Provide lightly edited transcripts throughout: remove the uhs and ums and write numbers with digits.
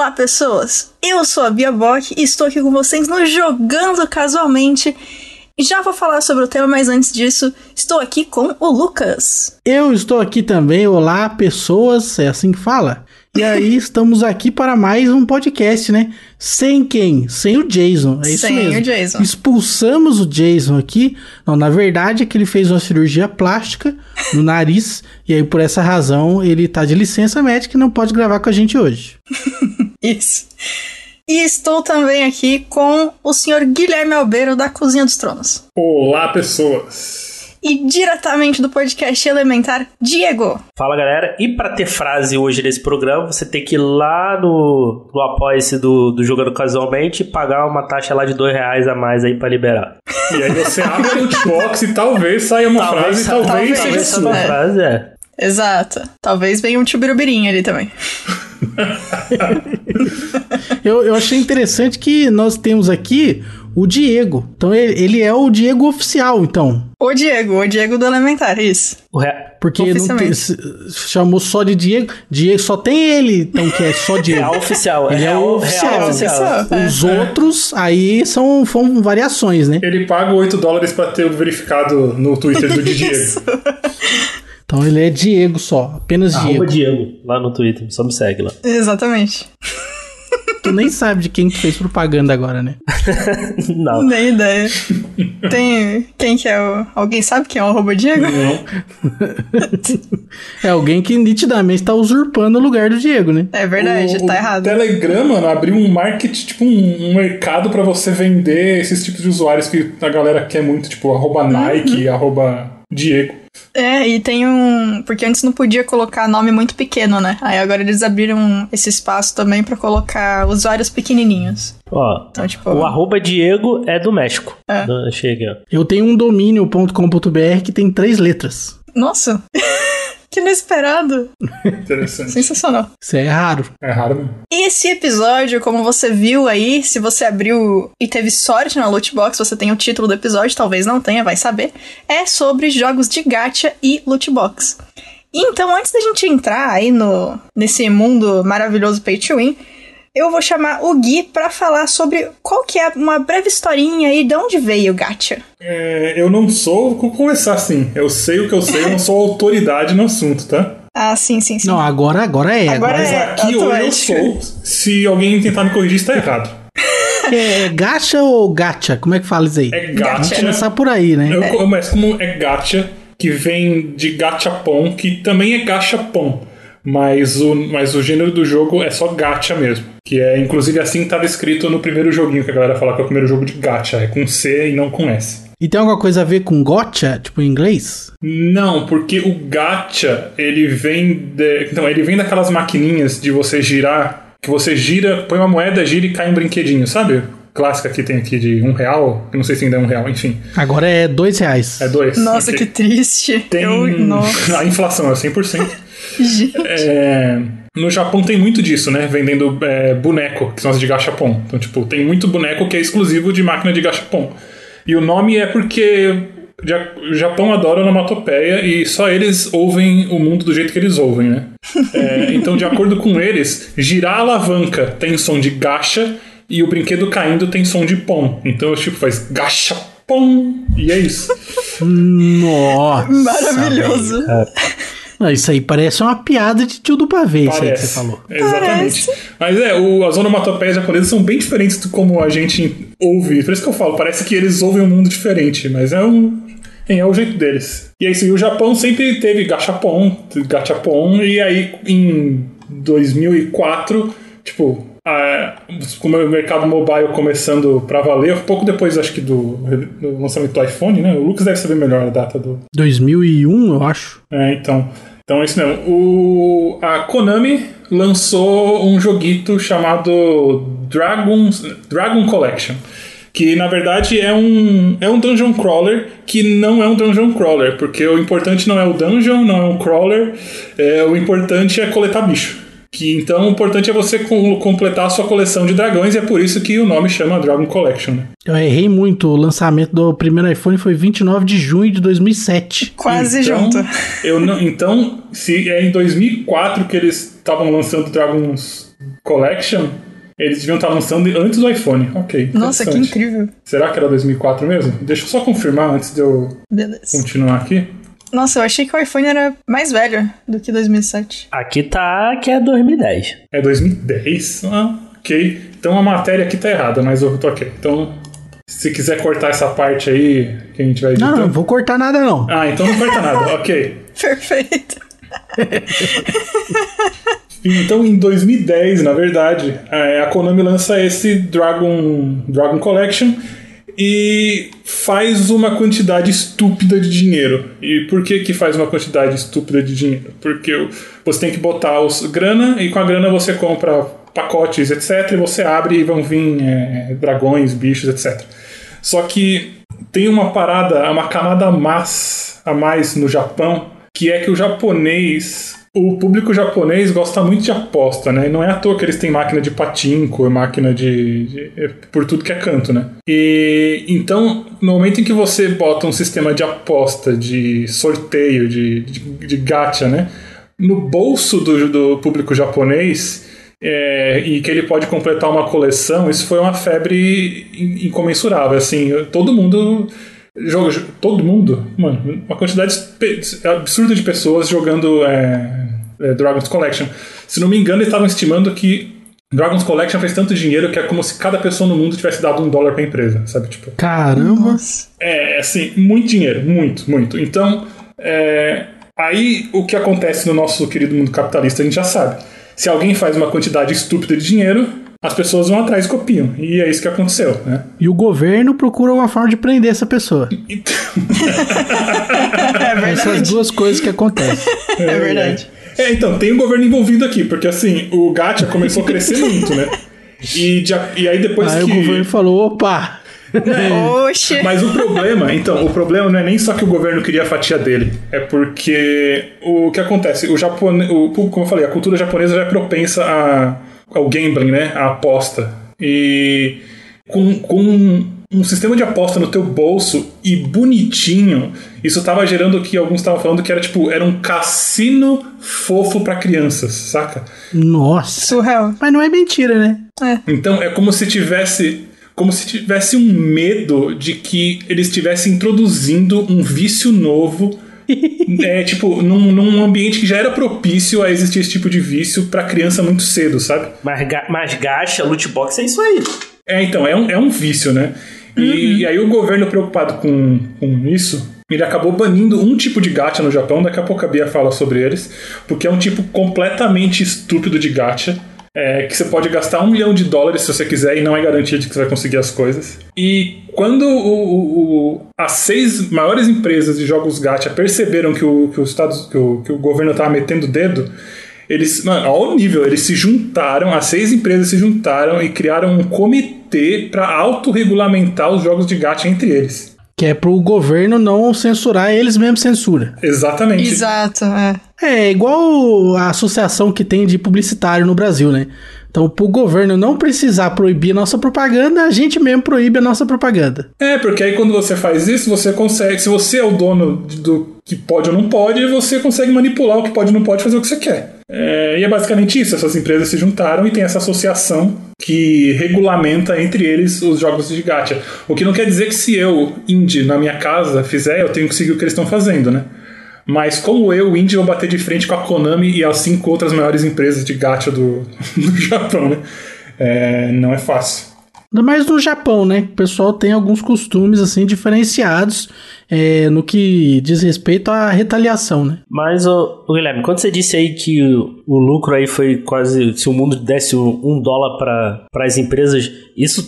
Olá, pessoas! Eu sou a Bia Bock e estou aqui com vocês no Jogando Casualmente. Já vou falar sobre o tema, mas antes disso, estou aqui com o Lucas. Eu estou aqui também. Olá, pessoas, é assim que fala? E aí, estamos aqui para mais um podcast, né? Sem quem? Sem o Jason, é isso mesmo. Sem o Jason. Expulsamos o Jason aqui. Não, na verdade é que ele fez uma cirurgia plástica no nariz. E aí, por essa razão, ele tá de licença médica e não pode gravar com a gente hoje. Isso. E estou também aqui com o senhor Guilherme Albeiro, da Cozinha dos Tronos. Olá, pessoas! E diretamente do podcast Elementar, Diego. Fala, galera. E pra ter frase hoje nesse programa, você tem que ir lá no apoia-se do Jogando Casualmente e pagar uma taxa lá de R$2 a mais aí pra liberar. E aí você abre o lootbox e talvez saia uma frase e talvez seja sua. Uma frase, Exato. Talvez venha um tchubirubirinho ali também. Eu achei interessante que nós temos aqui o Diego. Então ele é o Diego oficial, então. O Diego do Elementar, isso. Porque não chamou só de Diego. Diego só tem ele, então que é só Diego. É oficial. Ele é o oficial. Os outros aí são variações, né? Ele paga $8 pra ter verificado no Twitter do Diego. Então ele é Diego só, apenas Diego. Diego, lá no Twitter, só me segue lá. Exatamente. Tu nem sabe de quem que fez propaganda agora, né? Não. Nem ideia. Tem... Quem que é o... Alguém sabe quem é o @Diego? Não. É alguém que nitidamente tá usurpando o lugar do Diego, né? É verdade, tá errado. O Telegram, mano, abriu um market, tipo um mercado pra você vender esses tipos de usuários que a galera quer muito, tipo @Nike, @Diego. É, e tem porque antes não podia colocar nome muito pequeno, né? Aí agora eles abriram esse espaço também pra colocar usuários pequenininhos. Ó, então, tipo, o @Diego é do México. Achei aqui, ó. Eu tenho um domínio.com.br que tem 3 letras. Nossa! Que inesperado. Interessante. Sensacional. Isso é raro. É raro mesmo. Esse episódio, como você viu aí, se você abriu e teve sorte na Lootbox, você tem o título do episódio, talvez não tenha, vai saber, é sobre jogos de gacha e Lootbox. Então, antes da gente entrar aí nesse mundo maravilhoso Pay to Win, eu vou chamar o Gui pra falar sobre qual que é uma breve historinha aí de onde veio o gacha. Eu não sou... Vou começar assim. Eu sei o que eu sei, eu não sou autoridade no assunto, tá? Ah, sim. Não, agora é. Mas aqui hoje eu sou. Se alguém tentar me corrigir, está errado. É gacha ou gacha? Como é que fala isso aí? É gacha. Vamos começar por aí, né? Mas como é gacha, que vem de gachapon, que também é gachapon. Mas o gênero do jogo é só gacha mesmo. Que é, inclusive, assim que estava escrito no primeiro joguinho, que a galera fala que é o primeiro jogo de gacha. É com C e não com S. E tem alguma coisa a ver com gotcha, tipo em inglês? Não, porque o gacha, ele vem daquelas maquininhas de você girar, que você gira, põe uma moeda, gira e cai um brinquedinho, sabe? Clássica que tem aqui de R$1, que não sei se ainda é R$1, enfim. Agora é R$2. É 2. Nossa, okay. Que triste. Nossa. A inflação é 100%. Gente. No Japão tem muito disso, né? Vendendo boneco, que são as de gachapon. Então, tipo, tem muito boneco que é exclusivo de máquina de gachapon. E o nome é porque o Japão adora onomatopeia e só eles ouvem o mundo do jeito que eles ouvem, né? Então, de acordo com eles, girar a alavanca tem som de gacha e o brinquedo caindo tem som de pom. Então, tipo, faz gachapon e é isso. Nossa! Maravilhoso! Não, isso aí parece uma piada de tio do pavê, isso aí que você falou. Exatamente. Mas as onomatopeias japonesas são bem diferentes do como a gente ouve. Por isso que eu falo, parece que eles ouvem um mundo diferente, mas é o jeito deles. E é isso, e o Japão sempre teve gachapon, e aí em 2004, tipo... como o mercado mobile começando pra valer, pouco depois, acho que do lançamento do iPhone, né? O Lucas deve saber melhor a data do... 2001, eu acho. Então é isso mesmo. A Konami lançou um joguito chamado Dragon Collection, que na verdade é um dungeon crawler que não é um dungeon crawler, porque o importante não é o dungeon, não é um crawler, o importante é coletar bicho. Então o importante é você completar a sua coleção de dragões e é por isso que o nome chama Dragon Collection, né? Eu errei muito, o lançamento do primeiro iPhone foi 29 de junho de 2007. Quase junto. Então, se é em 2004 que eles estavam lançando Collection, eles deviam estar lançando antes do iPhone. Ok. Nossa, que incrível. Será que era 2004 mesmo? Deixa eu só confirmar antes de eu continuar aqui. Nossa, eu achei que o iPhone era mais velho do que 2007. Aqui tá que é 2010. É 2010? Ah, ok. Então a matéria aqui tá errada, mas eu tô ok. Então, se quiser cortar essa parte aí, que a gente vai editar. Não vou cortar nada não. Ah, então não corta nada, ok. Perfeito. Então, em 2010, na verdade, a Konami lança esse Dragon Collection e faz uma quantidade estúpida de dinheiro. E por que faz uma quantidade estúpida de dinheiro? Porque você tem que botar grana e com a grana você compra pacotes, etc. E você abre e vão vir dragões, bichos, etc. Só que tem uma camada a mais no Japão, que é que o público japonês gosta muito de aposta, né? E não é à toa que eles têm máquina de pachinko, máquina por tudo que é canto, né? E então, no momento em que você bota um sistema de aposta, de sorteio, de gacha, né? No bolso do público japonês, e que ele pode completar uma coleção, isso foi uma febre incomensurável, assim, todo mundo, mano, uma quantidade absurda de pessoas jogando Dragon's Collection. Se não me engano, eles estavam estimando que Dragon's Collection fez tanto dinheiro que é como se cada pessoa no mundo tivesse dado $1 pra empresa, sabe? Tipo, caramba! Assim, muito dinheiro, muito, muito. Então, aí o que acontece no nosso querido mundo capitalista a gente já sabe. Se alguém faz uma quantidade estúpida de dinheiro, as pessoas vão atrás e copiam. E é isso que aconteceu, né? E o governo procura uma forma de prender essa pessoa. Essas duas coisas que acontecem. É verdade. Então, tem o governo envolvido aqui, porque assim, o gacha começou a crescer muito, né? E aí depois aí que... o governo falou, opa... Oxe. Mas o problema não é nem só que o governo queria a fatia dele, é porque o que acontece, como eu falei, a cultura japonesa já é propensa ao gambling, né, a aposta, e com um sistema de aposta no teu bolso e bonitinho, isso tava gerando o que alguns estavam falando que era um cassino fofo pra crianças, saca? Nossa, surreal. Mas não é mentira, né? Então é como se tivesse um medo de que eles estivessem introduzindo um vício novo, num ambiente que já era propício a existir esse tipo de vício pra criança muito cedo, sabe? Mas gacha, loot box é isso aí. Então, é um vício, né? E aí o governo preocupado com isso, ele acabou banindo um tipo de gacha no Japão, daqui a pouco a Bia fala sobre eles, porque é um tipo completamente estúpido de gacha. Que você pode gastar $1 milhão se você quiser e não é garantia de que você vai conseguir as coisas. E quando as 6 maiores empresas de jogos gacha perceberam que o governo estava metendo o dedo, ao nível, eles se juntaram, as 6 empresas se juntaram e criaram um comitê para autorregulamentar os jogos de gacha entre eles. Que é pro governo não censurar, eles mesmos censura. Exatamente. Exato, É igual a associação que tem de publicitário no Brasil, né? Então, pro governo não precisar proibir a nossa propaganda, a gente mesmo proíbe a nossa propaganda. Porque aí quando você faz isso, você consegue... Se você é o dono do que pode ou não pode, você consegue manipular o que pode ou não pode, fazer o que você quer. E é basicamente isso. Essas empresas se juntaram e tem essa associação que regulamenta entre eles os jogos de gacha. O que não quer dizer que se eu, indie, na minha casa, fizer, eu tenho que seguir o que eles estão fazendo, né? Mas como eu, indie, vou bater de frente com a Konami e as 5 outras maiores empresas de gacha do Japão, né? Não é fácil. Mas no Japão, né? O pessoal tem alguns costumes, assim, diferenciados no que diz respeito à retaliação, né? Mas, Guilherme, quando você disse aí que o lucro aí foi quase... Se o mundo desse $1 para as empresas, isso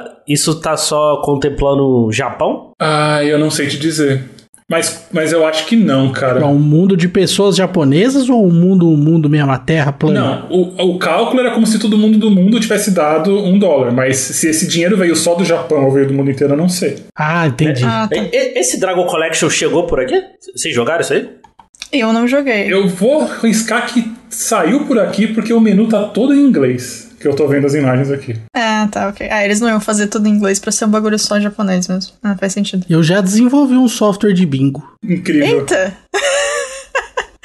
tá só contemplando o Japão? Eu não sei te dizer. Mas eu acho que não, cara. Um mundo de pessoas japonesas ou um mundo mesmo, a terra plana? Não, o cálculo era como se todo mundo do mundo tivesse dado $1, mas se esse dinheiro veio só do Japão ou veio do mundo inteiro, eu não sei. Entendi. Tá. Esse Dragon Collection chegou por aqui? Vocês jogaram isso aí? Eu não joguei. Eu vou arriscar que saiu por aqui porque o menu tá todo em inglês. Que eu tô vendo as imagens aqui. Tá, ok. Eles não iam fazer tudo em inglês pra ser um bagulho só japonês mesmo. Faz sentido. Eu já desenvolvi um software de bingo. Incrível. Eita!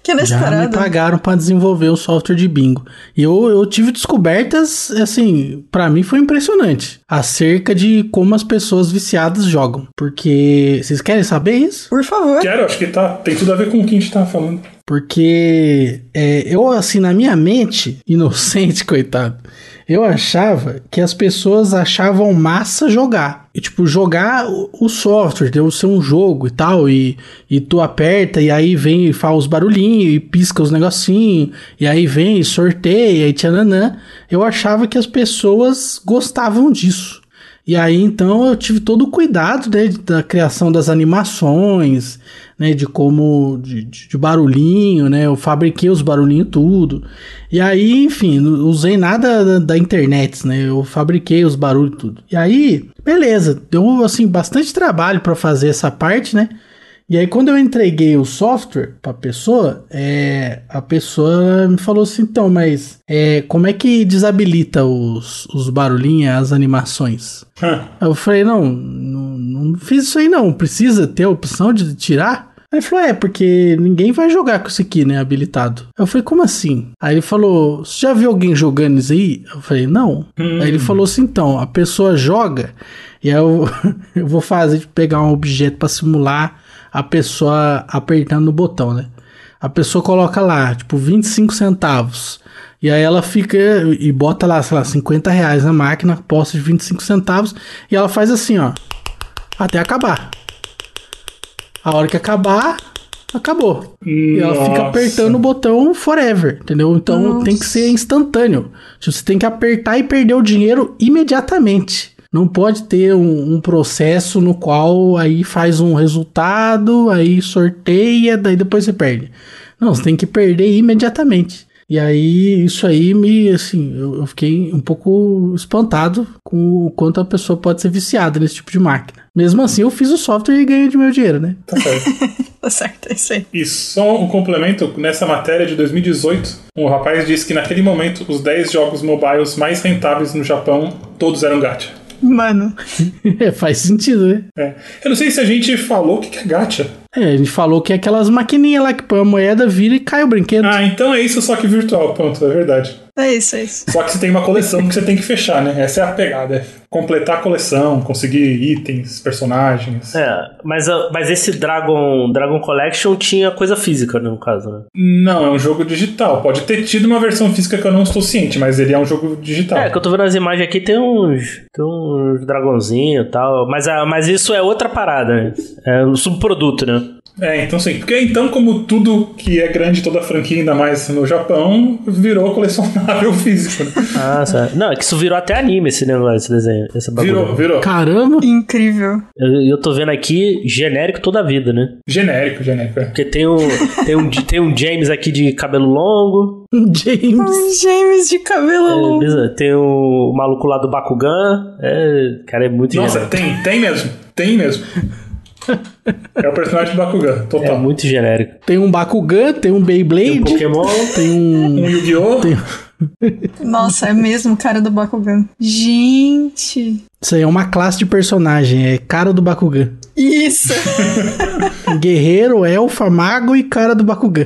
Que inesperado. Já me pagaram pra desenvolver o software de bingo. E eu tive descobertas, assim, pra mim foi impressionante. Acerca de como as pessoas viciadas jogam. Porque... Vocês querem saber isso? Por favor. Quero, acho que tem tudo a ver com o que a gente tá falando. Porque eu, assim, na minha mente, inocente, coitado, eu achava que as pessoas achavam massa jogar. E, tipo, jogar o software, deve ser um jogo e tal, e tu aperta, e aí vem e faz os barulhinhos, e pisca os negocinhos, e aí vem e sorteia, e tchananã. Eu achava que as pessoas gostavam disso. E aí, então, eu tive todo o cuidado, né, da criação das animações, né, de como, de barulhinho, né, eu fabriquei os barulhinhos tudo. E aí, enfim, não usei nada da internet, né, eu fabriquei os barulhos tudo. E aí, beleza, deu, assim, bastante trabalho para fazer essa parte, né. E aí, quando eu entreguei o software pra pessoa, a pessoa me falou assim, então, mas como é que desabilita os barulhinhos, as animações? Eu falei, não fiz isso aí não, precisa ter a opção de tirar? Aí ele falou, porque ninguém vai jogar com isso aqui, né, habilitado. Eu falei, como assim? Aí ele falou, você já viu alguém jogando isso aí? Eu falei, não. Aí ele falou assim, então, a pessoa joga, e aí eu vou pegar um objeto pra simular a pessoa apertando o botão, né? A pessoa coloca lá, tipo, 25 centavos. E aí ela fica e bota lá, sei lá, 50 reais na máquina, posta de 25 centavos. E ela faz assim, ó, até acabar. A hora que acabar, acabou. E ela fica apertando o botão forever, entendeu? Então tem que ser instantâneo. Você tem que apertar e perder o dinheiro imediatamente. Não pode ter um processo no qual aí faz um resultado, aí sorteia, daí depois você perde. Não, você tem que perder imediatamente. E aí, isso aí eu fiquei um pouco espantado com o quanto a pessoa pode ser viciada nesse tipo de máquina. Mesmo assim, eu fiz o software e ganhei de meu dinheiro, né? Tá certo. Tá certo, é isso aí. E só um complemento, nessa matéria de 2018, um rapaz disse que naquele momento, os 10 jogos mobiles mais rentáveis no Japão, todos eram gacha. Mano. Faz sentido, né? Eu não sei se a gente falou o que é gacha. A gente falou que é aquelas maquininhas lá que põe a moeda, vira e cai o brinquedo. Ah, então é isso, só que virtual, pronto, é verdade. É isso. Só que você tem uma coleção que você tem que fechar, né? Essa é a pegada, completar a coleção, conseguir itens, personagens. Mas esse Dragon Collection tinha coisa física, né, no caso, né? Não, é um jogo digital. Pode ter tido uma versão física que eu não estou ciente, mas ele é um jogo digital. Que eu tô vendo as imagens aqui, tem uns dragãozinhos e tal, mas isso é outra parada, né? É um subproduto, né? Então sim. Porque então, como tudo que é grande, toda a franquia, ainda mais no Japão, virou colecionável físico, né? Ah, certo. Não, é que isso virou até anime, esse negócio, esse desenho, essa bagulho. Virou. Caramba! Incrível. Eu tô vendo aqui, genérico toda a vida, né? Genérico, Porque tem um James aqui de cabelo longo. James de cabelo longo. Tem o maluco lá do Bakugan. Cara, é muito Nossa, genérico. tem mesmo. É o personagem do Bakugan, total. É muito genérico. Tem um Bakugan, tem um Beyblade. Tem um Pokémon. Tem um Yu-Gi-Oh! Nossa, é mesmo cara do Bakugan. Gente. Isso aí é uma classe de personagem, é cara do Bakugan. Isso. Guerreiro, elfa, mago e cara do Bakugan.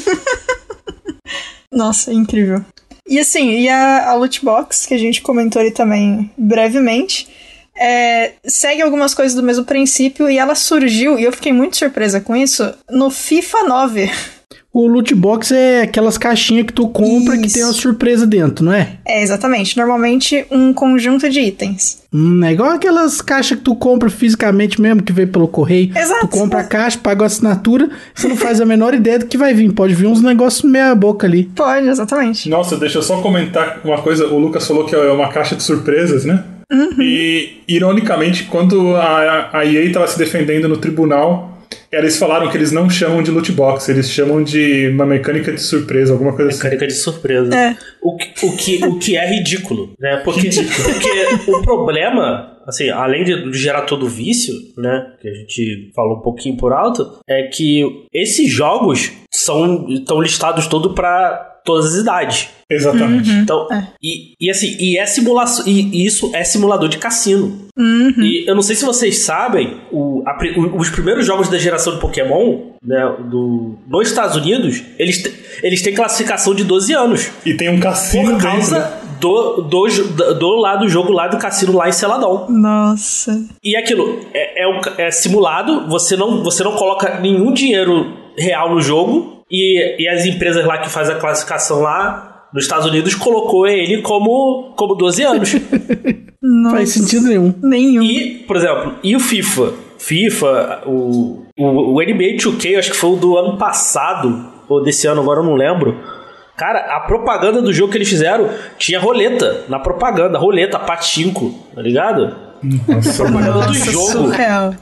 Nossa, incrível. E assim, a loot box, que a gente comentou ali também brevemente, segue algumas coisas do mesmo princípio e ela surgiu, e eu fiquei muito surpresa com isso, no FIFA 9. O loot box é aquelas caixinhas que tu compra que tem uma surpresa dentro, não é? Exatamente. Normalmente um conjunto de itens. É igual aquelas caixas que tu compra fisicamente mesmo, que vem pelo correio. Exato. Tu compra a caixa, paga a assinatura, você não faz a menor ideia do que vai vir. Pode vir uns negócios meia boca ali. Pode, exatamente. Nossa, deixa eu só comentar uma coisa. O Lucas falou que é uma caixa de surpresas, né? Uhum. E, ironicamente, quando a EA estava se defendendo no tribunal, eles falaram que eles não chamam de loot box, eles chamam de uma mecânica de surpresa, alguma coisa assim. Mecânica de surpresa. O que é ridículo, né? Porque o problema, assim, além de gerar todo o vício, né, que a gente falou um pouquinho por alto, é que esses jogos estão listados todo pra todas as idades. Exatamente. Então, e é simulação, e isso é simulador de cassino. E eu não sei se vocês sabem, os primeiros jogos da geração de Pokémon, né, nos Estados Unidos, eles têm classificação de 12 anos. E tem um cassino por causa do lado do jogo lá do cassino lá em Celadon. Nossa. E aquilo é simulado, você não coloca nenhum dinheiro real no jogo, e as empresas lá que fazem a classificação lá nos Estados Unidos colocou ele como 12 anos. Não faz sentido nenhum. E, por exemplo, e o FIFA? O NBA 2K, eu acho que foi o do ano passado, ou desse ano, agora eu não lembro. Cara, a propaganda do jogo que eles fizeram tinha roleta na propaganda, roleta, patinco, tá ligado? Nossa, propaganda do jogo. Surreal.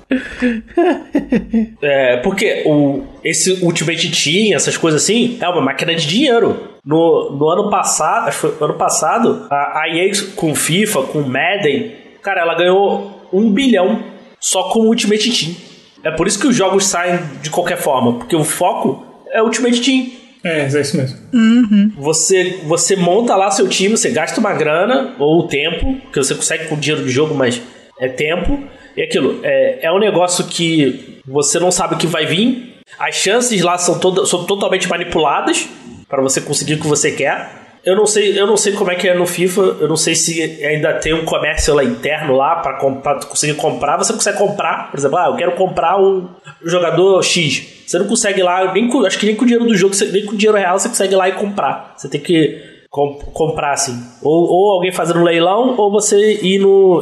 Porque esse Ultimate Team, essas coisas assim, é uma máquina de dinheiro. No ano passado, acho que foi ano passado, a EA com FIFA, com Madden, cara, ela ganhou 1 bilhão só com o Ultimate Team. É por isso que os jogos saem de qualquer forma, porque o foco é o Ultimate Team. É isso mesmo. Você monta lá seu time, você gasta uma grana ou tempo, que você consegue com dinheiro de jogo, mas é tempo. E aquilo, é um negócio que você não sabe o que vai vir. As chances lá são totalmente manipuladas para você conseguir o que você quer. Eu não sei como é que é no FIFA. Eu não sei se ainda tem um comércio lá interno lá para conseguir comprar. Você consegue comprar, por exemplo, eu quero comprar um jogador X. Você não consegue ir lá, acho que nem com o dinheiro do jogo, nem com o dinheiro real você consegue ir lá e comprar. Você tem que comprar assim. Ou alguém fazendo um leilão, ou você ir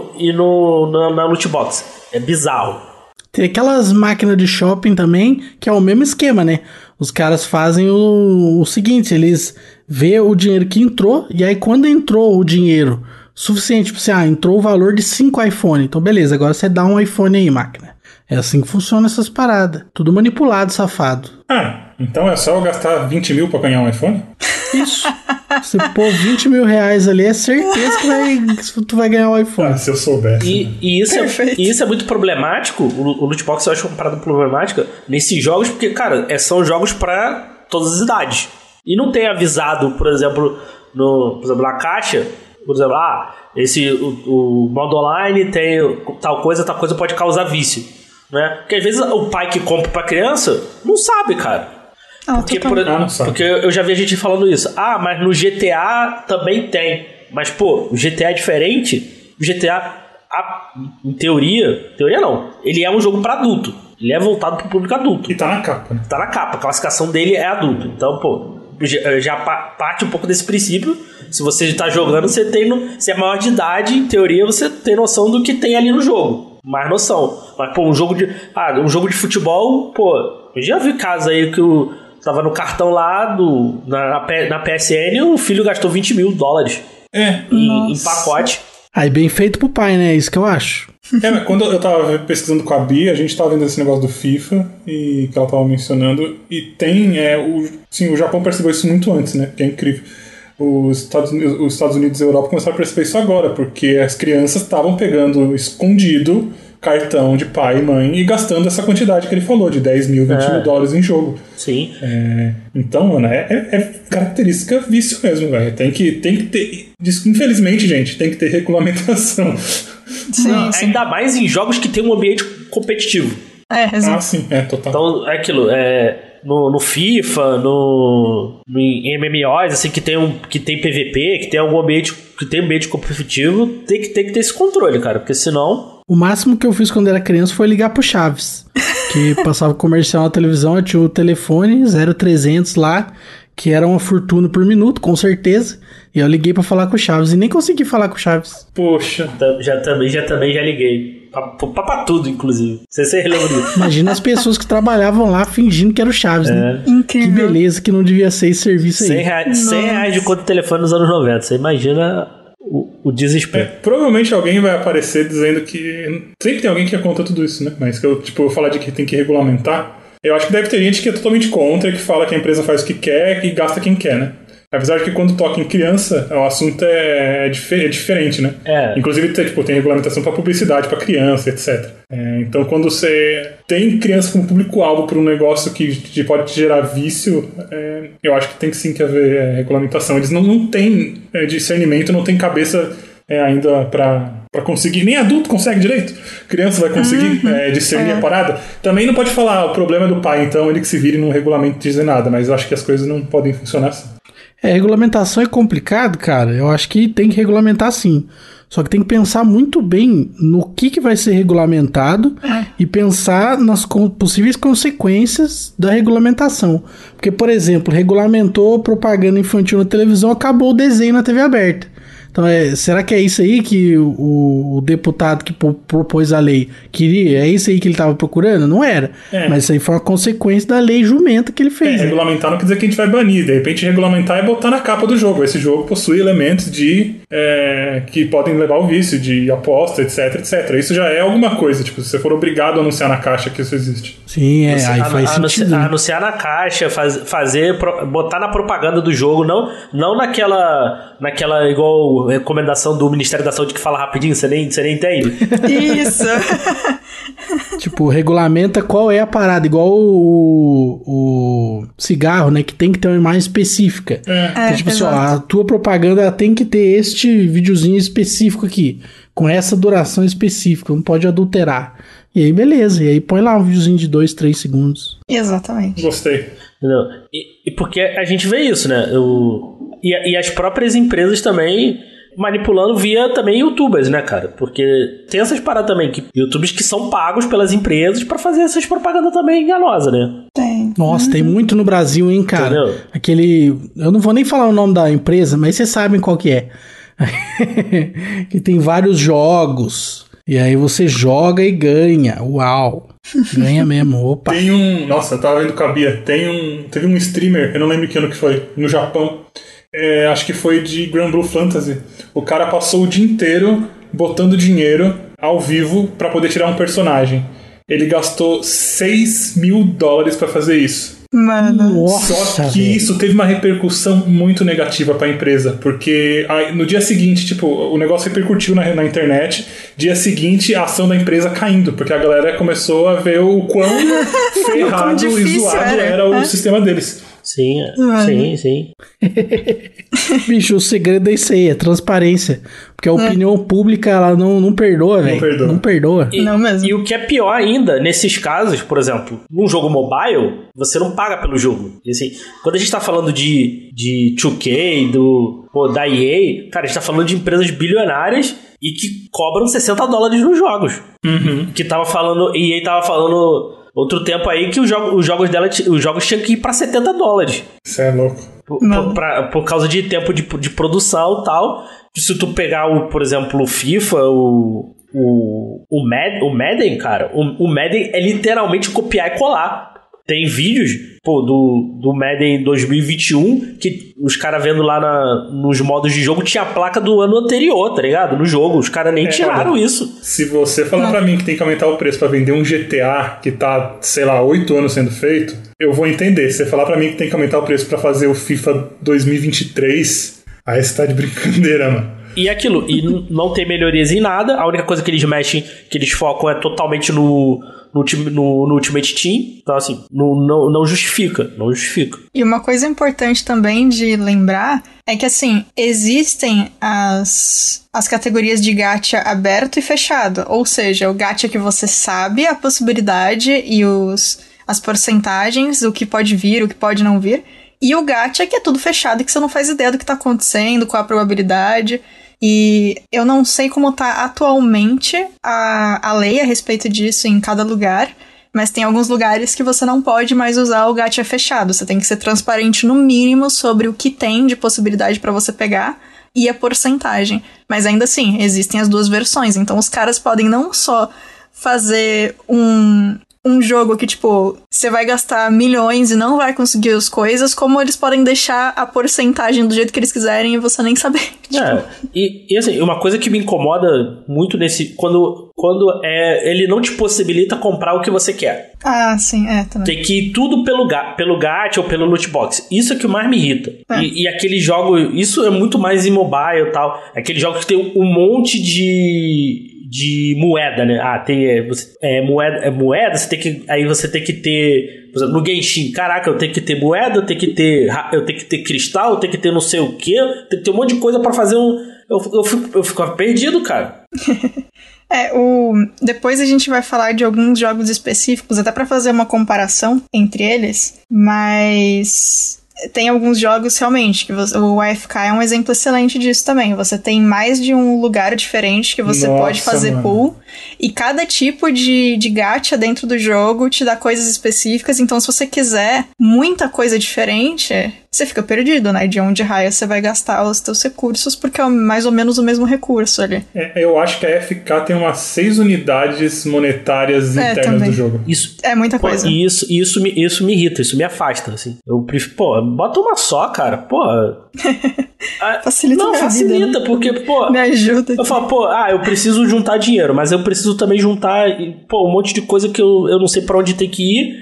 na loot box. É bizarro. Tem aquelas máquinas de shopping também, que é o mesmo esquema, né? Os caras fazem o seguinte, eles vê o dinheiro que entrou, e aí quando entrou o dinheiro suficiente, tipo assim, entrou o valor de 5 iPhone, então beleza, agora você dá um iPhone aí, máquina. É assim que funciona essas paradas. Tudo manipulado, safado. Então é só eu gastar 20 mil pra ganhar um iPhone? Isso. Você pôr 20 mil reais ali, é certeza que tu vai ganhar um iPhone. Se eu soubesse. E isso é muito problemático. O loot box eu acho uma parada problemática nesses jogos, porque, cara, são jogos pra todas as idades. E não tem avisado, por exemplo, na caixa, por exemplo, o modo online tem tal coisa pode causar vício, né? Porque às vezes o pai que compra pra criança não sabe, cara. Porque eu já vi a gente falando isso. Mas no GTA também tem. Mas, pô, o GTA é diferente. O GTA, em teoria não. Ele é um jogo pra adulto. Ele é voltado pro público adulto. E tá na capa, né? Tá na capa. A classificação dele é adulto. Então, pô, já parte um pouco desse princípio. Se você tá jogando, se é maior de idade, em teoria, você tem noção do que tem ali no jogo. Mais noção. Mas, pô, um jogo de futebol, pô, eu já vi casos aí que tava no cartão lá na PSN, o filho gastou $20 mil em pacote. Aí bem feito pro pai, né? É isso que eu acho. Mas quando eu tava pesquisando com a Bia, a gente tava vendo esse negócio do FIFA e que ela tava mencionando, e tem o Japão percebeu isso muito antes, né? Que é incrível. Os Estados Unidos e a Europa começaram a perceber isso agora, porque as crianças estavam pegando escondido cartão de pai e mãe e gastando essa quantidade que ele falou, de 10 mil, 20 mil dólares em jogo. Sim. Então, mano, é característica vício mesmo, velho. Tem que ter. Infelizmente, gente, tem que ter regulamentação. Sim. Ainda mais em jogos que tem um ambiente competitivo. Exato. Sim, total. Então, é aquilo, no FIFA, em MMOs, assim, que tem PVP, que tem algum ambiente, que tem ambiente competitivo, tem que ter esse controle, cara, porque senão... O máximo que eu fiz quando era criança foi ligar pro Chaves, que passava comercial na televisão, eu tinha o telefone 0300 lá, que era uma fortuna por minuto, com certeza, e eu liguei pra falar com o Chaves, e nem consegui falar com o Chaves. Poxa. Já liguei. Pra tudo, inclusive. Você lembra disso? Imagina as pessoas que trabalhavam lá fingindo que era o Chaves, né? Incrível. Que beleza que não devia ser esse serviço aí. R$100 de conta de telefone nos anos 90. Você imagina o desespero. Provavelmente alguém vai aparecer dizendo que... Sempre tem alguém que conta tudo isso, né? Mas que eu falar de que tem que regulamentar. Eu acho que deve ter gente que é totalmente contra, que fala que a empresa faz o que quer e gasta quem quer, né? Apesar de que quando toca em criança, o assunto é diferente, né? Inclusive tem regulamentação para publicidade para criança, etc. Então quando você tem criança como público-alvo para um negócio que pode gerar vício, eu acho que tem sim que haver regulamentação. Eles não têm discernimento, não têm cabeça ainda para conseguir. Nem adulto consegue direito. Criança vai conseguir discernir a parada. Também não pode falar o problema é do pai, então ele que se vire num regulamento dizer nada, mas eu acho que as coisas não podem funcionar assim. Regulamentação é complicado, cara. Eu acho que tem que regulamentar sim. Só que tem que pensar muito bem no que vai ser regulamentado e pensar nas possíveis consequências da regulamentação. Porque, por exemplo, regulamentou propaganda infantil na televisão, acabou o desenho na TV aberta. Então, será que é isso aí que o deputado que propôs a lei queria? É isso aí que ele estava procurando? Não era. Mas isso aí foi uma consequência da lei jumenta que ele fez. Regulamentar não quer dizer que a gente vai banir. De repente, regulamentar é botar na capa do jogo. Esse jogo possui elementos que podem levar ao vício, de aposta, etc, etc. Isso já é alguma coisa. Tipo, se você for obrigado a anunciar na caixa que isso existe. Sim, aí faz sentido. Anunciar na caixa, botar na propaganda do jogo, não naquela igual recomendação do Ministério da Saúde que fala rapidinho, você nem entende? Isso! Tipo, regulamenta qual é a parada, igual o cigarro, né? Que tem que ter uma imagem específica. Então, tipo assim, a tua propaganda tem que ter este videozinho específico aqui, com essa duração específica, não pode adulterar. E aí, beleza. E aí, põe lá um videozinho de 2, 3 segundos. Exatamente. Gostei. Entendeu? E porque a gente vê isso, né? E as próprias empresas também manipulando via também youtubers, né, cara? Porque tem essas paradas também, que youtubers que são pagos pelas empresas pra fazer essas propagandas também enganosas, né? Tem. Nossa, tem muito no Brasil, hein, cara? Entendeu? Aquele... Eu não vou nem falar o nome da empresa, mas vocês sabem qual que é. Que tem vários jogos. E aí você joga e ganha. Uau! Ganha mesmo, opa. Nossa, eu tava vendo com a Bia. Teve um streamer, eu não lembro que ano que foi, no Japão. Acho que foi de Grand Blue Fantasy. O cara passou o dia inteiro botando dinheiro ao vivo pra poder tirar um personagem. Ele gastou $6.000 pra fazer isso. Mano. Nossa, só que isso teve uma repercussão muito negativa pra empresa, porque no dia seguinte, tipo, o negócio repercutiu na internet. Dia seguinte, a ação da empresa caindo, porque a galera começou a ver o quão ferrado e zoado era o sistema deles. Sim. Bicho, o segredo é isso aí, é transparência. Porque a opinião pública, ela não perdoa, velho. Não perdoa. Não mesmo. E o que é pior ainda, nesses casos, por exemplo, num jogo mobile, você não paga pelo jogo. E, assim, quando a gente tá falando de 2K, da EA, cara, a gente tá falando de empresas bilionárias e que cobram $60 nos jogos. Que EA tava falando outro tempo aí que os jogos tinham que ir pra $70. Isso é louco. Por causa de tempo de produção e tal. Se tu pegar, por exemplo, o FIFA, o Madden, cara, o Madden é literalmente copiar e colar. Tem vídeos, do Madden 2021 que os caras vendo lá nos modos de jogo tinha a placa do ano anterior, tá ligado? No jogo, os caras nem tiraram isso. Se você falar pra mim que tem que aumentar o preço pra vender um GTA que tá, sei lá, 8 anos sendo feito, eu vou entender. Se você falar pra mim que tem que aumentar o preço pra fazer o FIFA 2023, aí você tá de brincadeira, mano. E aquilo, não tem melhorias em nada. A única coisa que eles mexem, que eles focam é totalmente no Ultimate Team. Então, assim, não justifica. Não justifica. E uma coisa importante também de lembrar é que, assim, existem as categorias de gacha aberto e fechado. Ou seja, o gacha que você sabe a possibilidade e as porcentagens, o que pode vir, o que pode não vir. E o gacha que é tudo fechado e que você não faz ideia do que tá acontecendo, qual a probabilidade. E eu não sei como tá atualmente a lei a respeito disso em cada lugar, mas tem alguns lugares que você não pode mais usar o gacha fechado. Você tem que ser transparente no mínimo sobre o que tem de possibilidade pra você pegar e a porcentagem. Mas ainda assim, existem as duas versões. Então os caras podem não só fazer um jogo que, tipo, você vai gastar milhões e não vai conseguir as coisas, como eles podem deixar a porcentagem do jeito que eles quiserem e você nem saber. E assim, uma coisa que me incomoda muito nesse... Quando ele não te possibilita comprar o que você quer. Ah, sim, também. Tem que ir tudo pelo gacha ou pelo loot box. Isso é que mais me irrita. E aquele jogo... Isso é muito mais em mobile e tal. Aquele jogo que tem um monte de moeda, né? Tem moeda, aí você tem que ter, por exemplo, no Genshin, caraca, eu tenho que ter moeda, eu tenho que ter cristal, eu tenho que ter não sei o que, tem que ter um monte de coisa pra fazer eu fico perdido, cara. Depois a gente vai falar de alguns jogos específicos, até pra fazer uma comparação entre eles, mas... Tem alguns jogos realmente, que o AFK é um exemplo excelente disso também. Você tem mais de um lugar diferente que você pode fazer pool. E cada tipo de gacha dentro do jogo te dá coisas específicas. Então, se você quiser muita coisa diferente, você fica perdido, né? De onde raio você vai gastar os teus recursos, porque é mais ou menos o mesmo recurso ali. Eu acho que a AFK tem umas 6 unidades monetárias internas também. Do jogo. Isso é muita coisa. Isso me irrita, isso me afasta, assim. Eu prefiro, bota uma só, cara. Facilita não, minha facilita, vida, né? Porque, me ajuda. Eu falo, eu preciso juntar dinheiro, mas eu preciso também juntar, um monte de coisa que eu não sei pra onde tem que ir.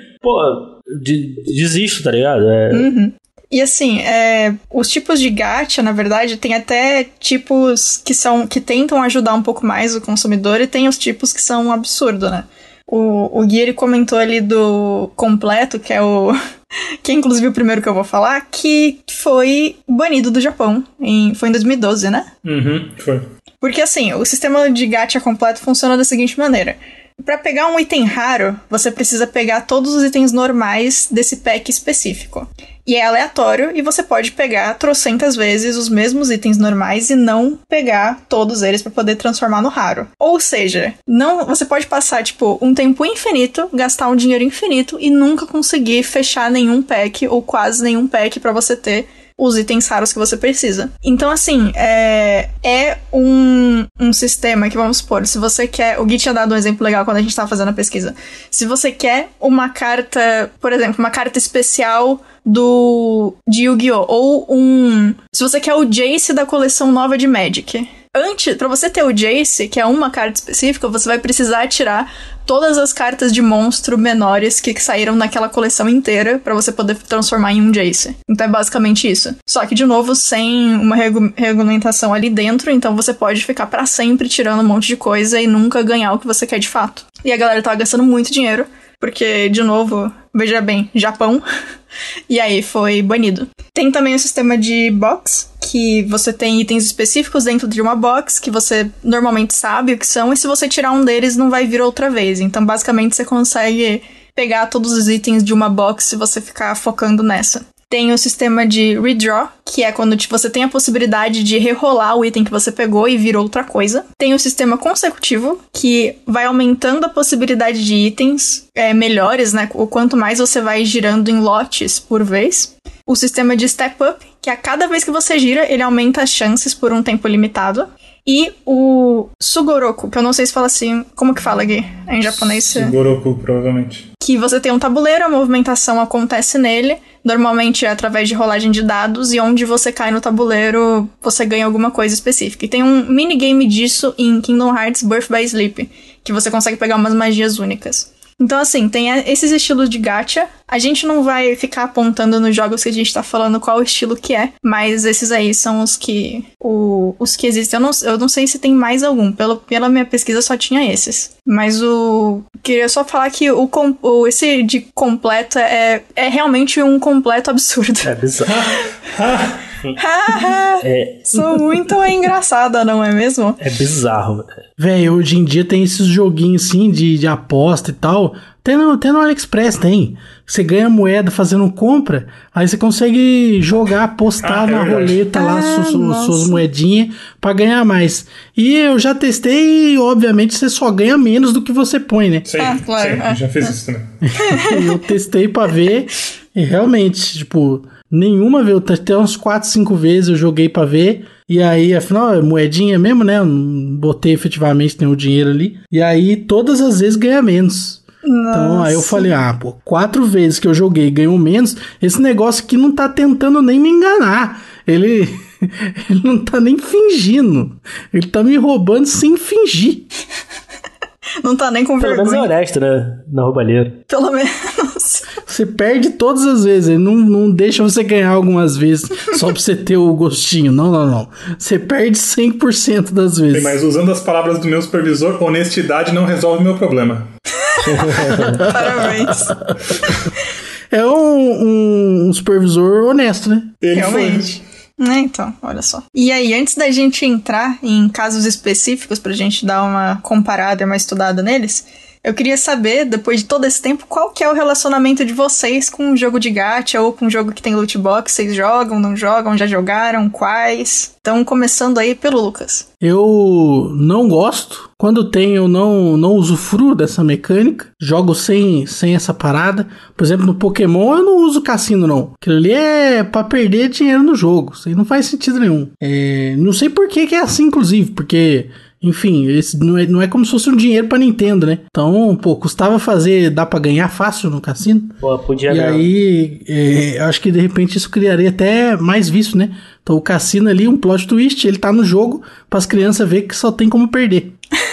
Desisto, tá ligado? Uhum. E assim, os tipos de gacha, na verdade, tem até tipos que tentam ajudar um pouco mais o consumidor e tem os tipos que são um absurdo, né? O Gui, ele comentou ali do completo, que é que é inclusive o primeiro que eu vou falar, que foi banido do Japão. Foi em 2012, né? Foi. Porque assim, o sistema de gacha completo funciona da seguinte maneira. Pra pegar um item raro, você precisa pegar todos os itens normais desse pack específico. E é aleatório, e você pode pegar trocentas vezes os mesmos itens normais e não pegar todos eles pra poder transformar no raro. Ou seja, você pode passar, um tempo infinito, gastar um dinheiro infinito e nunca conseguir fechar nenhum pack, ou quase nenhum pack pra você ter os itens raros que você precisa. Então, assim, é um sistema que, vamos supor, se você quer... O Gui tinha dado um exemplo legal quando a gente tava fazendo a pesquisa. Se você quer uma carta, por exemplo, uma carta especial de Yu-Gi-Oh! Ou se você quer o Jace da coleção nova de Magic. Pra você ter o Jace, que é uma carta específica, você vai precisar tirar todas as cartas de monstro menores que saíram naquela coleção inteira pra você poder transformar em um Jace. Então é basicamente isso. Só que, de novo, sem uma regulamentação ali dentro, então você pode ficar pra sempre tirando um monte de coisa e nunca ganhar o que você quer de fato. E a galera tava gastando muito dinheiro, porque, de novo, veja bem, Japão... E aí foi banido. Tem também o sistema de box, que você tem itens específicos dentro de uma box, que você normalmente sabe o que são, e se você tirar um deles não vai vir outra vez. Então basicamente você consegue pegar todos os itens de uma box se você ficar focando nessa. Tem o sistema de redraw, que é quando você tem a possibilidade de rerolar o item que você pegou e vir outra coisa. Tem o sistema consecutivo, que vai aumentando a possibilidade de itens melhores, né? O quanto mais você vai girando em lotes por vez. O sistema de step up, que a cada vez que você gira, ele aumenta as chances por um tempo limitado. E o Sugoroku, que eu não sei se fala assim... Como que fala, Gui? Em japonês? Sugoroku, provavelmente. Que você tem um tabuleiro, a movimentação acontece nele. Normalmente é através de rolagem de dados. E onde você cai no tabuleiro, você ganha alguma coisa específica. E tem um minigame disso em Kingdom Hearts Birth by Sleep. Que você consegue pegar umas magias únicas. Então, assim, tem esses estilos de gacha. A gente não vai ficar apontando nos jogos que a gente tá falando qual estilo que é, mas esses aí são os que existem. Eu não sei se tem mais algum. Pela minha pesquisa só tinha esses. Mas queria só falar que esse de completo é realmente um completo absurdo. É bizarro. Sou muito engraçada, não é mesmo? É bizarro. Véi, hoje em dia tem esses joguinhos assim de aposta e tal. Até no AliExpress tem. Você ganha moeda fazendo compra, aí você consegue jogar, apostar na roleta lá suas moedinhas pra ganhar mais. E eu já testei e, obviamente, você só ganha menos do que você põe, né? Sim, claro. Sim, já fiz isso também. Eu testei pra ver e realmente, nenhuma vez, até uns 4, 5 vezes eu joguei pra ver. E aí, afinal, moedinha mesmo, né? Eu não botei efetivamente nenhum dinheiro ali. E aí, todas as vezes ganha menos. Nossa. Então aí eu falei, 4 vezes que eu joguei ganhou menos, esse negócio aqui não tá tentando nem me enganar. Ele não tá nem fingindo. Ele tá me roubando sem fingir. Não tá nem com vergonha. Pelo menos é honesto, né? Na roubalheira. Pelo menos. Você perde todas as vezes. Ele não deixa você ganhar algumas vezes só pra você ter o gostinho. Não. Você perde 100% das vezes. Mas usando as palavras do meu supervisor, honestidade não resolve meu problema. Parabéns. É um supervisor honesto, né? Ele realmente. Então, olha só. E aí, antes da gente entrar em casos específicos pra gente dar uma comparada e uma estudada neles, eu queria saber, depois de todo esse tempo, qual que é o relacionamento de vocês com um jogo de gacha ou com um jogo que tem loot box? Vocês jogam, não jogam, já jogaram? Quais? Então, começando aí pelo Lucas. Eu não gosto. Quando tem, eu não usufruo dessa mecânica. Jogo sem essa parada. Por exemplo, no Pokémon eu não uso cassino, não. Aquilo ali é pra perder dinheiro no jogo. Isso aí não faz sentido nenhum. Não sei por que é assim, inclusive. Porque... enfim, esse não é como se fosse um dinheiro pra Nintendo, né? Então, custava fazer, dá pra ganhar fácil no cassino. Podia mesmo. E aí, acho que de repente isso criaria até mais vício, né? Então o cassino ali, um plot twist, ele tá no jogo pras crianças ver que só tem como perder.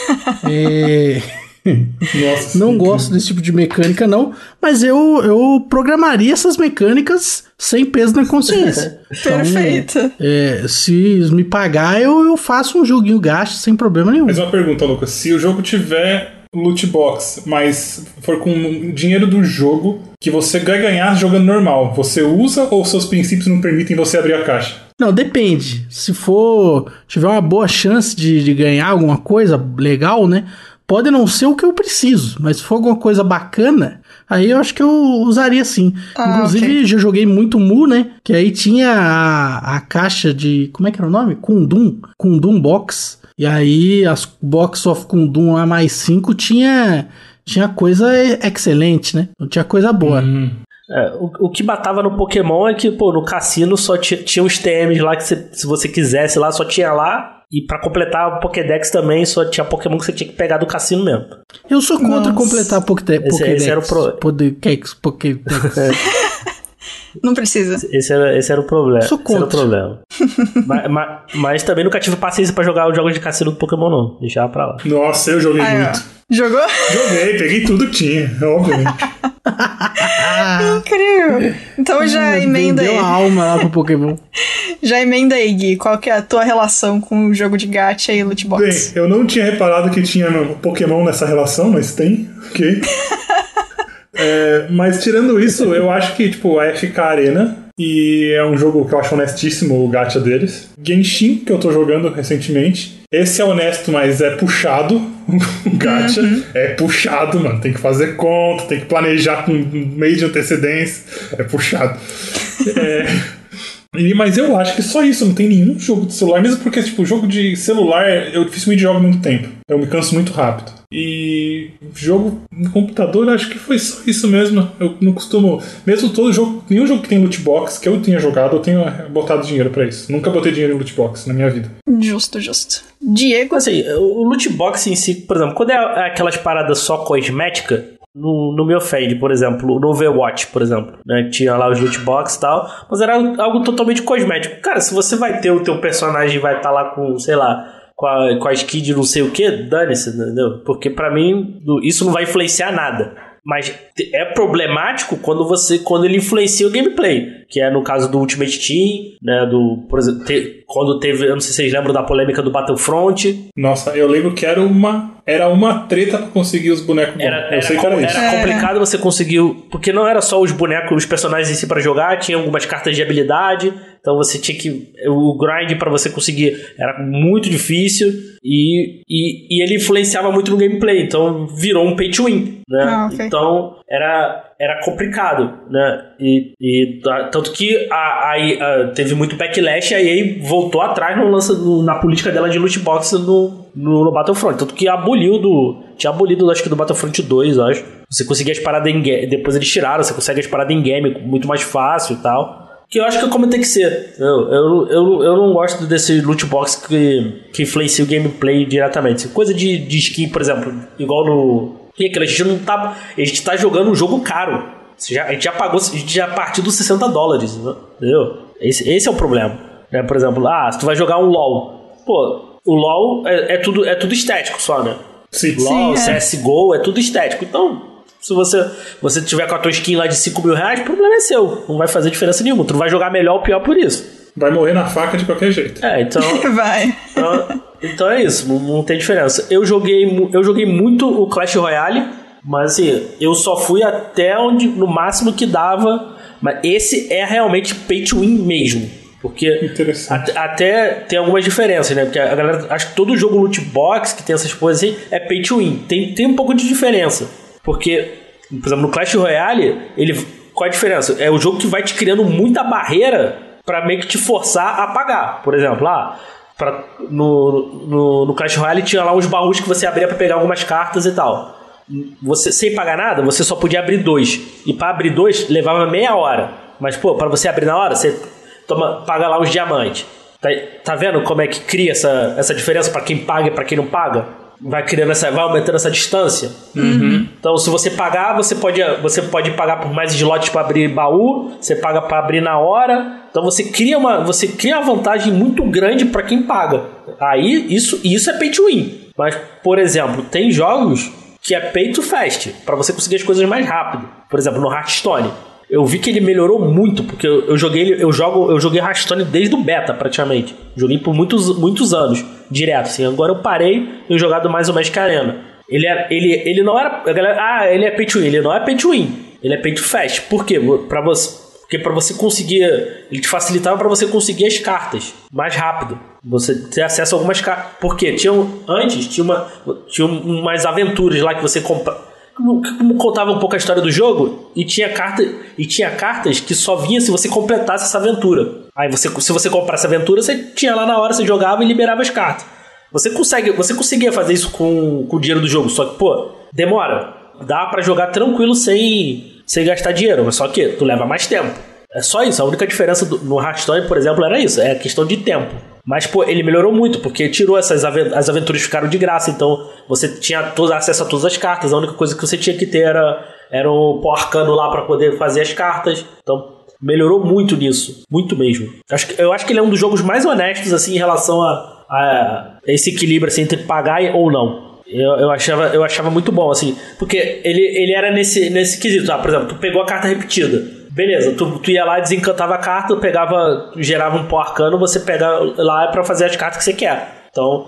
Nossa, não gosto desse tipo de mecânica, não. Mas eu programaria essas mecânicas sem peso na consciência. Então, perfeito. Se me pagar, eu faço um joguinho gasto sem problema nenhum. Mas uma pergunta, Lucas. Se o jogo tiver loot box, mas for com o dinheiro do jogo que você vai ganhar jogando normal, você usa ou seus princípios não permitem você abrir a caixa? Não, depende. Se tiver uma boa chance de ganhar alguma coisa legal, né? Pode não ser o que eu preciso, mas se for alguma coisa bacana, aí eu acho que eu usaria sim. Inclusive, já joguei muito Mu, né? Que aí tinha a caixa de... como é que era o nome? Kundum Box. E aí, as Box of Kundum A mais 5 tinha coisa excelente, né? Não tinha coisa boa. O que matava no Pokémon é que, no cassino só tinha os TMs lá que se você quisesse lá, só tinha lá. E pra completar o Pokédex também, só tinha Pokémon que você tinha que pegar do cassino mesmo. Eu sou contra completar Pokédex. Esse era o Pokédex. Não precisa. Esse era o problema. Sou contra. Esse era o problema. mas também nunca tive paciência pra jogar os jogos de cassino do Pokémon, não. Deixava pra lá. Nossa, eu joguei muito. Jogou? Joguei, peguei tudo que tinha, obviamente. Incrível. Então já emenda aí. Deu a alma lá pro Pokémon. Já emenda aí, Gui. Qual que é a tua relação com o jogo de gacha e loot box? Bem, eu não tinha reparado que tinha Pokémon nessa relação, mas tem, ok. Mas tirando isso, eu acho que a FK Arena, e é um jogo que eu acho honestíssimo, o gacha deles. Genshin, que eu tô jogando recentemente. Esse é honesto, mas é puxado. O gacha é puxado, mano. Tem que fazer conta, tem que planejar com meio de antecedência. É puxado. Mas eu acho que só isso, não tem nenhum jogo de celular, mesmo porque, jogo de celular eu dificilmente jogo muito tempo. Eu me canso muito rápido. E jogo no computador, acho que foi só isso mesmo. Eu não costumo... mesmo todo jogo, nenhum jogo que tem loot box que eu tenha jogado, eu tenho botado dinheiro pra isso. Nunca botei dinheiro em loot box na minha vida. Justo. Diego? Assim, o loot box em si, por exemplo, quando é aquelas paradas só cosmética, não me ofende, por exemplo, no Overwatch, por exemplo, né? Tinha lá os loot box e tal, mas era algo totalmente cosmético. Cara, se você vai ter o teu personagem vai estar lá com, sei lá, com a skin de não sei o que, dane-se, entendeu? Porque pra mim, isso não vai influenciar nada. Mas é problemático quando ele influencia o gameplay, que é no caso do Ultimate Team, né, por exemplo, quando teve, eu não sei se vocês lembram da polêmica do Battlefront. Nossa, eu lembro que era uma treta pra conseguir os bonecos bons. Era complicado você conseguir, porque não era só os bonecos, os personagens em si pra jogar, tinha algumas cartas de habilidade, então você tinha que... o grind pra você conseguir era muito difícil e ele influenciava muito no gameplay, então virou um pay to win, né? Okay. Então era complicado, né? E tanto que teve muito backlash e a EA voltou atrás na política dela de loot box no Battlefront. Tanto que tinha abolido, acho que do Battlefront 2, acho. Você conseguia as paradas em game, depois eles tiraram, você consegue as paradas em game muito mais fácil e tal. Que eu acho que é como tem que ser. Eu não gosto desse loot box que influencia o gameplay diretamente. Coisa de skin, por exemplo, igual E aquilo, a gente tá jogando um jogo caro. A gente já partiu dos $60, entendeu? Esse é o problema. Né? Por exemplo, se tu vai jogar um LoL, pô, o LoL é tudo estético só, né? Sim. LoL, CSGO, é tudo estético. Então, se você tiver com a tua skin lá de R$5 mil, o problema é seu. Não vai fazer diferença nenhuma. Tu não vai jogar melhor ou pior por isso. Vai morrer na faca de qualquer jeito. Então... vai. Então é isso, não tem diferença. Eu joguei muito o Clash Royale, mas assim, eu só fui até onde, no máximo que dava. Mas esse é realmente pay to win mesmo. Porque até tem algumas diferenças, né? Porque a galera, acho que todo jogo loot box que tem essas coisas assim é pay to win. Tem um pouco de diferença. Porque, por exemplo, no Clash Royale, qual a diferença? É o jogo que vai te criando muita barreira pra meio que te forçar a pagar. Por exemplo, no Clash Royale tinha lá uns baús que você abria pra pegar algumas cartas e tal. Você, sem pagar nada, você só podia abrir 2. E pra abrir 2 levava meia hora. Mas, pô, pra você abrir na hora, você paga lá os diamantes. Tá vendo como é que cria essa diferença pra quem paga e pra quem não paga? Vai aumentando essa distância. Uhum. Então, se você pagar, você pode pagar por mais slots para abrir baú, você paga para abrir na hora. Então você cria uma vantagem muito grande para quem paga. Aí isso é pay to win. Mas, por exemplo, tem jogos que é pay to fast, para você conseguir as coisas mais rápido. Por exemplo, no Hearthstone, eu vi que ele melhorou muito, porque eu joguei Hearthstone desde o beta, praticamente. Joguei por muitos anos, direto, assim. Agora eu parei e jogado mais ou menos que a Arena. Ele não era... A galera, ele é pay to win. Ele não é pay to win. Ele é pay to fast. Por quê? Porque pra você conseguir... Ele te facilitava pra você conseguir as cartas mais rápido. Você ter acesso a algumas cartas. Por quê? Antes tinha umas aventuras lá que você compra... contava um pouco a história do jogo e tinha cartas que só vinha se você completasse essa aventura. Aí se você comprasse a aventura, você tinha lá na hora, você jogava e liberava as cartas. Você conseguia fazer isso com o dinheiro do jogo, só que, pô, demora. Dá pra jogar tranquilo sem gastar dinheiro, mas só que tu leva mais tempo. É só isso, a única diferença no Hearthstone, por exemplo, era isso, é a questão de tempo. Mas, pô, ele melhorou muito, porque tirou as aventuras ficaram de graça, então você tinha acesso a todas as cartas, a única coisa que você tinha que ter era o pó arcano lá pra poder fazer as cartas. Então, melhorou muito nisso, muito mesmo. Eu acho que ele é um dos jogos mais honestos, assim, em relação a esse equilíbrio, assim, entre pagar ou não. Eu achava muito bom, assim, porque ele era nesse quesito. Por exemplo, tu pegou a carta repetida. Beleza, tu ia lá, desencantava a carta, gerava um pó arcano, você pega lá pra fazer as cartas que você quer. Então,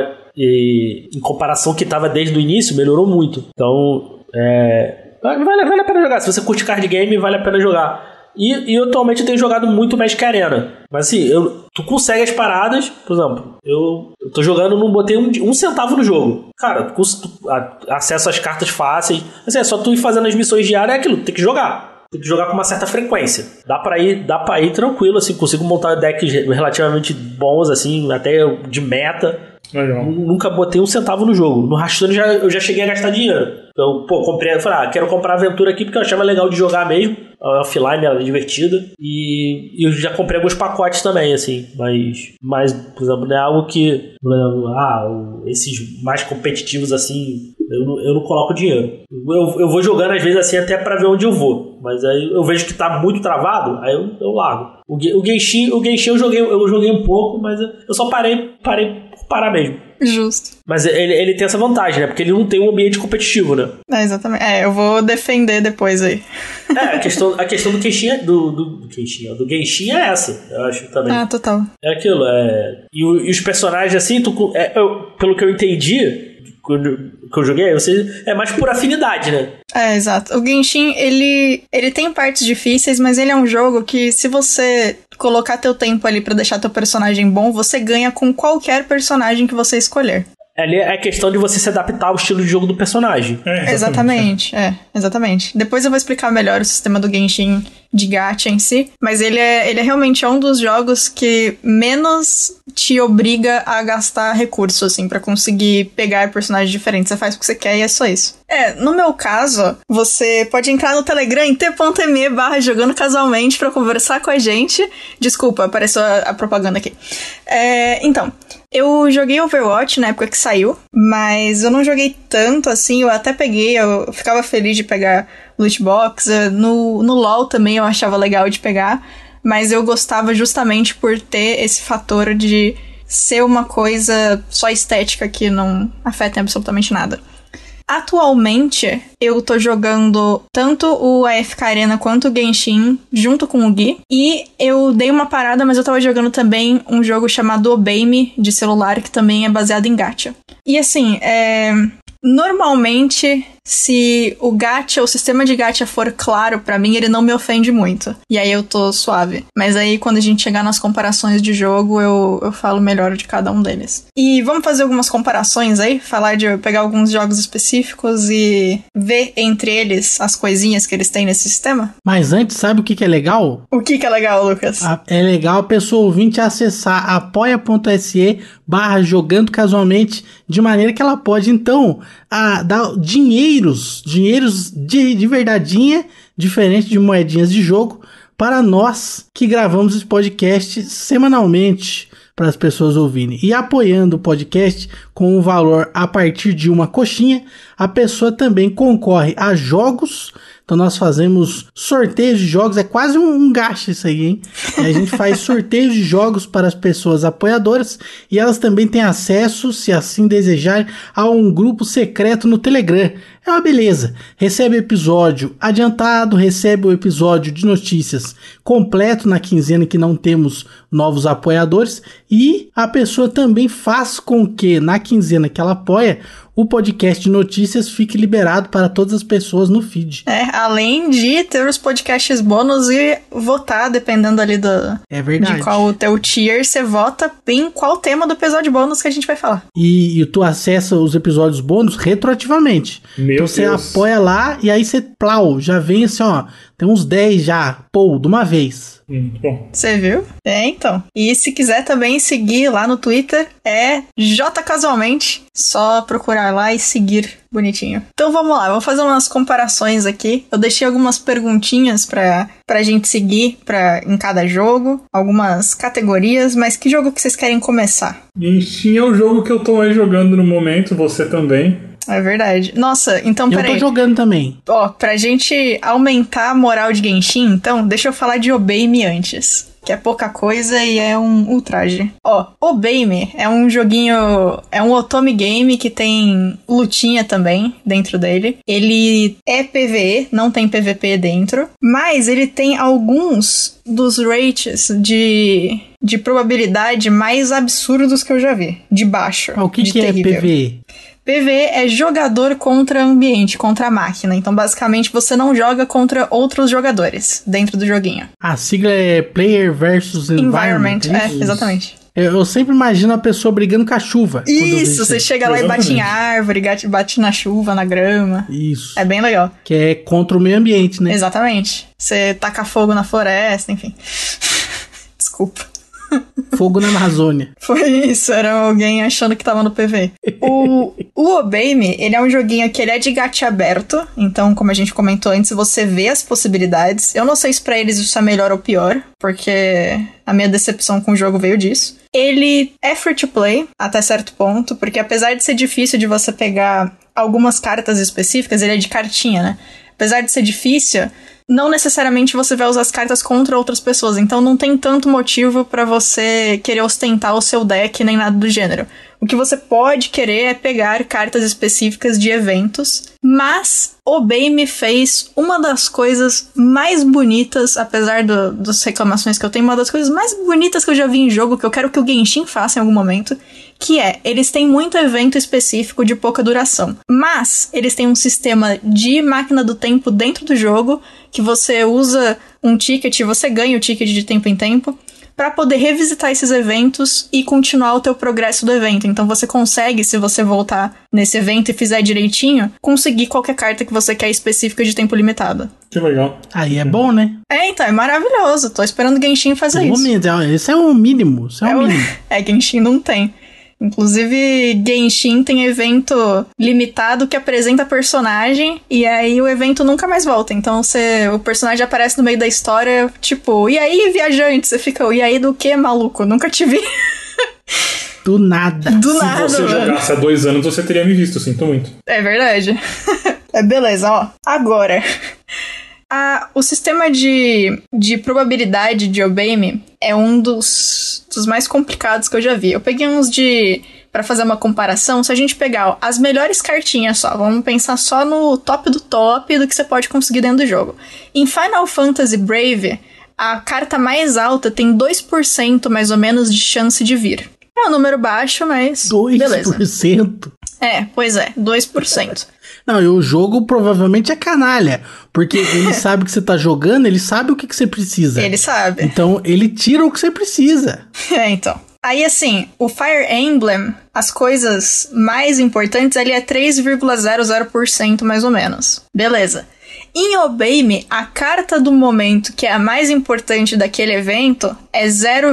em comparação que tava desde o início, melhorou muito. Então, vale a pena jogar. Se você curte card game, vale a pena jogar. E atualmente eu tenho jogado muito Magic Arena. Mas assim, tu consegue as paradas. Por exemplo, eu tô jogando, não botei um centavo no jogo. Cara, tu acesso às cartas fáceis. Assim, é só tu ir fazendo as missões diárias, é aquilo, tem que jogar. Tem que jogar com uma certa frequência. Dá pra ir tranquilo, assim. Consigo montar decks relativamente bons, assim, até de meta. Legal. Nunca botei um centavo no jogo. No Hearthstone eu já cheguei a gastar dinheiro. Eu, falei, quero comprar a aventura aqui porque eu achava legal de jogar mesmo. Offline, ela é divertida. E eu já comprei alguns pacotes também, assim. Mas, por exemplo, não é algo que... esses mais competitivos, assim... Eu não coloco dinheiro. Eu vou jogando, às vezes, assim, até pra ver onde eu vou. Mas aí eu vejo que tá muito travado, aí eu largo. O Genshin eu joguei um pouco, mas eu só parei por parar mesmo. Justo. Mas ele tem essa vantagem, né? Porque ele não tem um ambiente competitivo, né? Exatamente. Eu vou defender depois aí. A questão do Genshin do Genshin é essa, eu acho também. Total. É aquilo, E os personagens, assim, pelo que eu entendi... que eu joguei, é mais por afinidade, né? Exato. O Genshin, ele tem partes difíceis, mas ele é um jogo que, se você colocar teu tempo ali pra deixar teu personagem bom, você ganha com qualquer personagem que você escolher. Ali é questão de você se adaptar ao estilo de jogo do personagem. Exatamente. Exatamente. Depois eu vou explicar melhor o sistema do Genshin de gacha em si, mas ele é realmente um dos jogos que menos te obriga a gastar recursos, assim, pra conseguir pegar personagens diferentes. Você faz o que você quer e é só isso. No meu caso, você pode entrar no Telegram em t.me/jogando casualmente pra conversar com a gente. Desculpa, apareceu a propaganda aqui. Então, eu joguei Overwatch na época que saiu, mas eu não joguei tanto, assim, eu até peguei, eu ficava feliz de pegar loot box, no LoL também eu achava legal de pegar, mas eu gostava justamente por ter esse fator de ser uma coisa só estética que não afeta em absolutamente nada. Atualmente, eu tô jogando tanto o AFK Arena quanto o Genshin junto com o Gui. E eu dei uma parada, mas eu tava jogando também um jogo chamado Obey Me, de celular, que também é baseado em gacha. E assim, normalmente, se o gacha, o sistema de gacha for claro pra mim, ele não me ofende muito. E aí eu tô suave. Mas aí quando a gente chegar nas comparações de jogo, eu falo melhor de cada um deles. E vamos fazer algumas comparações aí? Falar de pegar alguns jogos específicos e ver entre eles as coisinhas que eles têm nesse sistema? Mas antes, sabe o que é legal? O que é legal, Lucas? É legal a pessoa ouvinte acessar apoia.se/jogando casualmente, de maneira que ela pode, então, dar dinheiros de verdadeinha, diferente de moedinhas de jogo, para nós que gravamos esse podcast semanalmente para as pessoas ouvirem. E apoiando o podcast com um valor a partir de uma coxinha, a pessoa também concorre a jogos. Então nós fazemos sorteios de jogos, é quase um gasto isso aí, hein? A gente faz sorteios de jogos para as pessoas apoiadoras e elas também têm acesso, se assim desejar, a um grupo secreto no Telegram. É uma beleza. Recebe episódio adiantado, recebe o episódio de notícias completo na quinzena que não temos novos apoiadores e a pessoa também faz com que na quinzena que ela apoia, o podcast de notícias fique liberado para todas as pessoas no feed. Além de ter os podcasts bônus e votar, dependendo ali de qual o teu tier, você vota em qual tema do episódio bônus que a gente vai falar. E tu acessa os episódios bônus retroativamente. Então você apoia lá e aí você, já vem assim, ó, tem uns 10 já, de uma vez. Bom. Você viu? Então. E se quiser também seguir lá no Twitter, é jcasualmente. Só procurar lá e seguir bonitinho. Então vamos lá, eu vou fazer umas comparações aqui. Eu deixei algumas perguntinhas pra gente seguir em cada jogo. Algumas categorias, mas que jogo que vocês querem começar? Genshin é o jogo que eu tô mais jogando no momento, você também. É verdade. Nossa, então peraí. Eu tô jogando também. Pra gente aumentar a moral de Genshin, então, deixa eu falar de Obey Me antes. Que é pouca coisa e é um ultraje. Obey Me é um joguinho... É um otome game que tem lutinha também dentro dele. Ele é PvE, não tem PvP dentro. Mas ele tem alguns dos rates de probabilidade mais absurdos que eu já vi. De baixo. O que é PvE? PvE é jogador contra ambiente, contra a máquina. Então, basicamente, você não joga contra outros jogadores dentro do joguinho. A sigla é Player versus Environment. Exatamente. Eu sempre imagino a pessoa brigando com a chuva. Isso, você chega lá e bate em árvore, bate na chuva, na grama. Isso. É bem legal. Que é contra o meio ambiente, né? Exatamente. Você taca fogo na floresta, enfim. Desculpa. Fogo na Amazônia. Foi isso, era alguém achando que tava no PV. O Obey Me, ele é um joguinho que ele é de gacha aberto, então, como a gente comentou antes, você vê as possibilidades. Eu não sei se pra eles isso é melhor ou pior, porque a minha decepção com o jogo veio disso. Ele é free to play, até certo ponto, porque apesar de ser difícil de você pegar algumas cartas específicas, ele é de cartinha, né? Apesar de ser difícil, não necessariamente você vai usar as cartas contra outras pessoas, então não tem tanto motivo pra você querer ostentar o seu deck nem nada do gênero. O que você pode querer é pegar cartas específicas de eventos, mas Obey Me fez uma das coisas mais bonitas, apesar das reclamações que eu tenho, uma das coisas mais bonitas que eu já vi em jogo, que eu quero que o Genshin faça em algum momento, que é, eles têm muito evento específico de pouca duração, mas eles têm um sistema de máquina do tempo dentro do jogo, que você usa um ticket, você ganha o ticket de tempo em tempo, para poder revisitar esses eventos e continuar o teu progresso do evento. Então você consegue, se você voltar nesse evento e fizer direitinho, conseguir qualquer carta que você quer específica de tempo limitado. Que legal. Aí é bom, né? Então, é maravilhoso. Tô esperando o Genshin fazer isso. Esse é o mínimo. Genshin não tem. Inclusive, Genshin tem evento limitado que apresenta personagem e aí o evento nunca mais volta. Então, o personagem aparece no meio da história, tipo, e aí, viajante? Você fica, e aí do que, maluco? Nunca te vi. Do nada. Se você jogasse há 2 anos, você teria me visto, sinto muito. É verdade. Beleza, ó. Agora... o sistema de probabilidade de Obey Me é um dos mais complicados que eu já vi. Eu peguei uns pra fazer uma comparação, se a gente pegar as melhores cartinhas só, vamos pensar só no top do que você pode conseguir dentro do jogo. Em Final Fantasy Brave, a carta mais alta tem 2% mais ou menos de chance de vir. É um número baixo, mas 2%? Beleza. Pois é, 2%. Não, e o jogo provavelmente é canalha, porque ele sabe que você tá jogando, ele sabe o que você precisa. Ele sabe. Então, ele tira o que você precisa. Então. Aí, assim, o Fire Emblem, as coisas mais importantes, ele é 3,00% mais ou menos. Beleza. Em Obey Me, a carta do momento, que é a mais importante daquele evento, é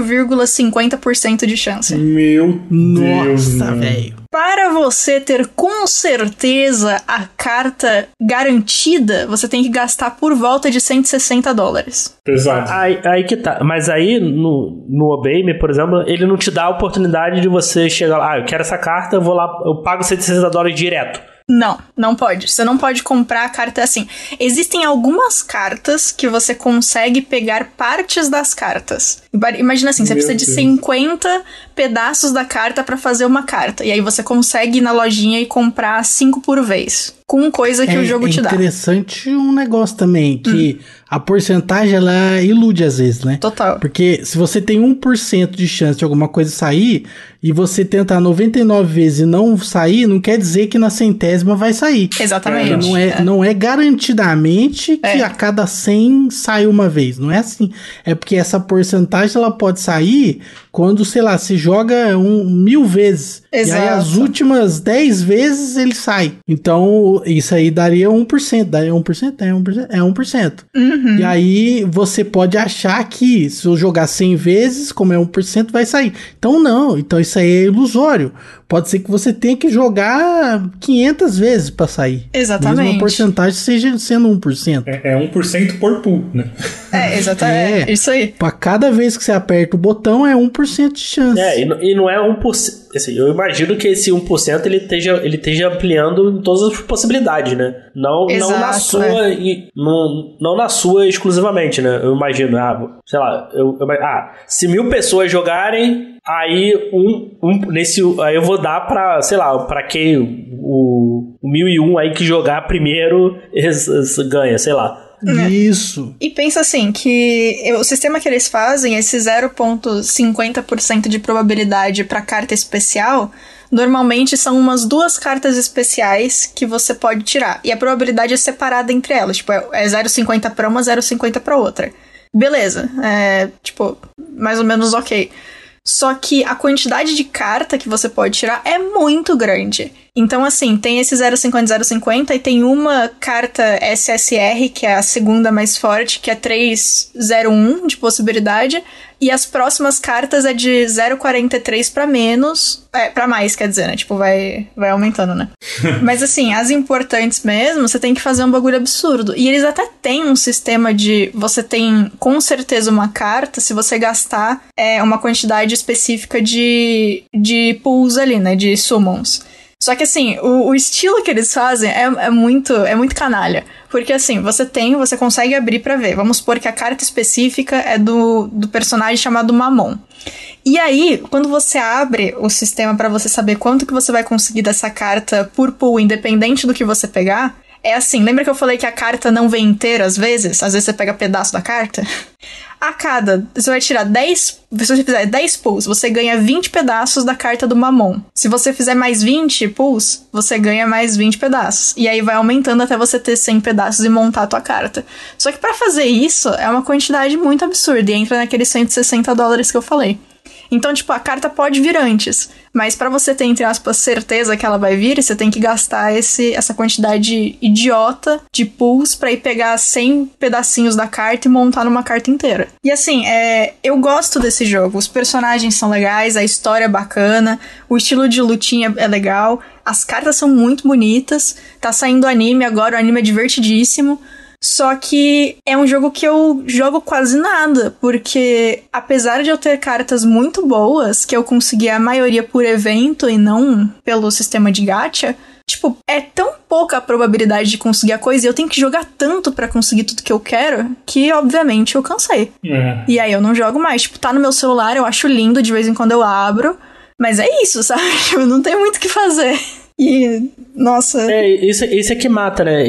0,50% de chance. Meu Deus. Nossa, velho. Para você ter com certeza a carta garantida, você tem que gastar por volta de $160. Exato. Aí que tá. Mas aí, no Obey Me, por exemplo, ele não te dá a oportunidade de você chegar lá, eu quero essa carta, eu vou lá, eu pago $160 direto. Não pode. Você não pode comprar a carta assim. Existem algumas cartas que você consegue pegar partes das cartas. Imagina assim, você precisa de 50 pedaços da carta pra fazer uma carta. E aí você consegue ir na lojinha e comprar 5 por vez. Com coisa que o jogo te dá. É interessante um negócio também, que a porcentagem, ela ilude às vezes, né? Total. Porque se você tem 1% de chance de alguma coisa sair, e você tentar 99 vezes e não sair, não quer dizer que na 100ª vai sair. Exatamente. Não é garantidamente que a cada 100 sai uma vez. Não é assim. É porque essa porcentagem, ela pode sair quando, sei lá, se joga 1000 vezes. Exato. E aí as últimas 10 vezes ele sai. Então, isso aí daria 1%. Daria 1%? É 1%. Uhum. E aí você pode achar que se eu jogar 100 vezes, como é 1%, vai sair. Então não. Então isso aí é ilusório. Pode ser que você tenha que jogar 500 vezes para sair. Exatamente. Mesmo a porcentagem seja sendo 1%. É 1% por pool, né? Exatamente. Isso aí. Para cada vez que você aperta o botão, é 1% de chance. E não é 1%. Assim, eu imagino que esse 1% ele esteja ampliando em todas as possibilidades, né? Não na sua. Não na sua exclusivamente, né? Eu imagino, sei lá, se 1000 pessoas jogarem, aí aí eu vou dar pra, sei lá, pra quem o 1001 aí que jogar primeiro ganha, sei lá. Isso. E pensa assim, que o sistema que eles fazem, esse 0,50% de probabilidade pra carta especial, normalmente são umas 2 cartas especiais que você pode tirar. E a probabilidade é separada entre elas. Tipo, é 0,50 pra uma, 0,50 pra outra. Beleza. Mais ou menos ok. Só que a quantidade de carta que você pode tirar é muito grande. Então, assim, tem esse 0,50 e tem uma carta SSR, que é a segunda mais forte, que é 3,01 de possibilidade. E as próximas cartas é de 0,43 pra menos. Pra mais, quer dizer, né? Tipo, vai aumentando, né? Mas, assim, as importantes mesmo, você tem que fazer um bagulho absurdo. E eles até têm um sistema de... Você tem, com certeza, uma carta se você gastar uma quantidade específica de pools ali, né? De summons. Só que, assim, o estilo que eles fazem é muito canalha. Porque, assim, você consegue abrir pra ver. Vamos supor que a carta específica é do personagem chamado Mamon. E aí, quando você abre o sistema pra você saber quanto que você vai conseguir dessa carta por pool, independente do que você pegar, É assim, lembra que eu falei que a carta não vem inteira às vezes? Às vezes você pega pedaço da carta? Você vai tirar 10... Se você fizer 10 pulls, você ganha 20 pedaços da carta do Mamon. Se você fizer mais 20 pulls, você ganha mais 20 pedaços. E aí vai aumentando até você ter 100 pedaços e montar a tua carta. Só que pra fazer isso, é uma quantidade muito absurda. E entra naqueles $160 que eu falei. Então, tipo, a carta pode vir antes, mas pra você ter, entre aspas, certeza que ela vai vir, você tem que gastar essa quantidade idiota de pulls pra ir pegar 100 pedacinhos da carta e montar numa carta inteira. E assim, eu gosto desse jogo. Os personagens são legais, a história é bacana, o estilo de lutinha é legal, as cartas são muito bonitas, tá saindo anime agora, o anime é divertidíssimo. Só que é um jogo que eu jogo quase nada, porque apesar de eu ter cartas muito boas, que eu consegui a maioria por evento e não pelo sistema de gacha, tipo, é tão pouca a probabilidade de conseguir a coisa e eu tenho que jogar tanto pra conseguir tudo que eu quero, que obviamente eu cansei. E aí eu não jogo mais. Tipo, tá no meu celular, eu acho lindo, de vez em quando eu abro, mas é isso, sabe? Tipo, não tem muito o que fazer. E, nossa... Isso é que mata, né?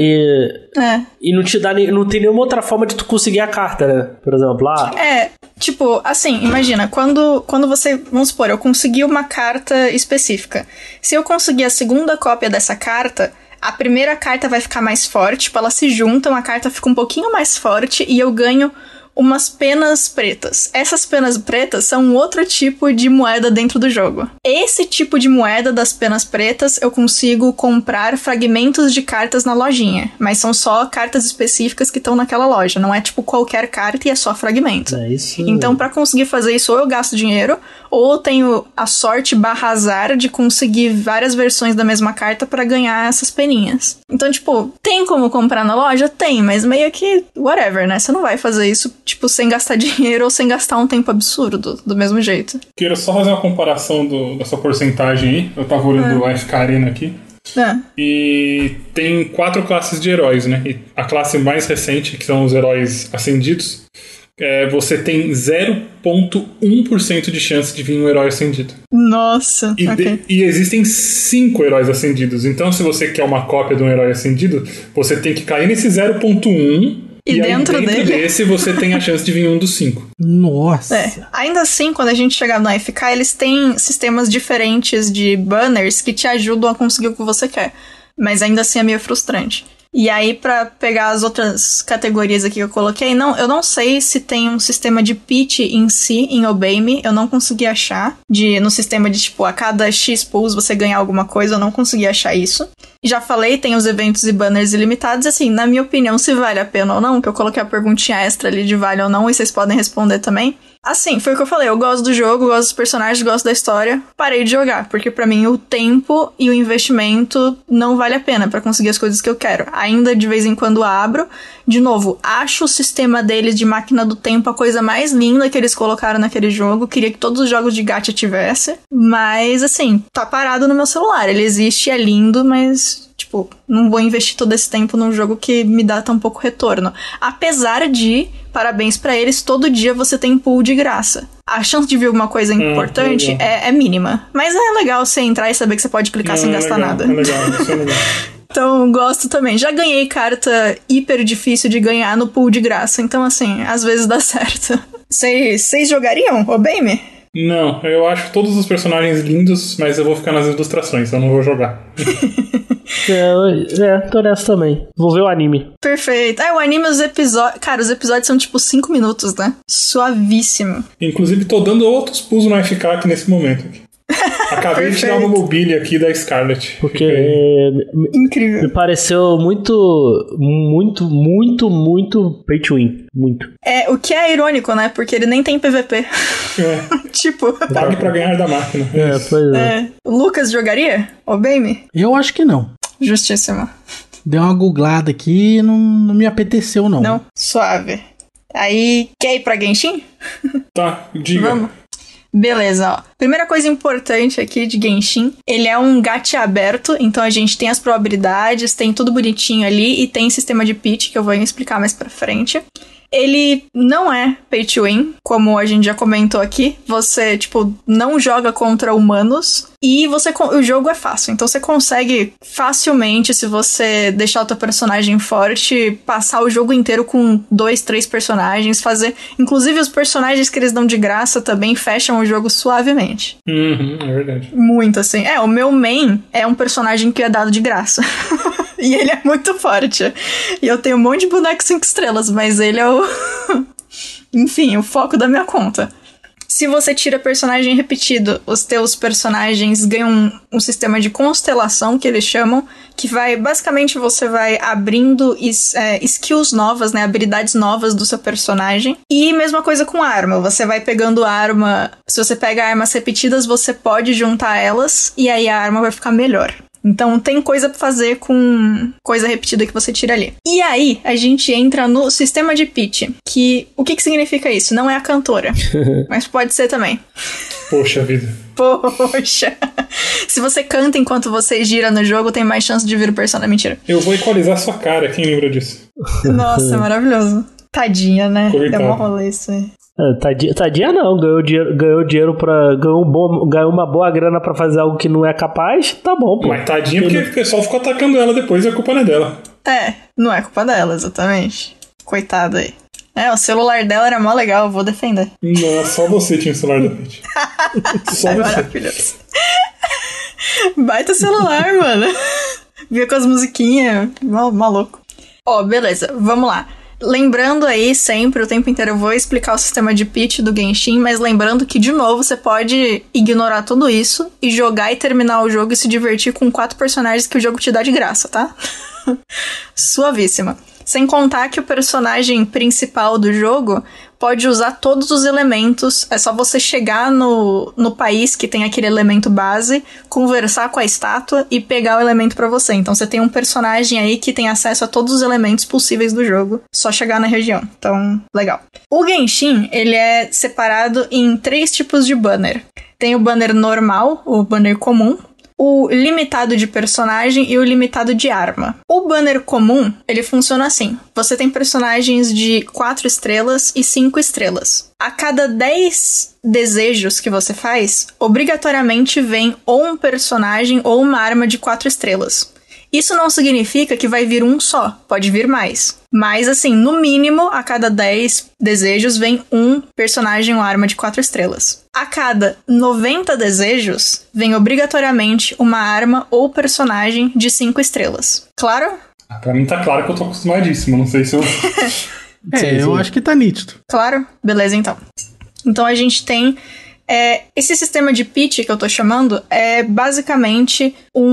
E não te dá... Não tem nenhuma outra forma de tu conseguir a carta, né? Por exemplo, lá... Tipo, assim, imagina, quando você... Vamos supor, eu consegui uma carta específica. Se eu conseguir a segunda cópia dessa carta, a primeira carta vai ficar mais forte, tipo, elas se juntam, a carta fica um pouquinho mais forte e eu ganho umas penas pretas. Essas penas pretas são um outro tipo de moeda dentro do jogo. Esse tipo de moeda das penas pretas eu consigo comprar fragmentos de cartas na lojinha, mas são só cartas específicas que estão naquela loja, não é tipo qualquer carta e é só fragmento. É isso. Então, pra conseguir fazer isso, ou eu gasto dinheiro, ou eu tenho a sorte barra azar de conseguir várias versões da mesma carta pra ganhar essas peninhas. Então, tipo, tem como comprar na loja? Tem, mas meio que whatever, né? Você não vai fazer isso tipo, sem gastar dinheiro ou sem gastar um tempo absurdo, do mesmo jeito. Quero só fazer uma comparação dessa porcentagem aí. Eu tava olhando o FK Arena aqui. E tem 4 classes de heróis, né? E a classe mais recente, que são os heróis ascendidos, você tem 0,1% de chance de vir um herói ascendido. Nossa, e existem 5 heróis ascendidos. Então, se você quer uma cópia de um herói ascendido, você tem que cair nesse 0,1%. E dentro desse você tem a chance de vir um dos 5. Nossa! Ainda assim, quando a gente chegar no AFK, eles têm sistemas diferentes de banners que te ajudam a conseguir o que você quer. Mas ainda assim é meio frustrante. E aí, pra pegar as outras categorias aqui que eu coloquei, eu não sei se tem um sistema de pitch em si, em Obey Me, eu não consegui achar. No sistema de, tipo, a cada X pulls você ganhar alguma coisa, eu não consegui achar isso. Já falei, tem os eventos e banners ilimitados, assim, na minha opinião, se vale a pena ou não, que eu coloquei a perguntinha extra ali de vale ou não, e vocês podem responder também. Assim, foi o que eu falei, eu gosto do jogo, gosto dos personagens, gosto da história, parei de jogar, porque pra mim o tempo e o investimento não vale a pena pra conseguir as coisas que eu quero. Ainda de vez em quando abro, de novo, acho o sistema deles de máquina do tempo a coisa mais linda que eles colocaram naquele jogo, queria que todos os jogos de gacha tivesse, mas assim, tá parado no meu celular, ele existe, é lindo, mas... Tipo, não vou investir todo esse tempo num jogo que me dá tão pouco retorno. Apesar de, parabéns pra eles, todo dia você tem pool de graça. A chance de vir alguma coisa importante é mínima. Mas é legal você entrar e saber que você pode clicar sem gastar nada. É legal, isso é legal. Então, gosto também. Já ganhei carta hiper difícil de ganhar no pool de graça. Então, assim, às vezes dá certo. Vocês jogariam Obey Me? Não, eu acho todos os personagens lindos, mas eu vou ficar nas ilustrações, eu não vou jogar. Tô nessa também. Vou ver o anime. Perfeito. O anime, os episódios... Cara, os episódios são tipo 5 minutos, né? Suavíssimo. Inclusive, tô dando outros pulls no FK aqui nesse momento. Acabei de tirar uma mobília aqui da Scarlet. Porque incrível. Me pareceu muito pay to win. Muito. O que é irônico, né? Porque ele nem tem PVP. Tipo... Pague pra ganhar da máquina. Pois é. Lucas jogaria? Obey Me? Eu acho que não. Justíssimo. Deu uma googlada aqui e não me apeteceu, não. Não? Suave. Aí, quer ir pra Genshin? Tá, diga. Vamos. Beleza, ó. Primeira coisa importante aqui de Genshin, ele é um gacha aberto, então a gente tem as probabilidades, tem tudo bonitinho ali e tem sistema de pitch, que eu vou explicar mais pra frente. Ele não é pay to win, como a gente já comentou aqui. Você, tipo, não joga contra humanos e o jogo é fácil. Então você consegue facilmente, se você deixar o teu personagem forte, passar o jogo inteiro com 2, 3 personagens, fazer... Inclusive os personagens que eles dão de graça também fecham o jogo suavemente. É verdade. Muito assim. O meu main é um personagem que é dado de graça. E ele é muito forte. E eu tenho um monte de boneco 5 estrelas, mas ele é o... Enfim, o foco da minha conta. Se você tira personagem repetido, os teus personagens ganham um sistema de constelação, que eles chamam, que vai... Basicamente, você vai abrindo skills novas, né? Habilidades novas do seu personagem. E mesma coisa com arma. Você vai pegando arma... Se você pega armas repetidas, você pode juntar elas, e aí a arma vai ficar melhor. Então tem coisa pra fazer com coisa repetida que você tira ali. E aí a gente entra no sistema de pitch, que... O que significa isso? Não é a cantora, mas pode ser também. Poxa vida. Poxa. Se você canta enquanto você gira no jogo, tem mais chance de vir o personagem. Mentira. Eu vou equalizar sua cara, quem lembra disso? Nossa, maravilhoso. Tadinha, né? Coitado. Deu um rolê isso aí. Tadinha não, ganhou dinheiro ganhou uma boa grana pra fazer algo que não é capaz, tá bom, pô. Mas tadinha porque o pessoal ficou atacando ela depois e a culpa não é dela. Não é culpa dela, exatamente. Coitada aí. O celular dela era mó legal, eu vou defender. Não, só você tinha o celular da Pitty. Só você. Maravilhoso. Baita celular, mano. Via com as musiquinhas, maluco. Beleza, vamos lá. Lembrando aí sempre, o tempo inteiro eu vou explicar o sistema de pitch do Genshin, mas lembrando que, de novo, você pode ignorar tudo isso e jogar e terminar o jogo e se divertir com 4 personagens que o jogo te dá de graça, tá? Suavíssima. Sem contar que o personagem principal do jogo pode usar todos os elementos. É só você chegar no país que tem aquele elemento base, conversar com a estátua e pegar o elemento pra você. Então você tem um personagem aí que tem acesso a todos os elementos possíveis do jogo. Só chegar na região. Então, legal. O Genshin, ele é separado em 3 tipos de banner. Tem o banner normal, o banner comum, o limitado de personagem e o limitado de arma. O banner comum, ele funciona assim. Você tem personagens de 4 estrelas e 5 estrelas. A cada 10 desejos que você faz, obrigatoriamente vem ou um personagem ou uma arma de 4 estrelas. Isso não significa que vai vir um só, pode vir mais. Mas, assim, no mínimo, a cada 10 desejos vem um personagem ou arma de 4 estrelas. A cada 90 desejos, vem obrigatoriamente uma arma ou personagem de 5 estrelas. Claro? Pra mim tá claro que eu tô acostumadíssimo, não sei se eu... eu acho que tá nítido. Claro? Beleza, então. Então a gente tem... esse sistema de pitch que eu tô chamando é basicamente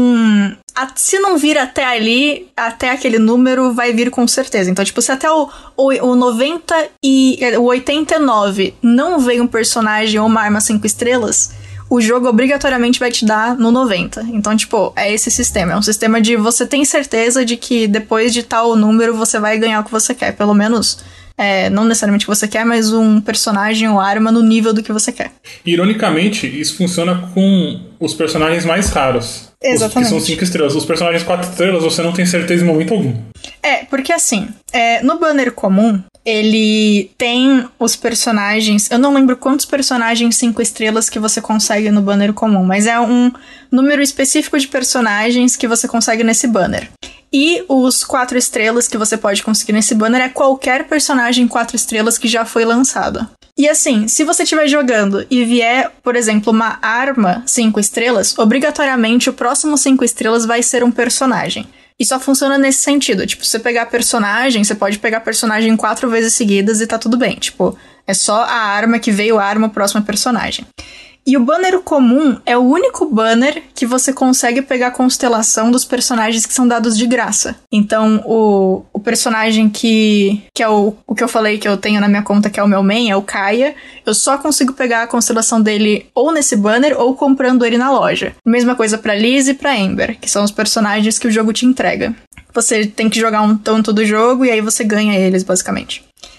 se não vir até ali, até aquele número, vai vir com certeza. Então, tipo, se até o 90 e o 89 não veio um personagem ou uma arma 5 estrelas, o jogo obrigatoriamente vai te dar no 90. Então, tipo, é esse sistema. É um sistema de você tem certeza de que depois de tal número você vai ganhar o que você quer. Pelo menos... não necessariamente o que você quer, mas um personagem ou arma no nível do que você quer. Ironicamente, isso funciona com os personagens mais raros. Exatamente. Que são 5 estrelas. Os personagens 4 estrelas você não tem certeza em momento algum. Porque assim, no banner comum, ele tem os personagens... Eu não lembro quantos personagens 5 estrelas que você consegue no banner comum, mas é um número específico de personagens que você consegue nesse banner. E os 4 estrelas que você pode conseguir nesse banner é qualquer personagem 4 estrelas que já foi lançado. E assim, se você estiver jogando e vier, por exemplo, uma arma 5 estrelas, obrigatoriamente o próximo 5 estrelas vai ser um personagem. E só funciona nesse sentido. Tipo, se você pegar personagem, você pode pegar personagem 4 vezes seguidas e tá tudo bem. Tipo, é só a arma que veio a arma, o próximo personagem. E o banner comum é o único banner que você consegue pegar a constelação dos personagens que são dados de graça. Então, o personagem que é o que eu falei que eu tenho na minha conta, que é o meu main, é o Kaia. Eu só consigo pegar a constelação dele ou nesse banner ou comprando ele na loja. Mesma coisa pra Liz e pra Amber, que são os personagens que o jogo te entrega. Você tem que jogar um tanto do jogo e aí você ganha eles, basicamente.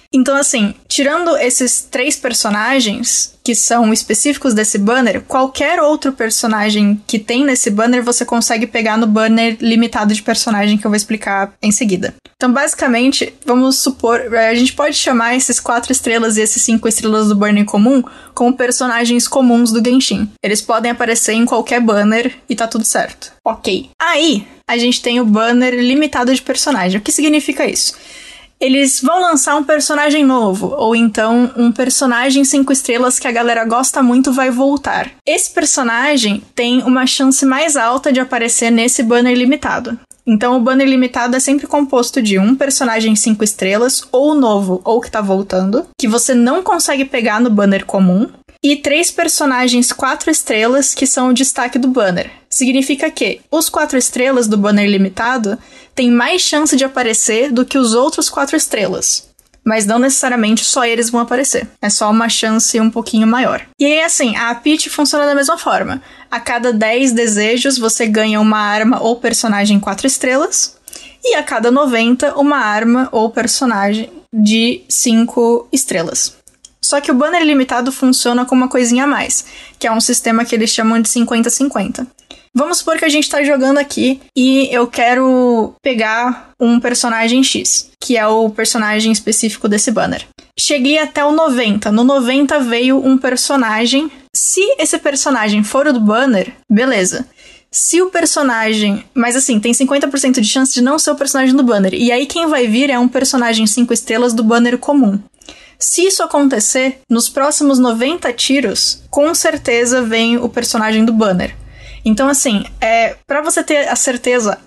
Então, assim, tirando esses 3 personagens que são específicos desse banner, qualquer outro personagem que tem nesse banner você consegue pegar no banner limitado de personagem que eu vou explicar em seguida. Então, basicamente, vamos supor, a gente pode chamar esses 4 estrelas e esses 5 estrelas do banner comum como personagens comuns do Genshin. Eles podem aparecer em qualquer banner e tá tudo certo. Ok. Aí, a gente tem o banner limitado de personagem. O que significa isso? Eles vão lançar um personagem novo, ou então um personagem 5 estrelas que a galera gosta muito vai voltar. Esse personagem tem uma chance mais alta de aparecer nesse banner limitado. Então o banner limitado é sempre composto de um personagem 5 estrelas, ou novo, ou que tá voltando, que você não consegue pegar no banner comum, e 3 personagens 4 estrelas que são o destaque do banner. Significa que os 4 estrelas do banner limitado têm mais chance de aparecer do que os outros 4 estrelas. Mas não necessariamente só eles vão aparecer. É só uma chance um pouquinho maior. E aí, assim, a Peach funciona da mesma forma. A cada 10 desejos, você ganha uma arma ou personagem 4 estrelas. E a cada 90, uma arma ou personagem de 5 estrelas. Só que o banner limitado funciona com uma coisinha a mais, que é um sistema que eles chamam de 50-50. Vamos supor que a gente tá jogando aqui e eu quero pegar um personagem X, que é o personagem específico desse banner. Cheguei até o 90. No 90 veio um personagem. Se esse personagem for o do banner, beleza. Se o personagem... Mas assim, tem 50% de chance de não ser o personagem do banner. E aí quem vai vir é um personagem 5 estrelas do banner comum. Se isso acontecer, nos próximos 90 tiros, com certeza vem o personagem do banner. Então, assim, pra você ter a certeza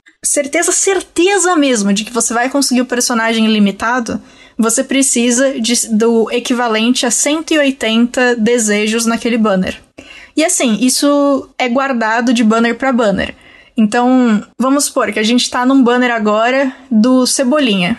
mesmo de que você vai conseguir o personagem ilimitado, você precisa do equivalente a 180 desejos naquele banner. E assim, isso é guardado de banner pra banner. Então, vamos supor que a gente tá num banner agora do Cebolinha.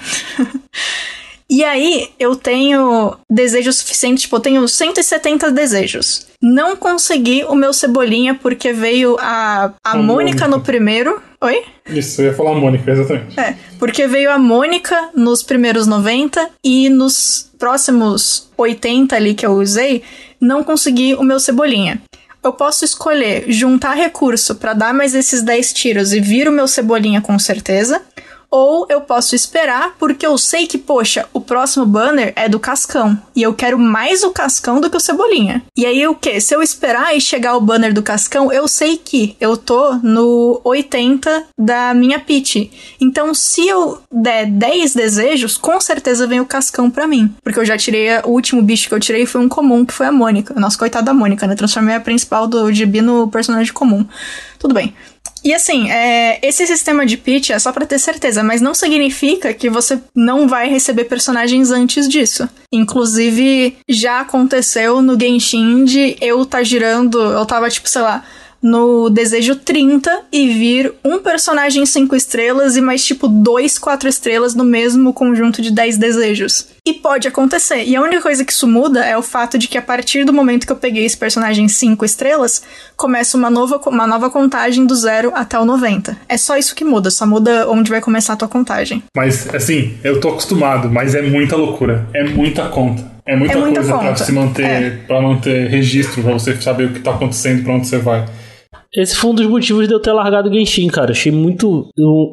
E aí, eu tenho desejos suficientes, tipo, eu tenho 170 desejos. Não consegui o meu Cebolinha porque veio a Mônica no primeiro... Oi? Isso, eu ia falar a Mônica, exatamente. Porque veio a Mônica nos primeiros 90 e nos próximos 80 ali que eu usei, não consegui o meu Cebolinha. Eu posso escolher juntar recurso pra dar mais esses 10 tiros e vir o meu Cebolinha com certeza... Ou eu posso esperar porque eu sei que, poxa, o próximo banner é do Cascão. E eu quero mais o Cascão do que o Cebolinha. E aí o quê? Se eu esperar e chegar o banner do Cascão, eu sei que eu tô no 80 da minha Peach. Então, se eu der 10 desejos, com certeza vem o Cascão pra mim. Porque eu já tirei... O último bicho que eu tirei foi um comum, que foi a Mônica. Nossa, coitada da Mônica, né? Transformei a principal do gibi no personagem comum. Tudo bem. E assim, esse sistema de pitch é só pra ter certeza, mas não significa que você não vai receber personagens antes disso. Inclusive, já aconteceu no Genshin de eu tá girando, eu tava tipo, sei lá, no desejo 30 e vir um personagem 5 estrelas e mais tipo 2 4 estrelas no mesmo conjunto de 10 desejos. E pode acontecer. E a única coisa que isso muda é o fato de que a partir do momento que eu peguei esse personagem 5 estrelas, começa uma nova contagem do 0 até o 90. É só isso que muda, só muda onde vai começar a tua contagem. Mas, assim, eu tô acostumado, mas é muita loucura. É muita conta. É muita coisa conta. Pra se manter, pra manter registro, pra você saber o que tá acontecendo, pra onde você vai. Esse foi um dos motivos de eu ter largado o Genshin, cara. Achei muito...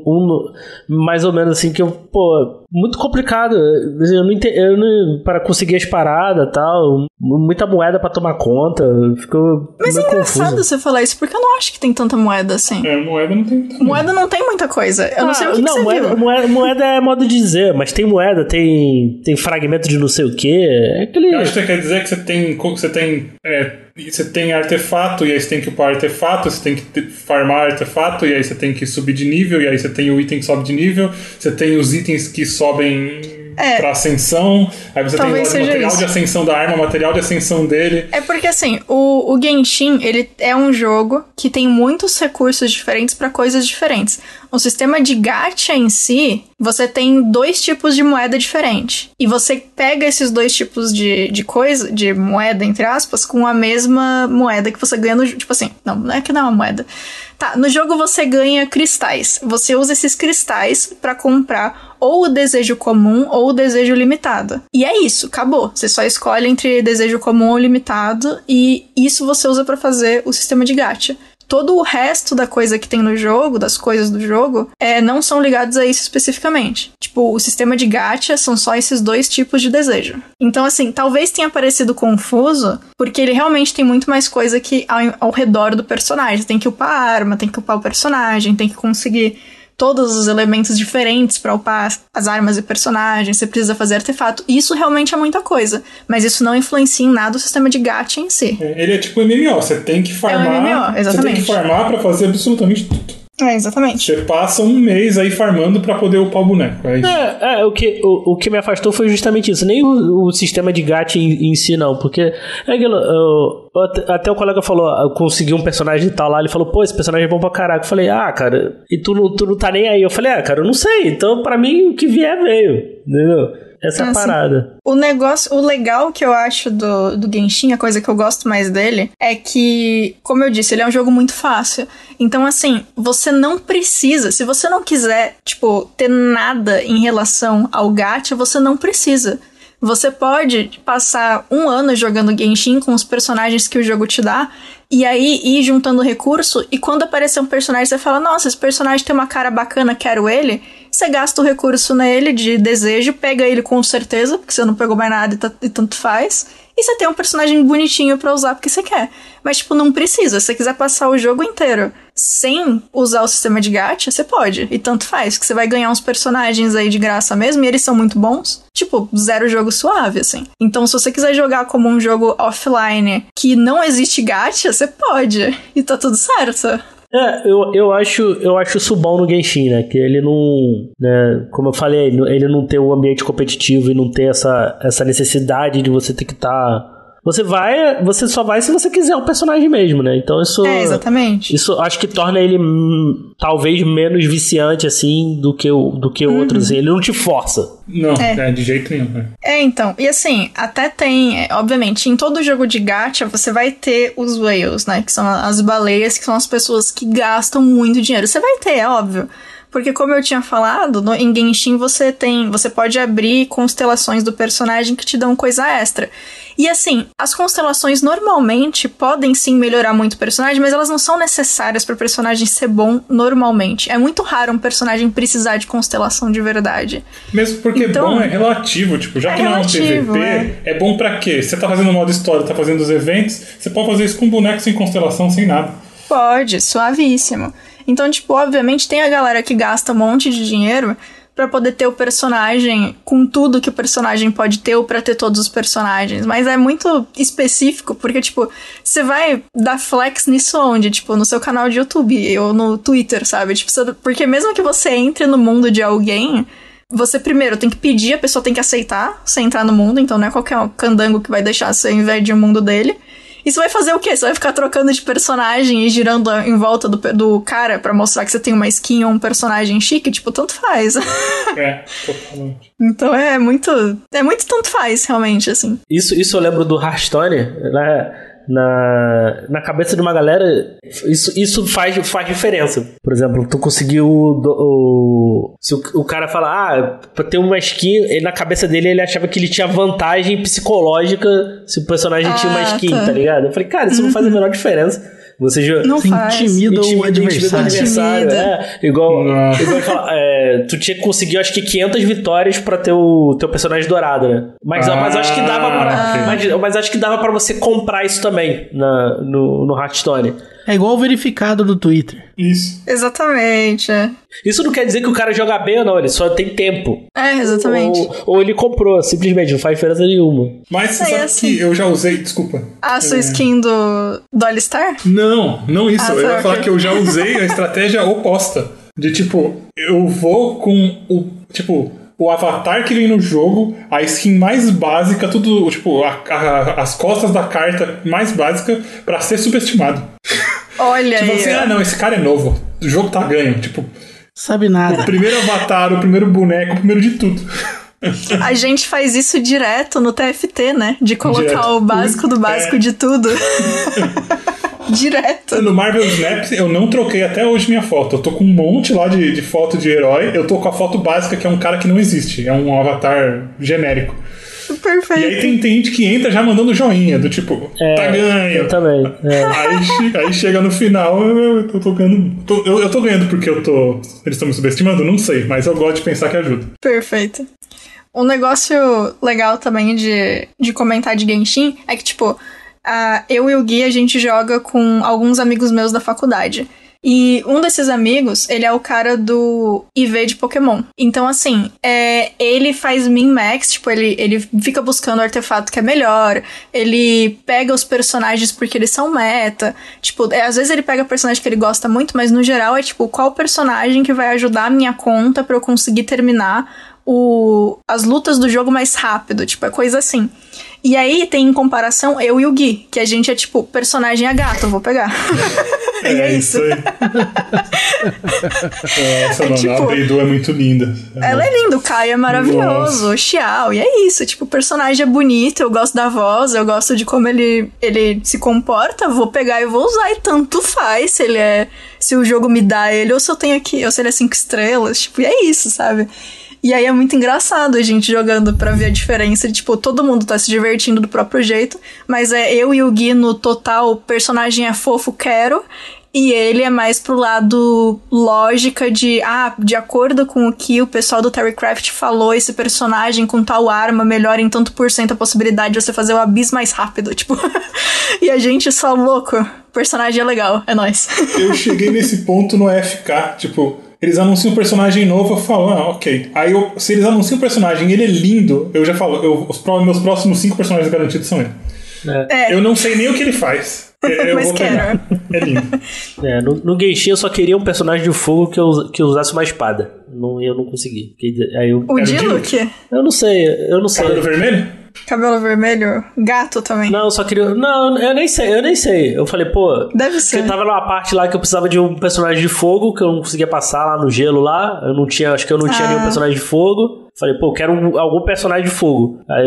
mais ou menos assim, que eu... Pô, muito complicado. Eu não para conseguir as paradas e tal. Muita moeda pra tomar conta. Ficou Mas é engraçado confuso você falar isso, porque eu não acho que tem tanta moeda assim. Moeda não tem muita moeda. Não tem muita coisa. Eu não sei o que você moeda, viu. Moeda é modo de dizer, mas tem moeda, tem fragmento de não sei o quê. É aquele... Eu acho que você quer dizer que você tem artefato, e aí você tem que upar artefato, você tem que farmar artefato, e aí você tem que subir de nível, e aí você tem o item que sobe de nível, você tem os itens que sobem pra ascensão, aí você tem o material de ascensão da arma, o material de ascensão dele. É porque assim, o Genshin, ele é um jogo que tem muitos recursos diferentes pra coisas diferentes. O sistema de gacha em si, você tem 2 tipos de moeda diferente. E você pega esses 2 tipos de moeda, entre aspas, com a mesma moeda que você ganha no... Tipo assim, não é que não é uma moeda. Tá, no jogo você ganha cristais. Você usa esses cristais pra comprar ou o desejo comum ou o desejo limitado. E é isso, acabou. Você só escolhe entre desejo comum ou limitado e isso você usa pra fazer o sistema de gacha. Todo o resto da coisa que tem no jogo, das coisas do jogo, não são ligados a isso especificamente. Tipo, o sistema de gacha são só esses 2 tipos de desejo. Então, assim, talvez tenha parecido confuso, porque ele realmente tem muito mais coisa que ao redor do personagem. Tem que upar a arma, tem que upar o personagem, tem que conseguir todos os elementos diferentes pra upar as armas e personagens, você precisa fazer artefato. Isso realmente é muita coisa, mas isso não influencia em nada o sistema de gacha em si. Ele é tipo MMO, você tem que farmar. É um MMO, exatamente. Você tem que farmar pra fazer absolutamente tudo. Exatamente. Você passa um mês aí farmando pra poder upar o boneco. É isso. O que me afastou foi justamente isso. Nem o sistema de gacha em si, não. Porque até o colega falou, consegui um personagem e tal lá, ele falou, pô, esse personagem é bom pra caraca. Eu falei, cara, e tu não tá nem aí. Eu falei, cara, eu não sei. Então, pra mim, o que vier, veio. Entendeu? Essa é a parada. O legal que eu acho do Genshin, a coisa que eu gosto mais dele, é que, como eu disse, ele é um jogo muito fácil. Então, assim, você não precisa, se você não quiser, tipo, ter nada em relação ao gacha, você não precisa. Você pode passar 1 ano jogando Genshin com os personagens que o jogo te dá, e aí ir juntando recurso, e quando aparecer um personagem, você fala, nossa, esse personagem tem uma cara bacana, quero ele. Você gasta o recurso nele de desejo, pega ele com certeza, porque você não pegou mais nada e tanto faz. E você tem um personagem bonitinho pra usar porque você quer. Mas, tipo, não precisa. Se você quiser passar o jogo inteiro sem usar o sistema de gacha, você pode. E tanto faz, que você vai ganhar uns personagens aí de graça mesmo, e eles são muito bons. Tipo, 0 jogo suave, assim. Então, se você quiser jogar como um jogo offline que não existe gacha, você pode. E tá tudo certo. Eu acho isso bom no Genshin, né? Que ele não, né, como eu falei, ele não tem um ambiente competitivo e não tem essa necessidade de você ter que estar... Você só vai se você quiser o personagem mesmo, né? Então isso... exatamente. Isso acho que torna ele talvez menos viciante, assim, do que outros. Ele não te força. Não, de jeito nenhum. Então. E assim, até tem... obviamente, em todo jogo de gacha, você vai ter os whales, né? Que são as baleias, que são as pessoas que gastam muito dinheiro. Você vai ter, é óbvio. Porque como eu tinha falado, em Genshin você pode abrir constelações do personagem que te dão coisa extra. E assim, as constelações normalmente podem sim melhorar muito o personagem, mas elas não são necessárias para o personagem ser bom normalmente. É muito raro um personagem precisar de constelação de verdade. Mesmo porque então, bom é relativo, tipo, já que não é um PVP, é bom pra quê? Você tá fazendo modo história, tá fazendo os eventos, você pode fazer isso com boneco sem constelação, sem nada. Pode, suavíssimo. Então, tipo, obviamente tem a galera que gasta um monte de dinheiro pra poder ter o personagem com tudo que o personagem pode ter ou pra ter todos os personagens. Mas é muito específico, porque, tipo, você vai dar flex nisso onde? Tipo, no seu canal de YouTube ou no Twitter, sabe? Tipo, porque mesmo que você entre no mundo de alguém, você primeiro tem que pedir, a pessoa tem que aceitar você entrar no mundo, então não é qualquer candango que vai deixar você invadir o mundo dele. E você vai fazer o quê? Você vai ficar trocando de personagem e girando em volta do cara pra mostrar que você tem uma skin ou um personagem chique? Tipo, tanto faz. Totalmente. Então é muito tanto faz, realmente, assim. Isso eu lembro do Hearthstone, né? Na cabeça de uma galera, isso faz diferença. Por exemplo, tu conseguiu se o cara fala, pra ter uma skin, na cabeça dele ele achava que ele tinha vantagem psicológica se o personagem tinha uma skin, tá ligado? Eu falei, cara, isso não faz a menor diferença. Você já intimida o adversário. Igual tu tinha que conseguir, acho que 500 vitórias pra ter o teu personagem dourado, né? Mas acho que dava mas acho que dava pra você comprar isso também no Hearthstone. É igual o verificado do Twitter. Isso. Exatamente, Isso não quer dizer que o cara joga bem ou não, ele só tem tempo. Exatamente. Ou ele comprou, simplesmente, não faz diferença nenhuma. Mas você sabe que eu já usei, desculpa. A sua skin do Alistar? Não isso. Eu ia falar que eu já usei a estratégia oposta. De tipo, eu vou com o avatar que vem no jogo, a skin mais básica, tudo, tipo, as costas da carta mais básica pra ser subestimado. Olha tipo aí. Assim, não, esse cara é novo. O jogo tá ganho. Tipo, sabe nada. O primeiro avatar, o primeiro boneco, o primeiro de tudo. A gente faz isso direto no TFT, né? De colocar o básico do básico de tudo. Direto. No Marvel Snap, eu não troquei até hoje minha foto. Eu tô com um monte lá de foto de herói. Eu tô com a foto básica, que é um cara que não existe. É um avatar genérico. Perfeito. E aí tem gente que entra já mandando joinha, do tipo, tá ganho. Eu também. Aí chega no final, eu tô ganhando. Eu tô ganhando porque eles estão me subestimando? Não sei, mas eu gosto de pensar que ajuda. Perfeito. Um negócio legal também de comentar de Genshin é que, tipo, eu e o Gui, a gente joga com alguns amigos meus da faculdade. E um desses amigos, ele é o cara do IV de Pokémon. Então, assim, ele faz min-max, tipo, ele fica buscando o artefato que é melhor, ele pega os personagens porque eles são meta. Tipo, às vezes ele pega personagem que ele gosta muito, mas no geral é, tipo, qual personagem que vai ajudar a minha conta pra eu conseguir terminar as lutas do jogo mais rápido, tipo, é coisa assim. E aí tem em comparação eu e o Gui, que a gente é tipo, personagem a gato, eu vou pegar. E é isso. Aí. Nossa, mano, tipo, a Beidou é muito linda. Ela é linda, o Kai é maravilhoso, o Xiao, e é isso. Tipo, o personagem é bonito, eu gosto da voz, eu gosto de como ele se comporta, vou pegar e vou usar, e tanto faz se o jogo me dá ele, ou se eu tenho aqui, ou se ele é 5 estrelas, tipo, e é isso, sabe? E aí é muito engraçado a gente jogando pra ver a diferença de, tipo, todo mundo tá se divertindo do próprio jeito, mas eu e o Gui no total, o personagem é fofo, quero, e ele é mais pro lado lógica de acordo com o que o pessoal do Terrycraft falou, esse personagem com tal arma melhora em tanto por cento a possibilidade de você fazer o Abyss mais rápido, tipo. E a gente só louco, o personagem é legal, é nóis. Eu cheguei nesse ponto no FK, tipo... Eles anunciam um personagem novo, eu falo, ok. Aí, se eles anunciam um personagem e ele é lindo, eu já falo, meus próximos 5 personagens garantidos são ele. Eu não sei nem o que ele faz. Eu vou pegar. É lindo. No Genshin eu só queria um personagem de fogo que usasse uma espada. Eu não consegui. O Diluc? Eu não sei. Cabelo vermelho? Cabelo vermelho? Gato também? Não, eu só queria... Não, eu nem sei. Eu falei, pô... Deve ser. Porque tava numa parte lá que eu precisava de um personagem de fogo, que eu não conseguia passar lá no gelo lá. Acho que eu não tinha nenhum personagem de fogo. Falei, pô, quero algum personagem de fogo. Aí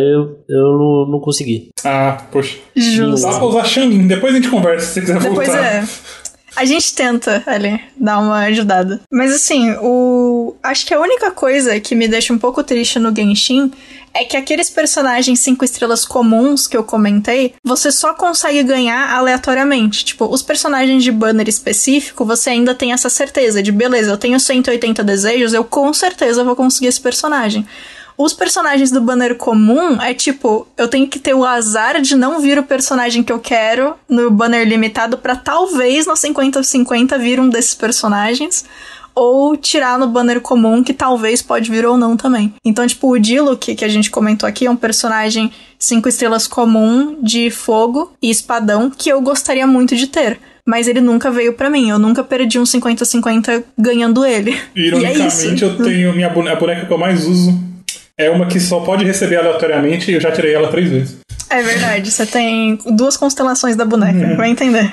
eu não consegui. Poxa. Justo. Dá pra usar Shang, depois a gente conversa, se você quiser voltar. Depois a gente tenta ali dar uma ajudada. Mas assim, acho que a única coisa que me deixa um pouco triste no Genshin é que aqueles personagens 5 estrelas comuns que eu comentei, você só consegue ganhar aleatoriamente. Tipo, os personagens de banner específico, você ainda tem essa certeza de, beleza, eu tenho 180 desejos, eu com certeza vou conseguir esse personagem. Os personagens do banner comum é tipo, eu tenho que ter o azar de não vir o personagem que eu quero no banner limitado pra talvez no 50-50 vir um desses personagens, ou tirar no banner comum que talvez pode vir ou não também. Então, tipo, o Diluc, que a gente comentou aqui, é um personagem 5 estrelas comum de fogo e espadão que eu gostaria muito de ter. Mas ele nunca veio pra mim. Eu nunca perdi um 50-50 ganhando ele. Ironicamente, eu tenho a boneca que eu mais uso. É uma que só pode receber aleatoriamente e eu já tirei ela 3 vezes. É verdade, você tem 2 constelações da boneca, vai entender.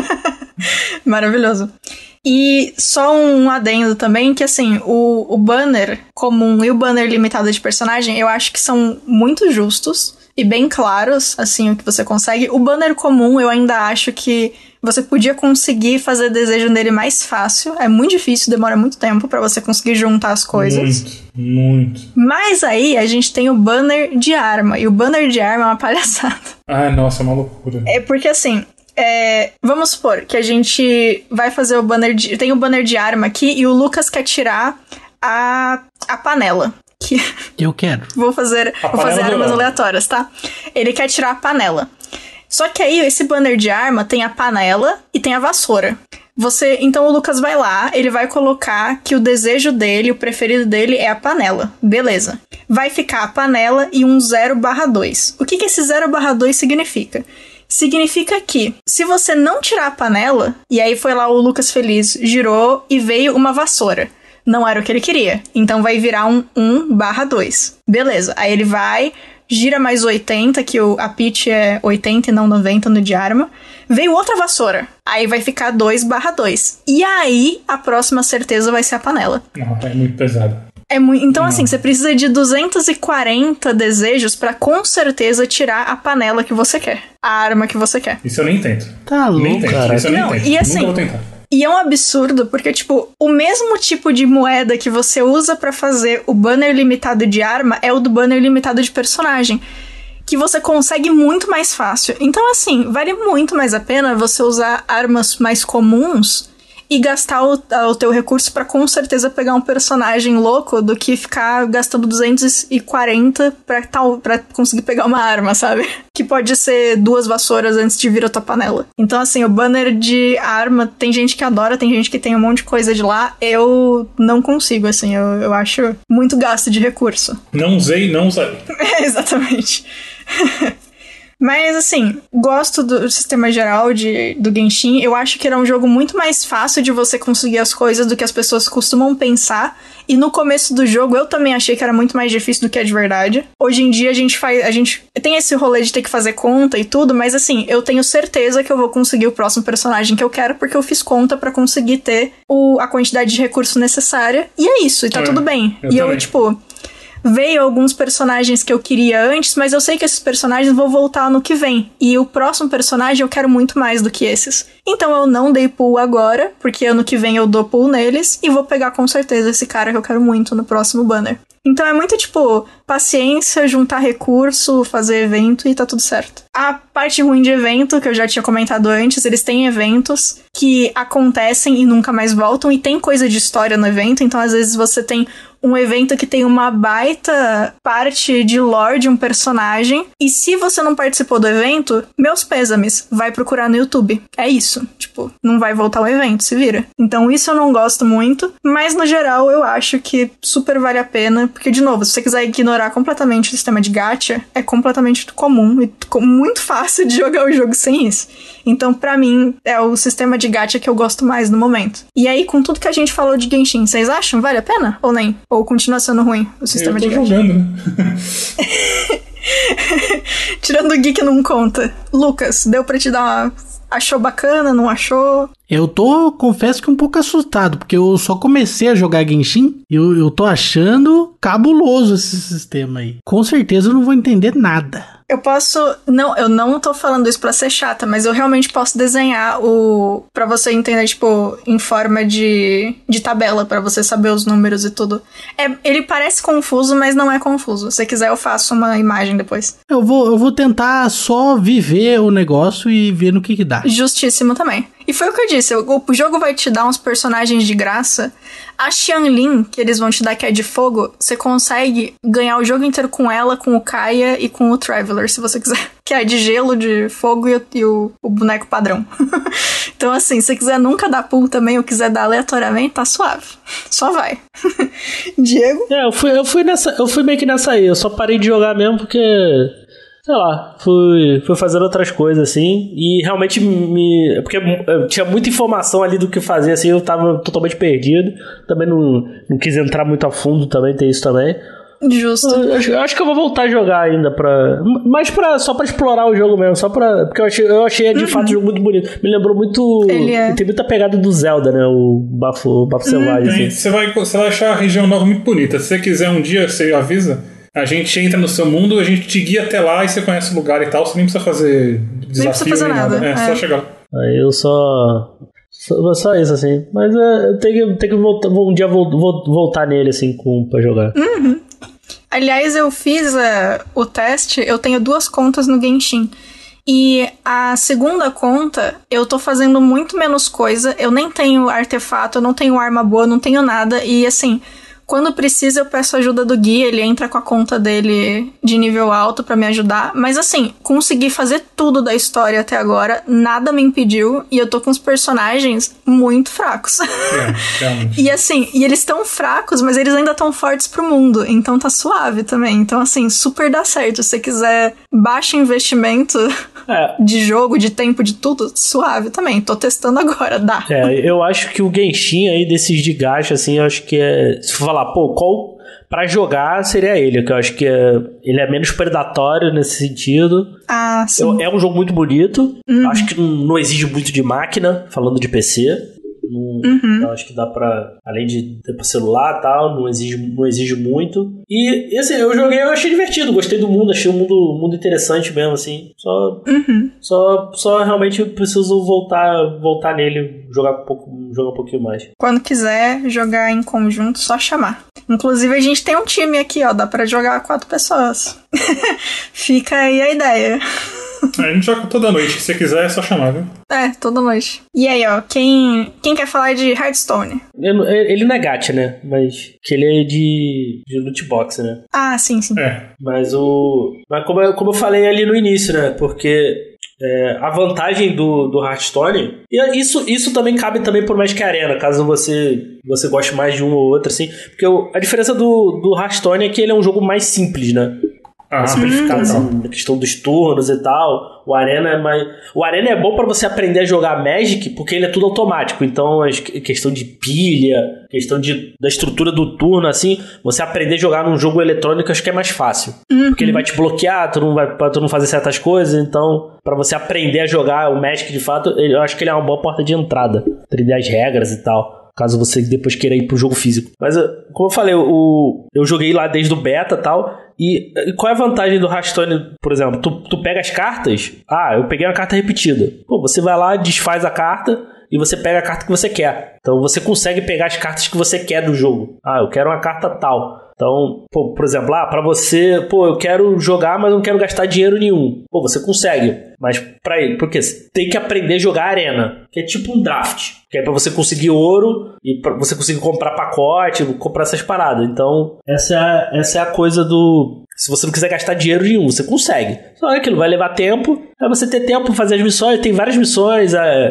Maravilhoso. E só um adendo também, que assim, o banner comum e o banner limitado de personagem, eu acho que são muito justos e bem claros, assim, o que você consegue. O banner comum, eu ainda acho que você podia conseguir fazer desejo nele mais fácil. É muito difícil, demora muito tempo pra você conseguir juntar as coisas. Muito. Mas aí a gente tem o banner de arma, e o banner de arma é uma palhaçada. Nossa, é uma loucura. É porque assim... vamos supor que a gente vai fazer o banner tem o banner de arma aqui e o Lucas quer tirar a panela. Eu quero. Vou fazer armas aleatórias, tá? Ele quer tirar a panela. Só que aí esse banner de arma tem a panela e tem a vassoura. Então o Lucas vai lá, ele vai colocar que o desejo dele, o preferido dele é a panela. Beleza. Vai ficar a panela e um 0/2. O que esse 0/2 significa? Significa que, se você não tirar a panela, e aí foi lá o Lucas feliz, girou e veio uma vassoura. Não era o que ele queria. Então vai virar um 1/2. Beleza. Aí ele vai, gira mais 80, que a pitch é 80 e não 90 no de arma. Veio outra vassoura. Aí vai ficar 2/2. E aí, a próxima certeza vai ser a panela. Não, é muito pesado. Então, assim, você precisa de 240 desejos pra com certeza tirar a panela que você quer. A arma que você quer. Isso eu nem tento. Tá louco, cara. Isso eu nem tento. E assim, nunca vou tentar. E é um absurdo, porque, tipo, o mesmo tipo de moeda que você usa pra fazer o banner limitado de arma é o do banner limitado de personagem, que você consegue muito mais fácil. Então, assim, vale muito mais a pena você usar armas mais comuns e gastar o teu recurso pra com certeza pegar um personagem louco do que ficar gastando 240 pra conseguir pegar uma arma, sabe? Que pode ser 2 vassouras antes de vir a tua panela. Então, assim, o banner de arma, tem gente que adora, tem gente que tem um monte de coisa de lá. Eu não consigo, assim, eu acho muito gasto de recurso. Não usei, não usarei. Exatamente. Mas, assim, gosto do sistema geral do Genshin. Eu acho que era um jogo muito mais fácil de você conseguir as coisas do que as pessoas costumam pensar. E no começo do jogo, eu também achei que era muito mais difícil do que é de verdade. Hoje em dia, a gente tem esse rolê de ter que fazer conta e tudo, mas, assim, eu tenho certeza que eu vou conseguir o próximo personagem que eu quero, porque eu fiz conta pra conseguir ter a quantidade de recurso necessária. E é isso, e tá tudo bem. Eu, tipo... Veio alguns personagens que eu queria antes, mas eu sei que esses personagens vão voltar ano que vem. E o próximo personagem eu quero muito mais do que esses. Então eu não dei pull agora, porque ano que vem eu dou pull neles. E vou pegar com certeza esse cara que eu quero muito no próximo banner. Então é muito, tipo, paciência, juntar recurso, fazer evento e tá tudo certo. A parte ruim de evento, que eu já tinha comentado antes, eles têm eventos que acontecem e nunca mais voltam. E tem coisa de história no evento, então às vezes você tem um evento que tem uma baita parte de lore de um personagem. E se você não participou do evento, meus pêsames, vai procurar no YouTube. É isso. Tipo, não vai voltar o evento, se vira. Então isso eu não gosto muito. Mas no geral eu acho que super vale a pena. Porque, de novo, se você quiser ignorar completamente o sistema de gacha, é completamente comum e muito fácil de jogar o jogo sem isso. Então, pra mim, é o sistema de gacha que eu gosto mais no momento. E aí, com tudo que a gente falou de Genshin, vocês acham? Vale a pena? Ou nem? Ou continua sendo ruim o sistema de gacha? Eu tô jogando, né? Tirando o Geek não conta. Lucas, deu pra te dar uma... Achou bacana, não achou? Eu confesso que um pouco assustado, porque eu só comecei a jogar Genshin e eu tô achando cabuloso esse sistema aí. Com certeza eu não vou entender nada. Eu posso... Não, eu não tô falando isso pra ser chata, mas eu realmente posso desenhar pra você entender, tipo, em forma de tabela, pra você saber os números e tudo. Ele parece confuso, mas não é confuso. Se você quiser, eu faço uma imagem depois. Eu vou tentar só viver o negócio e ver no que dá. Justíssimo também. E foi o que eu disse, o jogo vai te dar uns personagens de graça. A Xianlin, que eles vão te dar, que é de fogo, você consegue ganhar o jogo inteiro com ela, com o Kaia e com o Traveler, se você quiser. Que é de gelo, de fogo e o boneco padrão. Então, assim, se você quiser nunca dar pull também, ou quiser dar aleatoriamente, tá suave. Só vai. Diego? Eu fui meio que nessa aí. Eu só parei de jogar mesmo porque... Sei lá, fui fazendo outras coisas, assim, e realmente porque tinha muita informação ali do que fazer, assim, eu tava totalmente perdido. Também não quis entrar muito a fundo também, tem isso também. Justo. Eu acho que eu vou voltar a jogar ainda mas só pra explorar o jogo mesmo, porque eu achei de fato o jogo muito bonito. Me lembrou muito... Tem muita pegada do Zelda, né? O bafo selvagem, assim. Você vai achar a região nova muito bonita. Se você quiser um dia, você avisa... A gente entra no seu mundo, a gente te guia até lá e você conhece o lugar e tal. Você nem precisa fazer desafio, nem precisa fazer nada. Só chegar lá. Aí eu só isso, assim. Mas eu tenho que voltar, um dia voltar nele, assim, pra jogar. Uhum. Aliás, eu fiz o teste, eu tenho 2 contas no Genshin. E a segunda conta, eu tô fazendo muito menos coisa. Eu nem tenho artefato, eu não tenho arma boa, não tenho nada. E, assim... Quando precisa, eu peço ajuda do Gui, ele entra com a conta dele de nível alto pra me ajudar. Mas assim, consegui fazer tudo da história até agora, nada me impediu, e eu tô com os personagens muito fracos. E assim, eles estão fracos, mas eles ainda estão fortes pro mundo, então tá suave também. Então assim, super dá certo. Se você quiser baixo investimento de jogo, de tempo, de tudo, suave também. Tô testando agora, dá. Eu acho que o Genshin aí, desses de gacha, assim, eu acho que se for falar, qual pra jogar seria ele, que eu acho que ele é menos predatório nesse sentido. Sim. É um jogo muito bonito. Acho que não exige muito de máquina, falando de PC. Eu acho que dá pra, além de ter pra celular e tal, não exige muito. E assim, eu achei divertido, gostei do mundo, achei o mundo interessante mesmo, assim. Só realmente preciso voltar nele, jogar um pouquinho mais. Quando quiser jogar em conjunto, só chamar. Inclusive, a gente tem um time aqui, ó, dá pra jogar 4 pessoas. Fica aí a ideia. A gente joga toda noite, se você quiser é só chamar, viu? Toda noite. E aí, ó, quem quer falar de Hearthstone? Ele não é gacha, né? Mas que ele é de loot box, né? Ah, sim. Mas como eu falei ali no início, né? Porque a vantagem do Hearthstone, e isso também cabe também por Magic Arena, caso você goste mais de um ou outro, assim. Porque a diferença do Hearthstone é que ele é um jogo mais simples, né? Simplificado, assim, na questão dos turnos e tal. O Arena é bom pra você aprender a jogar Magic, porque ele é tudo automático. Então, a questão de pilha, questão da estrutura do turno, assim, você aprender a jogar num jogo eletrônico, acho que é mais fácil. Porque ele vai te bloquear, tu não fazer certas coisas. Então, pra você aprender a jogar o Magic de fato, eu acho que ele é uma boa porta de entrada. Aprender as regras e tal, caso você depois queira ir pro jogo físico. Mas, como eu falei, eu joguei lá desde o beta e tal. E qual é a vantagem do Hearthstone, por exemplo? Tu pega as cartas. Eu peguei uma carta repetida. Você vai lá, desfaz a carta e você pega a carta que você quer. Então você consegue pegar as cartas que você quer do jogo. Eu quero uma carta tal. Então, por exemplo, pra você, eu quero jogar, mas não quero gastar dinheiro nenhum. Você consegue. Mas porque você tem que aprender a jogar arena, que é tipo um draft. Que é pra você conseguir ouro e pra você conseguir comprar pacote, comprar essas paradas. Então, essa é a coisa do... Se você não quiser gastar dinheiro nenhum, você consegue. Só que aquilo vai levar tempo. É você ter tempo pra fazer as missões. Tem várias missões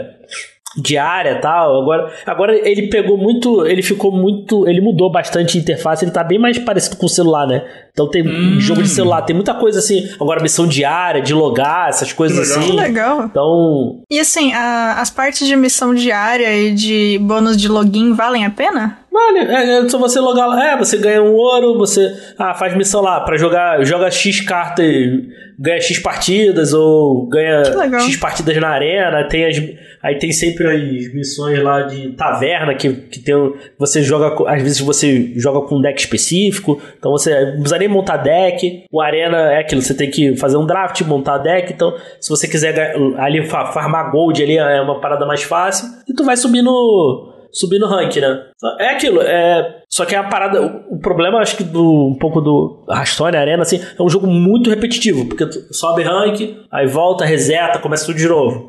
diária e tal. Agora ele pegou muito... Ele mudou bastante a interface. Ele tá bem mais parecido com o celular, né? Então tem jogo de celular, tem muita coisa assim. Agora missão diária, de logar, essas coisas assim. Que legal. Então... E assim, as partes de missão diária e de bônus de login valem a pena? Vale, só você logar lá, você ganha um ouro, você faz missão lá pra joga X cartas, ganha X partidas, ou ganha X partidas na arena, aí tem sempre as missões lá de taverna, que tem, você joga, às vezes você joga com um deck específico, então você não precisa nem montar deck. O arena é aquilo, você tem que fazer um draft, montar deck, então se você quiser ali farmar gold ali é uma parada mais fácil, e tu vai subir no rank, né? É aquilo, só que a parada, o problema, acho que um pouco do Hearthstone, Arena, assim, é um jogo muito repetitivo, porque tu sobe rank, aí volta, reseta, começa tudo de novo.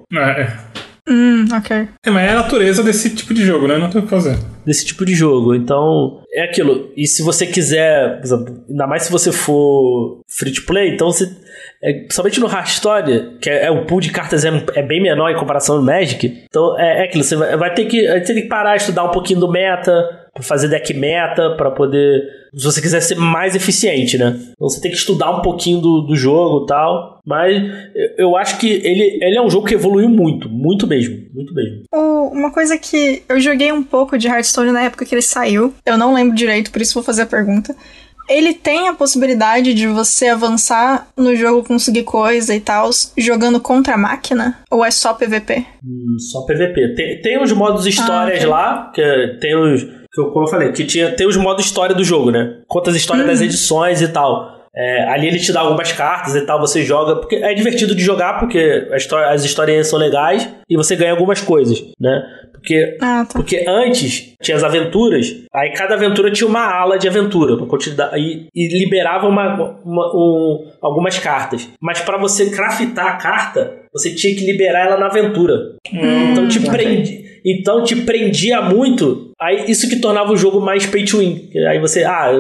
Ok. Mas é a natureza desse tipo de jogo, né? Não tem o que fazer. Desse tipo de jogo, então é aquilo. E se você quiser, por exemplo, ainda mais se você for free to play, então você... Principalmente no Hearthstone, que o pool de cartas é bem menor em comparação ao Magic, então é aquilo, você vai ter que parar, estudar um pouquinho do meta, pra fazer deck meta, pra poder, se você quiser ser mais eficiente, né? Então você tem que estudar um pouquinho do jogo e tal, mas eu acho que ele é um jogo que evoluiu muito, muito mesmo. Uma coisa que eu joguei um pouco de Hearthstone na época que ele saiu, eu não lembro direito, por isso vou fazer a pergunta. Ele tem a possibilidade de você avançar no jogo, conseguir coisa e tal, jogando contra a máquina? Ou é só PVP? Só PVP. Tem os modos histórias lá, que tem os... Como eu falei, tem os modos história do jogo, né? Conta as histórias das edições e tal. Ali ele te dá algumas cartas e tal, você joga, porque é divertido de jogar, porque as histórias são legais e você ganha algumas coisas, né? Porque antes tinha as aventuras, aí cada aventura tinha uma ala de aventura pra quantidade, e liberava algumas cartas. Mas pra você craftar a carta, você tinha que liberar ela na aventura. Então te prendia muito. Aí isso que tornava o jogo mais pay to win. Aí você,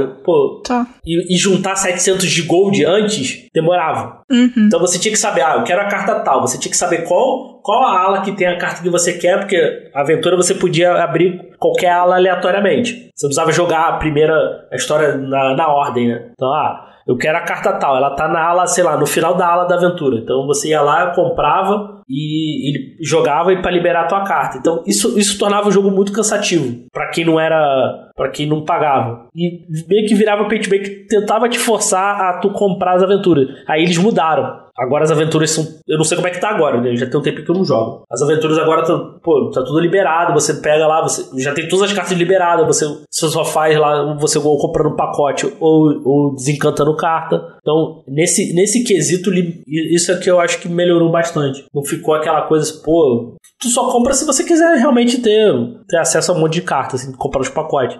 e juntar 700 de gold antes demorava. Então você tinha que saber, eu quero a carta tal. Você tinha que saber qual a ala que tem a carta que você quer, porque a aventura você podia abrir qualquer ala aleatoriamente. Você precisava jogar a história na ordem, né? Então, eu quero a carta tal, ela tá na ala, sei lá, no final da ala da aventura. Então você ia lá, comprava e jogava pra liberar a tua carta. Então isso tornava o jogo muito cansativo pra quem não pagava. E meio que virava pay to play, que tentava te forçar a tu comprar as aventuras. Aí eles mudaram. Agora as aventuras são... Eu não sei como é que tá agora, né? Já tem um tempo que eu não jogo. As aventuras agora tá tudo liberado. Você pega lá, você já tem todas as cartas liberadas. Você só faz lá, você ou comprando pacote ou desencantando carta. Então, nesse quesito, isso é que eu acho que melhorou bastante. Não ficou aquela coisa, pô... Tu só compra se você quiser realmente ter acesso a um monte de cartas, assim, comprar os pacotes.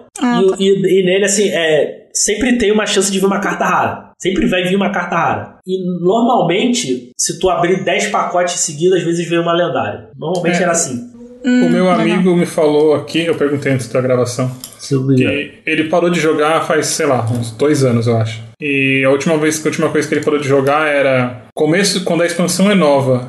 E nele, assim, sempre tem uma chance de vir uma carta rara. Sempre vai vir uma carta rara. E normalmente, se tu abrir 10 pacotes seguidos, às vezes vem uma lendária. Normalmente era assim. O meu amigo me falou aqui, eu perguntei antes da gravação, que ele parou de jogar faz, sei lá, uns 2 anos, eu acho. E a última coisa que ele parou de jogar era começo, quando a expansão é nova,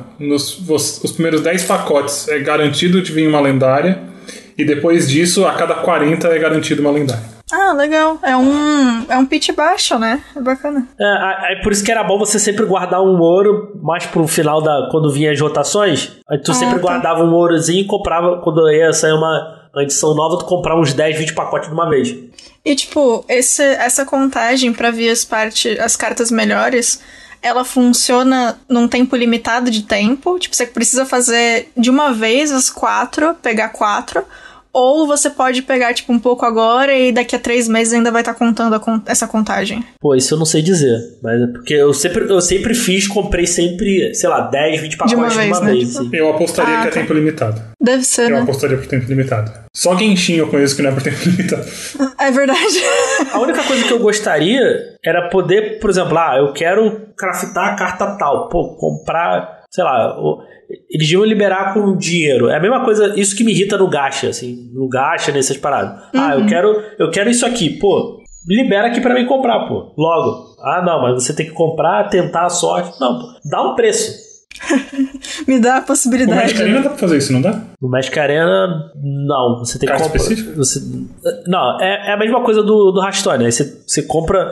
os primeiros 10 pacotes é garantido de vir uma lendária, e depois disso, a cada 40 é garantido uma lendária. Ah, legal. É um pitch baixo, né? É bacana. Por isso que era bom você sempre guardar um ouro mais pro final quando vinha as rotações. Aí tu sempre guardava um ourozinho e comprava, quando ia sair uma edição nova, tu comprava uns 10, 20 pacotes de uma vez. E tipo, essa contagem pra vir as cartas melhores, ela funciona num tempo limitado de tempo. Tipo, você precisa fazer de uma vez as 4, pegar 4... Ou você pode pegar, tipo, um pouco agora e daqui a 3 meses ainda vai estar contando essa contagem. Pô, isso eu não sei dizer. Mas é porque eu sempre comprei sempre, sei lá, 10, 20 pacotes de uma vez. Tipo... Eu apostaria que é tempo limitado. Deve ser, Eu apostaria por tempo limitado. Só Genshin eu conheço que não é por tempo limitado. É verdade. A única coisa que eu gostaria era poder, por exemplo, eu quero craftar a carta tal. Pô, comprar, sei lá... Eles iam liberar com dinheiro. É a mesma coisa, isso que me irrita no gacha, assim. No gacha, nessas paradas. Eu quero isso aqui. Pô, libera aqui pra mim comprar, pô. Logo. Não, mas você tem que comprar, tentar a sorte. Não, pô. Dá um preço. Me dá a possibilidade. No Magic Arena dá pra fazer isso, não dá? No Magic Arena, não. Você tem que comprar. Não, é a mesma coisa do Hearthstone. Aí você compra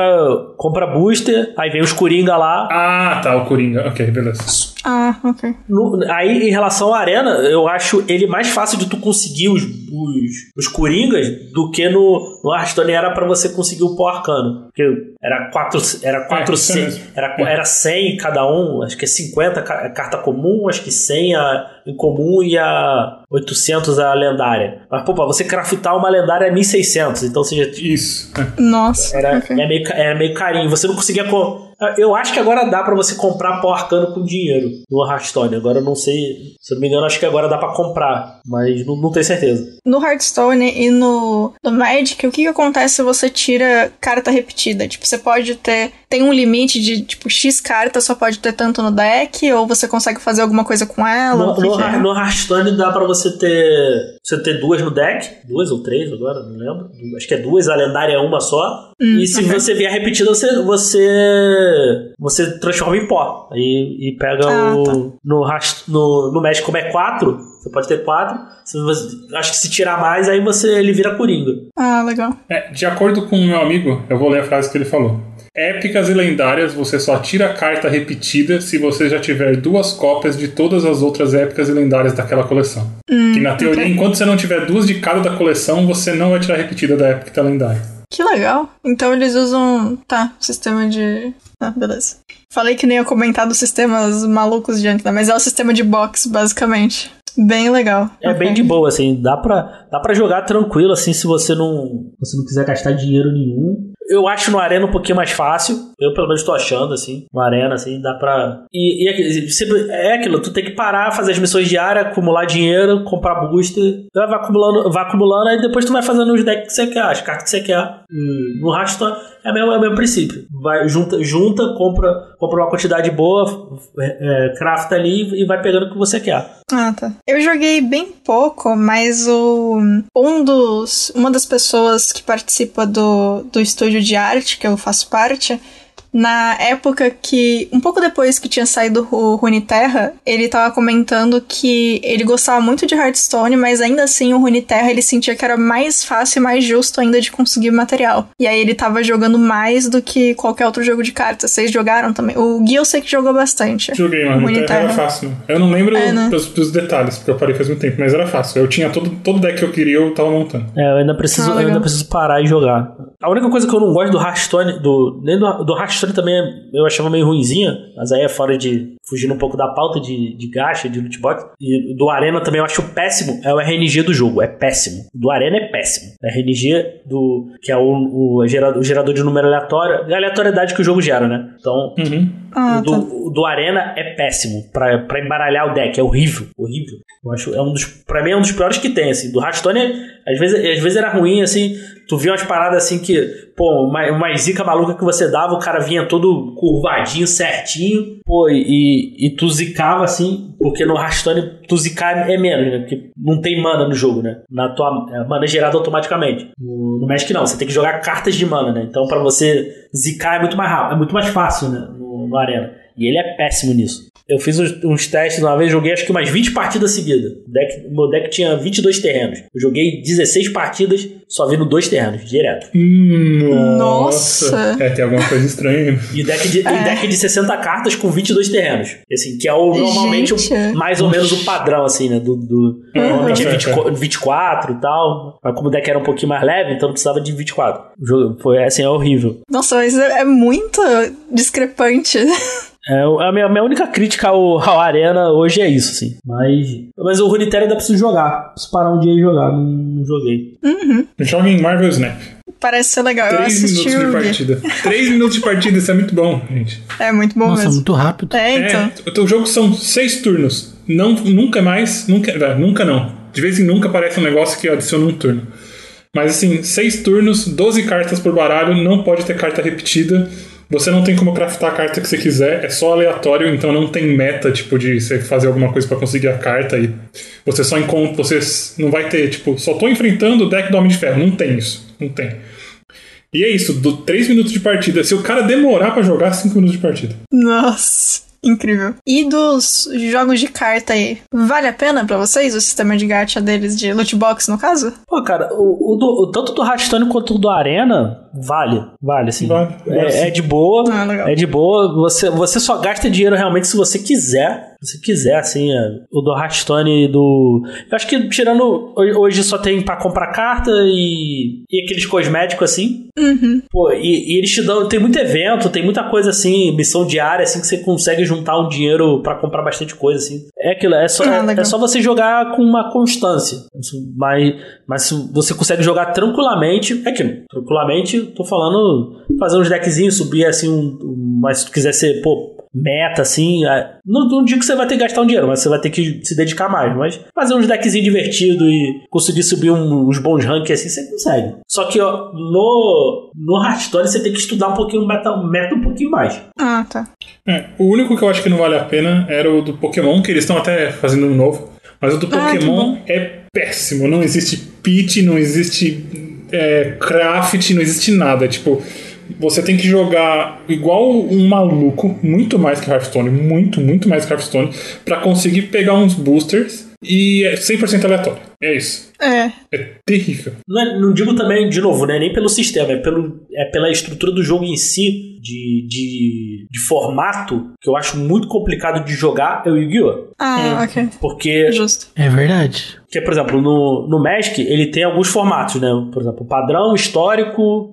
booster, aí vem os Coringa lá. Tá, o Coringa. Ok, beleza. Ok. Aí, em relação à Arena, eu acho ele mais fácil de tu conseguir os Coringas do que no Hearthstone era pra você conseguir o pó arcano. Porque era 400, era 100 cada um, acho que é 50 carta comum, acho que 100 em comum e a 800 a lendária. Mas, pô, pra você craftar uma lendária é 1600, então seja... Isso. Nossa. Era meio carinho. Você não conseguia... Eu acho que agora dá pra você comprar pó arcano com dinheiro no Hearthstone. Agora eu não sei... Se eu não me engano, acho que agora dá pra comprar. Mas não tenho certeza. No Hearthstone e no Magic, o que acontece se você tira carta repetida? Tipo, você pode ter... Tem um limite de, tipo, X cartas só pode ter tanto no deck? Ou você consegue fazer alguma coisa com ela? No Hearthstone dá pra você ter 2 no deck. 2 ou 3 agora, não lembro. Acho que é 2, a lendária é uma só. E se você vier repetida, você transforma em pó. E pega no Magic, como é 4, você pode ter 4. Acho que se tirar mais, aí ele vira Coringa. Legal. De acordo com o meu amigo, eu vou ler a frase que ele falou. Épicas e lendárias, você só tira a carta repetida se você já tiver 2 cópias de todas as outras épicas e lendárias daquela coleção. Que na teoria, enquanto você não tiver 2 de cada da coleção, você não vai tirar a repetida da épica e da lendária. Que legal. Então eles usam... sistema de... beleza. Falei que nem ia comentar dos sistemas malucos de antes, né? Mas é o sistema de box, basicamente. Bem legal. Bem de boa, assim. Dá pra jogar tranquilo, assim, se você não quiser gastar dinheiro nenhum. Eu acho no Arena um pouquinho mais fácil. Eu, pelo menos, tô achando, assim. No Arena, assim, dá pra... E é aquilo, tu tem que parar, fazer as missões diárias, acumular dinheiro, comprar booster. Vai acumulando, aí depois tu vai fazendo os decks que você quer, as cartas que você quer. No Hearthstone é o mesmo princípio. Junta, compra uma quantidade boa, crafta ali e vai pegando o que você quer. Tá. Eu joguei bem pouco, mas uma das pessoas que participa do estúdio de arte, que eu faço parte, na época que, um pouco depois que tinha saído o Runeterra, ele tava comentando que ele gostava muito de Hearthstone, mas ainda assim o Runeterra ele sentia que era mais fácil e mais justo ainda de conseguir material. E aí ele tava jogando mais do que qualquer outro jogo de cartas. Vocês jogaram também? O Gui eu sei que jogou bastante. Joguei, mas Runeterra era fácil. Eu não lembro dos detalhes, porque eu parei faz muito tempo, mas era fácil. Eu tinha todo deck que eu queria, eu tava montando. Eu ainda preciso parar e jogar. A única coisa que eu não gosto do Hearthstone, nem do Hearthstone também eu achava meio ruinzinha, mas aí é fora de... fugindo um pouco da pauta de gacha, de lootbox. E do Arena também eu acho péssimo, é o RNG do jogo, é péssimo. Do Arena é péssimo. O RNG que é o gerador de número aleatório, é a aleatoriedade que o jogo gera, né? Então, do Arena é péssimo pra embaralhar o deck, é horrível. Eu acho, pra mim é um dos piores que tem, assim. Do Hearthstone, às vezes era ruim, assim, tu via umas paradas assim que, pô, uma zica maluca que você dava, o cara vinha todo curvadinho, certinho, pô, e tu zicava, assim, porque no Hearthstone tu zicar é menos, né? Porque não tem mana no jogo, né? A mana é gerada automaticamente. No Magic não, você tem que jogar cartas de mana, né? Então pra você zicar é muito mais rápido, é muito mais fácil, né? No Arena. E ele é péssimo nisso. Eu fiz uns testes uma vez, joguei acho que umas 20 partidas seguidas. O meu deck tinha 22 terrenos. Eu joguei 16 partidas, só vindo 2 terrenos, direto. Nossa! Tem alguma coisa estranha. E deck de 60 cartas com 22 terrenos. Assim, que é normalmente mais ou menos o padrão, assim, né? Normalmente é 24 e tal. Mas como o deck era um pouquinho mais leve, então precisava de 24. O jogo foi, assim, é horrível. Nossa, mas é muito discrepante. A minha única crítica ao Arena hoje é isso, assim. Mas o Runeterra ainda preciso jogar. Preciso parar um dia e jogar. Não joguei. Joga em Marvel Snap. Parece ser legal. 3 minutos de partida. 3 minutos de partida, isso é muito bom, gente. É muito bom mesmo. Nossa, muito rápido. O jogo são 6 turnos. Nunca mais. Nunca não. De vez em nunca aparece um negócio que adiciona um turno. Mas assim, 6 turnos, 12 cartas por baralho, não pode ter carta repetida. Você não tem como craftar a carta que você quiser, é só aleatório, então não tem meta, tipo, de você fazer alguma coisa pra conseguir a carta e você só encontra, você não vai ter, tipo, só tô enfrentando o deck do Homem de Ferro. Não tem isso, não tem. E é isso, 3 minutos de partida. Se o cara demorar pra jogar, 5 minutos de partida. Nossa, incrível. E dos jogos de carta aí, vale a pena pra vocês o sistema de gacha deles, de loot box no caso? Pô, cara, tanto do Hearthstone quanto do Arena, vale, assim. Vale. É de boa, é de boa. Você só gasta dinheiro realmente se você quiser. Se quiser, assim, o do Hearthstone e do... Eu acho que tirando... Hoje só tem pra comprar carta e aqueles cosméticos, assim. Pô, e eles te dão... Tem muito evento, tem muita coisa, assim, missão diária, assim, que você consegue juntar um dinheiro pra comprar bastante coisa, assim. É aquilo, é só você jogar com uma constância. Mas se você consegue jogar tranquilamente... É aquilo, tranquilamente, tô falando... Fazer uns deckzinhos, subir, assim, mas se tu quiser ser, pô... meta, assim, não digo que você vai ter que gastar um dinheiro, mas você vai ter que se dedicar mais, mas fazer uns deckzinhos divertidos e conseguir subir uns bons ranks assim, você consegue. Só que, ó, no Hearthstone você tem que estudar um pouquinho, meta um pouquinho mais. Ah, tá. O único que eu acho que não vale a pena era o do Pokémon, que eles estão até fazendo um novo, mas o do Pokémon é péssimo, não existe pitch, não existe craft, não existe nada, tipo... Você tem que jogar igual um maluco, muito mais que Hearthstone, muito mais que Hearthstone, pra conseguir pegar uns boosters e é 100% aleatório. É isso. É terrível. Não digo também, de novo, né, nem pelo sistema, é pela estrutura do jogo em si, de formato, que eu acho muito complicado de jogar, é o Yu-Gi-Oh! Ok. Porque... Justo. É verdade. Porque, por exemplo, no Magic, ele tem alguns formatos, né? Por exemplo, padrão histórico.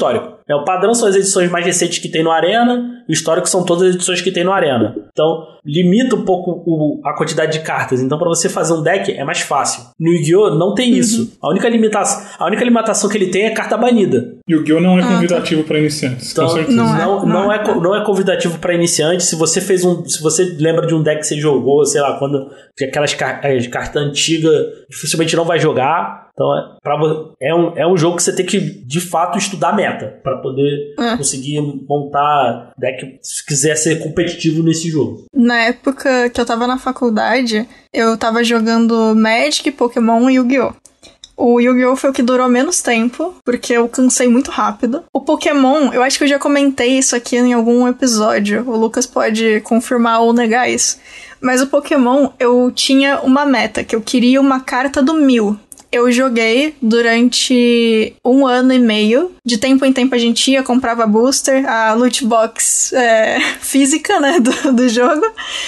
O padrão são as edições mais recentes que tem no Arena, o histórico são todas as edições que tem no Arena. Então, limita um pouco a quantidade de cartas. Então, para você fazer um deck, é mais fácil. No Yu-Gi-Oh! Não tem isso. A única limitação que ele tem é carta banida. Yu-Gi-Oh! Não é convidativo para iniciantes, então, com certeza. Não é convidativo para iniciantes. Se você lembra de um deck que você jogou, sei lá, quando aquelas cartas antigas, dificilmente não vai jogar. Então, é um jogo que você tem que, de fato, estudar a meta para poder conseguir montar deck se quiser ser competitivo nesse jogo. Na época que eu tava na faculdade, eu tava jogando Magic, Pokémon e Yu-Gi-Oh! O Yu-Gi-Oh! Foi o que durou menos tempo, porque eu cansei muito rápido. O Pokémon, eu acho que eu já comentei isso aqui em algum episódio. O Lucas pode confirmar ou negar isso. Mas o Pokémon, eu tinha uma meta, que eu queria uma carta do 1000. eu joguei durante 1 ano e meio. De tempo em tempo a gente ia, comprava booster, a loot box física, né, do jogo.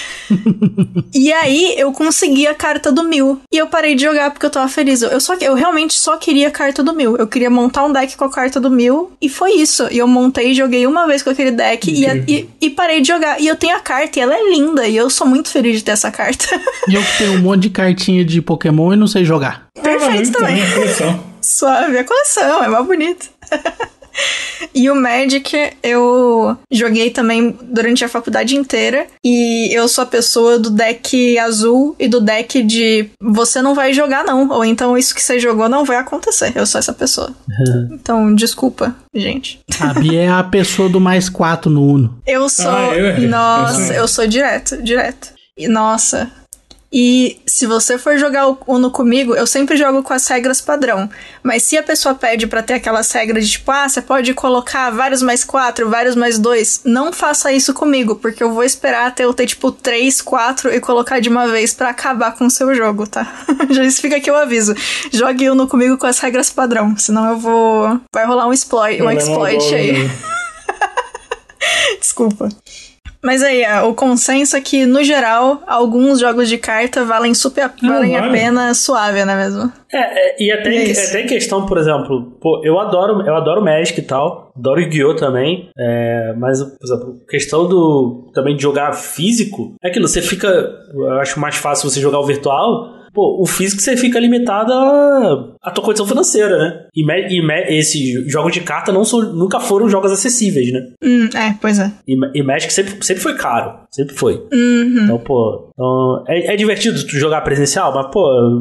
E aí eu consegui a carta do 1000. E eu parei de jogar porque eu tava feliz. Eu realmente só queria a carta do 1000. Eu queria montar um deck com a carta do 1000 e foi isso. E eu montei e joguei uma vez com aquele deck e parei de jogar. E eu tenho a carta e ela é linda. E eu sou muito feliz de ter essa carta. E eu que tenho um monte de cartinha de Pokémon e não sei jogar. Perfeito também. Suave, a coleção, é mais bonito. E o Magic eu joguei também durante a faculdade inteira. E eu sou a pessoa do deck azul e do deck de você não vai jogar não, ou então isso que você jogou não vai acontecer. Eu sou essa pessoa. Então, desculpa, gente. A Bia é a pessoa do mais 4 no Uno. Eu sou... Nossa, eu sou direto. E nossa... E se você for jogar o Uno comigo, eu sempre jogo com as regras padrão. Mas se a pessoa pede pra ter aquelas regras de tipo, você pode colocar vários mais 4, vários mais 2, não faça isso comigo, porque eu vou esperar até eu ter tipo 3, 4 e colocar de uma vez pra acabar com o seu jogo, tá? Já isso fica aqui o aviso. Jogue Uno comigo com as regras padrão, senão eu vou... Vai rolar um exploit aí. Desculpa. Mas aí, o consenso é que, no geral, alguns jogos de carta valem a pena suave, não é mesmo? E até questão, por exemplo, eu adoro Magic e tal, adoro Yu-Gi-Oh! Também, mas, por exemplo, questão também de jogar físico, é aquilo, você fica, eu acho mais fácil você jogar o virtual. O físico você fica limitado à tua condição financeira, né? E esses jogos de carta nunca foram jogos acessíveis, né? Pois é. E Magic sempre foi caro. Sempre foi. Uhum. Então, é divertido tu jogar presencial, mas,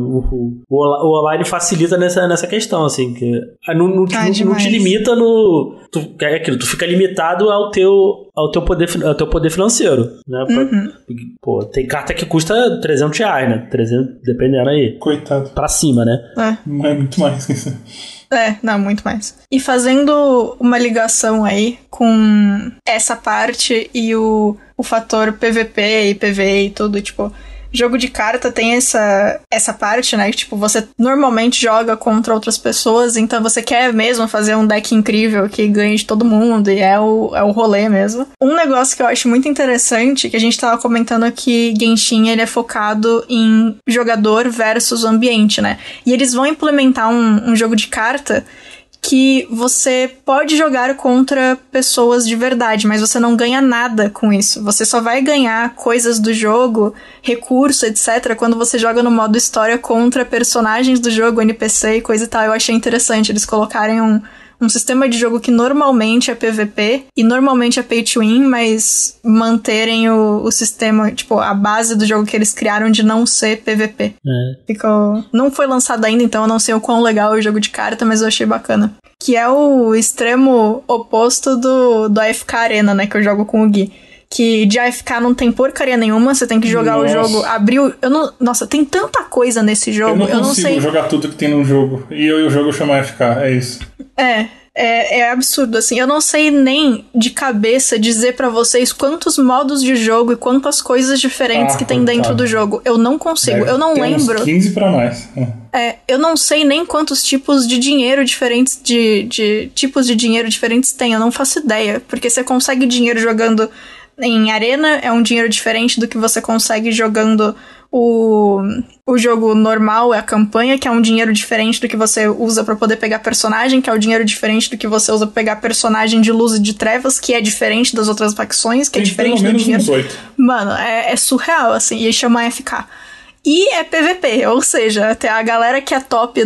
o online facilita nessa questão, assim, que não te limita no... É aquilo, tu fica limitado ao teu poder financeiro, né? Tem carta que custa 300 reais, né? 300, dependendo aí. Coitado. Pra cima, né? Não é muito mais que isso. Não, muito mais. E fazendo uma ligação aí com essa parte e o fator PVP e PvE e tudo, tipo... Jogo de carta tem essa parte, né? Que, tipo, você normalmente joga contra outras pessoas, então você quer mesmo fazer um deck incrível que ganhe de todo mundo, e é o rolê mesmo. Um negócio que eu acho muito interessante, que a gente tava comentando aqui, Genshin, ele é focado em jogador versus ambiente, né? E eles vão implementar um jogo de carta que você pode jogar contra pessoas de verdade, mas você não ganha nada com isso. Você só vai ganhar coisas do jogo, recurso, etc., quando você joga no modo história contra personagens do jogo, NPC e coisa e tal. Eu achei interessante eles colocarem um sistema de jogo que normalmente é PVP e normalmente é pay to win, mas manterem o sistema, tipo, a base do jogo que eles criaram de não ser PVP. Não foi lançado ainda, então eu não sei o quão legal é o jogo de carta, mas eu achei bacana. Que é o extremo oposto do AFK Arena, né, que eu jogo com o Gui. Que de AFK não tem porcaria nenhuma, você tem que jogar o jogo, Nossa, tem tanta coisa nesse jogo, eu não consigo jogar tudo que tem no jogo, e o jogo chama AFK, é isso. É absurdo, assim, eu não sei nem de cabeça dizer pra vocês quantos modos de jogo e quantas coisas diferentes que tem dentro do jogo, eu não consigo, eu não lembro. Uns 15 pra mais. Eu não sei nem quantos tipos de dinheiro diferentes, de tipos de dinheiro diferentes tem, eu não faço ideia, porque você consegue dinheiro jogando... Em Arena é um dinheiro diferente do que você consegue jogando o jogo normal, é a campanha, que é um dinheiro diferente do que você usa pra poder pegar personagem, que é o dinheiro diferente do que você usa pra pegar personagem de luz e de trevas, que é diferente das outras facções, que é diferente do dinheiro. Mano, é surreal, assim, e chama FK. E é PVP, ou seja, até a galera que é top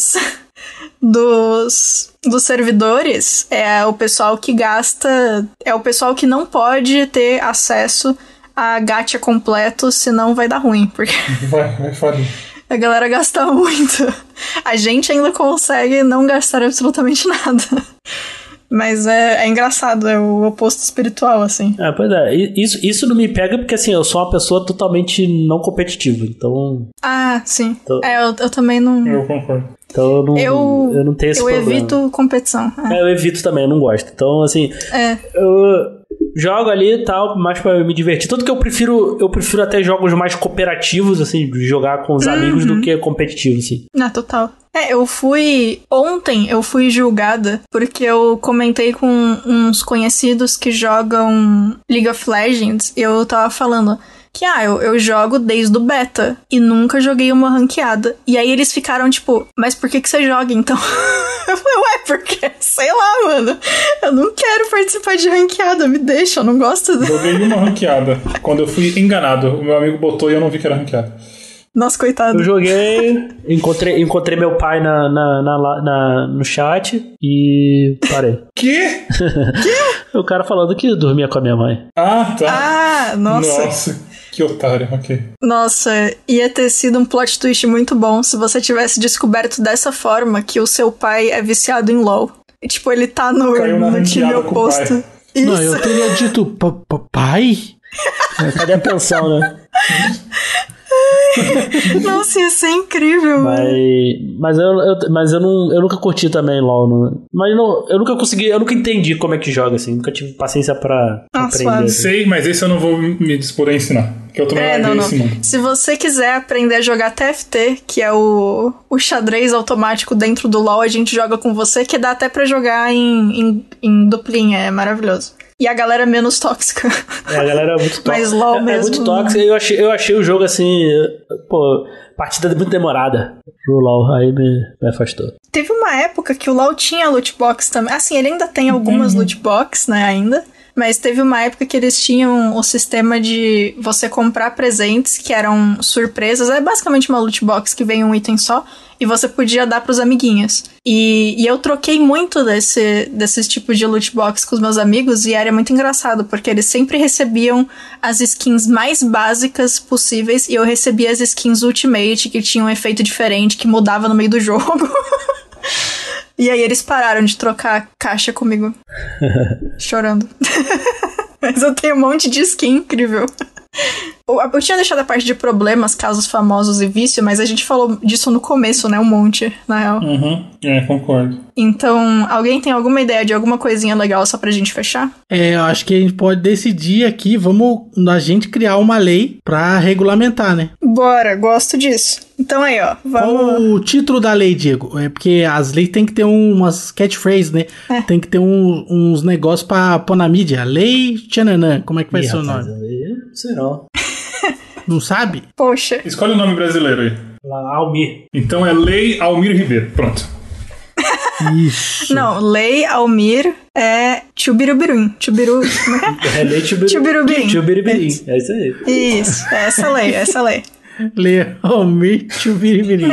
dos servidores é o pessoal que gasta... É o pessoal que não pode ter acesso a gacha completo, senão vai dar ruim. Porque vai falir. A galera gasta muito. A gente ainda consegue não gastar absolutamente nada. Mas é engraçado, é o oposto espiritual, assim. Pois é. Isso não me pega porque, assim, eu sou uma pessoa totalmente não competitiva, então... Sim. Então... Eu também não... Eu concordo. Então eu não tenho esse problema. Eu evito competição. Eu evito também, eu não gosto. Então, assim, eu jogo ali e tal, mais pra me divertir. Tanto que eu prefiro até jogos mais cooperativos, assim, de jogar com os amigos do que competitivos, assim. Total. Ontem eu fui julgada porque eu comentei com uns conhecidos que jogam League of Legends e eu tava falando que, eu jogo desde o beta e nunca joguei uma ranqueada. E aí eles ficaram tipo, mas por que você joga então? Eu falei, porque, sei lá, mano, eu não quero participar de ranqueada, me deixa, eu não gosto. Joguei uma ranqueada, quando eu fui enganado, o meu amigo botou e eu não vi que era ranqueada. Nossa, coitado. Eu joguei, encontrei meu pai no chat e parei. Quê? O cara falando que dormia com a minha mãe. Ah, tá. Nossa. Que otário, ok. Nossa, ia ter sido um plot twist muito bom se você tivesse descoberto dessa forma que o seu pai é viciado em LoL. E, tipo, ele tá no time oposto. Isso. Não, eu teria dito, pai? Cadê a pensão, né? Nossa, ia ser incrível. Mas eu nunca curti também LoL. Eu nunca entendi como é que joga, assim. Nunca tive paciência pra aprender. Assim. Sei, mas esse eu não vou me dispor a ensinar. Que eu também não esse mundo. Se você quiser aprender a jogar TFT, que é o xadrez automático dentro do LoL, a gente joga com você, que dá até pra jogar em duplinha, é maravilhoso. E a galera é menos tóxica. A galera é muito tóxica. Mas LoL mesmo. É muito tóxica. Eu achei o jogo assim... partida muito demorada pro LoL. Aí me afastou. Teve uma época que o LoL tinha loot box também. Assim, ele ainda tem algumas loot box, né, ainda. Mas teve uma época que eles tinham o sistema de você comprar presentes que eram surpresas. É basicamente uma loot box que vem um item só. E você podia dar pros amiguinhos. E eu troquei muito desses tipos de loot box com os meus amigos. E era muito engraçado, porque eles sempre recebiam as skins mais básicas possíveis. E eu recebia as skins Ultimate, que tinham um efeito diferente, que mudava no meio do jogo. E aí eles pararam de trocar caixa comigo. Chorando. Mas eu tenho um monte de skin incrível. Eu tinha deixado a parte de problemas, casos famosos e vício, mas a gente falou disso no começo, né? Um monte, na real. Concordo. Então, alguém tem alguma ideia de alguma coisinha legal só pra gente fechar? Eu acho que a gente pode decidir aqui, vamos a gente criar uma lei pra regulamentar, né? Bora, gosto disso. Então aí, ó, vamos... Qual o título da lei, Diego? É porque as leis tem que ter umas catchphrases, né? Tem que ter uns negócios pra pôr na mídia. Lei Tchananã, como é que vai ser o nome? Não sei não. Não sabe? Poxa. Escolhe o nome brasileiro aí. Almir. Então é Lei Almir Ribeiro. Pronto. Isso. Não, Lei Almir é Tchubirubirim. Como é? É Lei Tchubirubirim. Tchubirubirim. É isso aí. Isso, é essa lei. Lei Almir Tchubirubirim.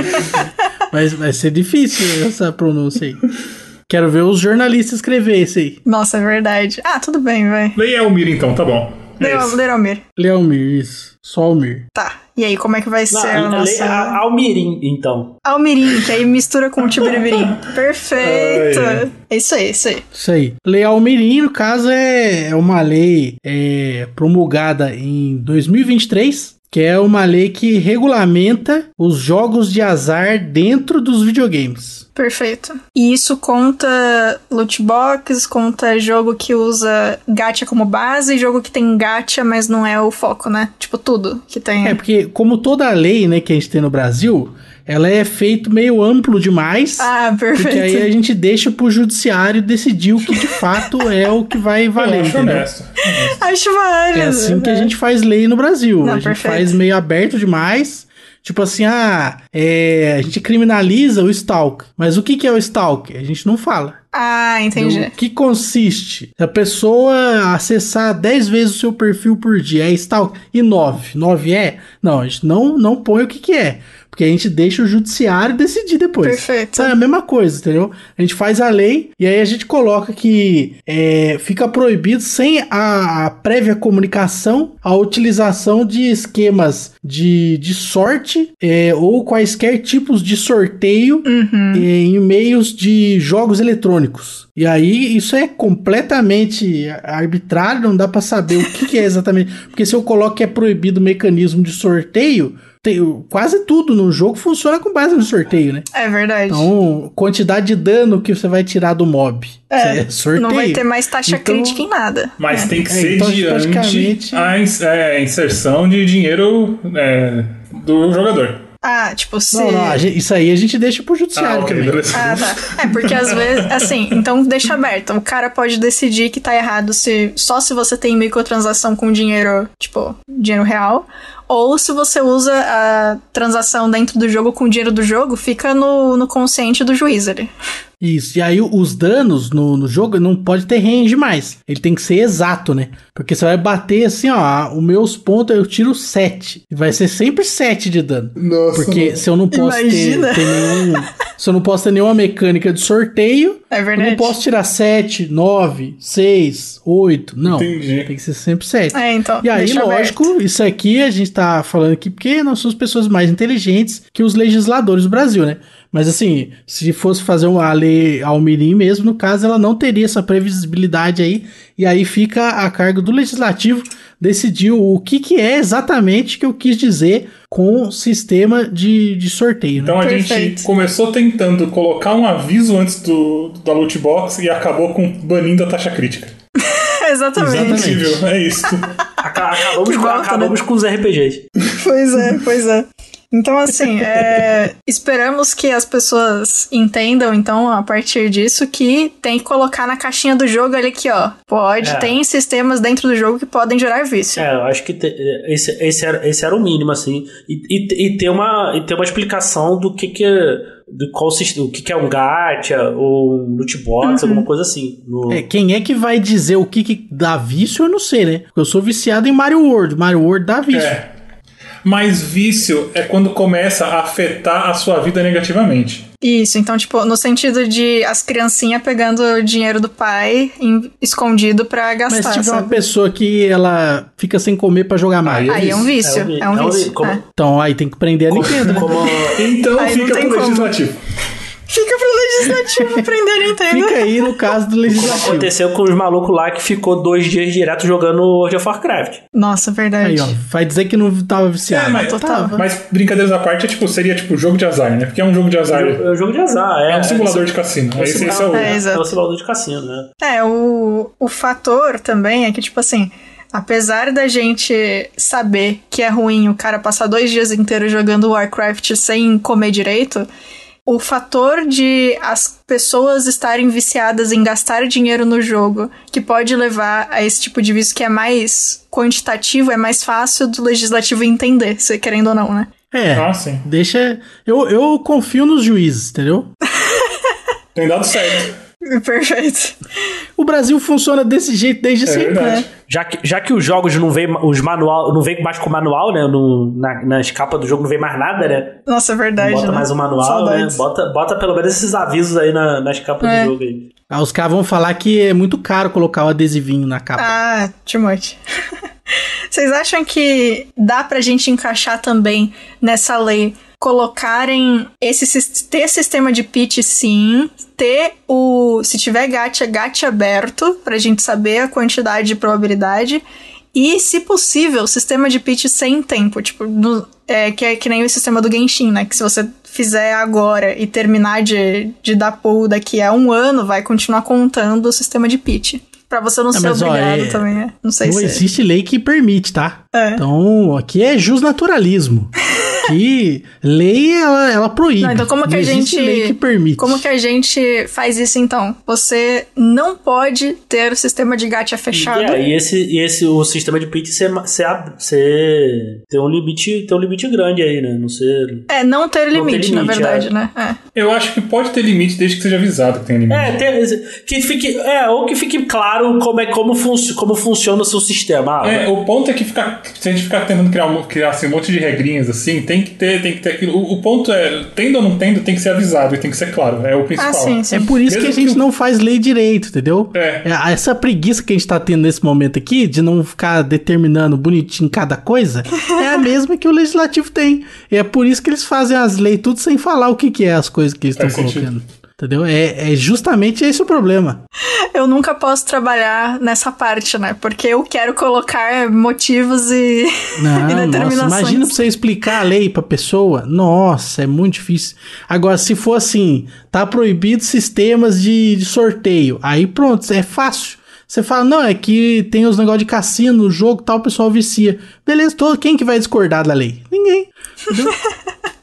Vai ser difícil essa pronúncia aí. Quero ver os jornalistas escrever isso aí. Nossa, é verdade. Ah, tudo bem, vai. Lei Almir, então, tá bom. Lei Almir. Lei Almir, isso. Só Almir. Tá. E aí, como é que vai ser a nossa... Almirim, então. Almirim, que aí mistura com o Tibiribirim. Perfeito. É isso aí. Isso aí. Lei Almirim, no caso, é uma lei promulgada em 2023, que é uma lei que regulamenta os jogos de azar dentro dos videogames. Perfeito. E isso conta loot box, conta jogo que usa gacha como base, jogo que tem gacha, mas não é o foco, né? Tipo, tudo que tem. Porque como toda lei, né, que a gente tem no Brasil, ela é feito meio amplo demais. Ah, perfeito. Porque aí a gente deixa pro judiciário decidir o que de fato é o que vai valer. Eu acho honesto. Acho válido. É assim que a gente faz lei no Brasil. Não, a gente perfeito. faz meio aberto demais. Tipo assim, a gente criminaliza o stalk. Mas o que é o stalk? A gente não fala. Ah, entendi. O que consiste? Se a pessoa acessar 10 vezes o seu perfil por dia, é stalk. E 9? 9 é? Não, a gente não põe o que é. Porque a gente deixa o judiciário decidir depois. Perfeito. É a mesma coisa, entendeu? A gente faz a lei e aí a gente coloca que fica proibido, sem a prévia comunicação, a utilização de esquemas de sorte ou quaisquer tipos de sorteio em meios de jogos eletrônicos. E aí isso é completamente arbitrário, não dá pra saber o que é exatamente. Porque se eu coloco que é proibido o mecanismo de sorteio, quase tudo no jogo funciona com base no sorteio, né? É verdade. Então, quantidade de dano que você vai tirar do mob. Sorteio. Não vai ter mais taxa crítica em nada. Mas tem que ser então, diante a inserção de dinheiro do jogador. Tipo, se... Não, isso aí a gente deixa pro judiciário também. Tá. Porque às vezes, assim, então deixa aberto. O cara pode decidir que tá errado só se você tem microtransação com dinheiro, tipo, dinheiro real. Ou se você usa a transação dentro do jogo com o dinheiro do jogo, fica no consciente do juiz ali. Isso, e aí os danos no jogo não pode ter range mais. Ele tem que ser exato, né? Porque você vai bater assim, ó, os meus pontos eu tiro 7. Vai ser sempre 7 de dano. Nossa. Porque se eu não posso ter nenhum... Se eu não posso ter nenhuma mecânica de sorteio, eu não posso tirar 7, 9, 6, 8. Não. Entendi. Tem que ser sempre 7. Então. E aí, lógico, aberto. Isso aqui a gente tá falando aqui porque nós somos pessoas mais inteligentes que os legisladores do Brasil, né? Mas assim, se fosse fazer uma lei Almirim mesmo, no caso, ela não teria essa previsibilidade aí. E aí fica a cargo do legislativo decidir o que é exatamente que eu quis dizer com o sistema de sorteio. Então a gente começou tentando colocar um aviso antes da loot box e acabou banindo a taxa crítica. Exatamente. É isso. Acabamos com os RPGs. Pois é. Então, assim, esperamos que as pessoas entendam, então, a partir disso, que tem que colocar na caixinha do jogo ali que, ó, tem sistemas dentro do jogo que podem gerar vício. Eu acho que esse era o mínimo, assim. E ter uma explicação do que o que é um gacha ou um loot box, alguma coisa assim. Quem é que vai dizer o que dá vício, eu não sei, né? Porque eu sou viciado em Mario World. Mario World dá vício. Mas vício é quando começa a afetar a sua vida negativamente. Isso, então, tipo, no sentido de as criancinhas pegando o dinheiro do pai escondido pra gastar. Mas se tiver uma pessoa que ela fica sem comer pra jogar mais. Aí é um vício. É um vício. Então aí tem que prender a Nintendo, né? Então aí fica pro legislativo. Fica pro legislativo prender a Nintendo. Fica aí no caso do legislativo. Como aconteceu com os malucos lá que ficou 2 dias direto jogando World of Warcraft. Nossa, verdade. Aí, ó, vai dizer que não tava viciado. Mas brincadeiras à parte, seria tipo jogo de azar, né? Porque é um jogo de azar. É um jogo de azar, é um simulador de cassino. Esse é o simulador de cassino, né? O fator também é que, tipo assim, apesar da gente saber que é ruim o cara passar 2 dias inteiros jogando Warcraft sem comer direito, o fator de as pessoas estarem viciadas em gastar dinheiro no jogo, que pode levar a esse tipo de vício que é mais quantitativo, é mais fácil do legislativo entender, se querendo ou não, né? Sim. Deixa... Eu confio nos juízes, entendeu? Tem dado certo. Perfeito. O Brasil funciona desse jeito desde sempre, né? Já que os jogos não vêm mais com manual, né? Nas capas do jogo não vem mais nada, né? Nossa, é verdade. Bota mais um manual, né? Bota pelo menos esses avisos aí nas capas do jogo aí. Os caras vvão falar que é muito caro colocar o adesivinho na capa. Timote. Vocês acham que dá pra gente encaixar também nessa lei colocarem ter sistema de pitch, sim, se tiver gacha aberto, pra gente saber a quantidade de probabilidade, e, se possível, sistema de pitch sem tempo, tipo, que é que nem o sistema do Genshin, né, que se você fizer agora e terminar de dar pull daqui a 1 ano, vai continuar contando o sistema de pitch. Pra você não ser obrigado também, né? Não sei se... Não existe lei que permite, tá? Então, aqui é justnaturalismo. Que lei, ela proíbe. Então como que a gente... lei que permite. Como que a gente faz isso, então? Você não pode ter o sistema de gacha fechado. O sistema de pitch ter um limite grande aí, né? Não ser... não ter limite, na verdade, né? Eu acho que pode ter limite desde que seja avisado que tem limite. Que fique claro como funciona o seu sistema. O ponto é que se a gente ficar tentando criar assim, um monte de regrinhas assim, tem que ter aquilo. O ponto é, tendo ou não tendo, tem que ser avisado e tem que ser claro. É o principal. Sim. É por isso que a gente não faz lei direito, entendeu? Essa preguiça que a gente tá tendo nesse momento aqui, de não ficar determinando bonitinho cada coisa, é a mesma que o legislativo tem. E é por isso que eles fazem as leis tudo sem falar o que é as coisas que eles estão colocando. Entendeu? É justamente esse o problema. Eu nunca posso trabalhar nessa parte, né? Porque eu quero colocar motivos e determinações. Nossa, imagina pra você explicar a lei pra pessoa. Nossa, é muito difícil. Agora, se for assim, tá proibido sistemas de sorteio. Aí pronto, é fácil. Você fala, não, é que tem os negócios de cassino no jogo, tal, o pessoal vicia. Beleza, quem que vai discordar da lei? Ninguém. Entendeu?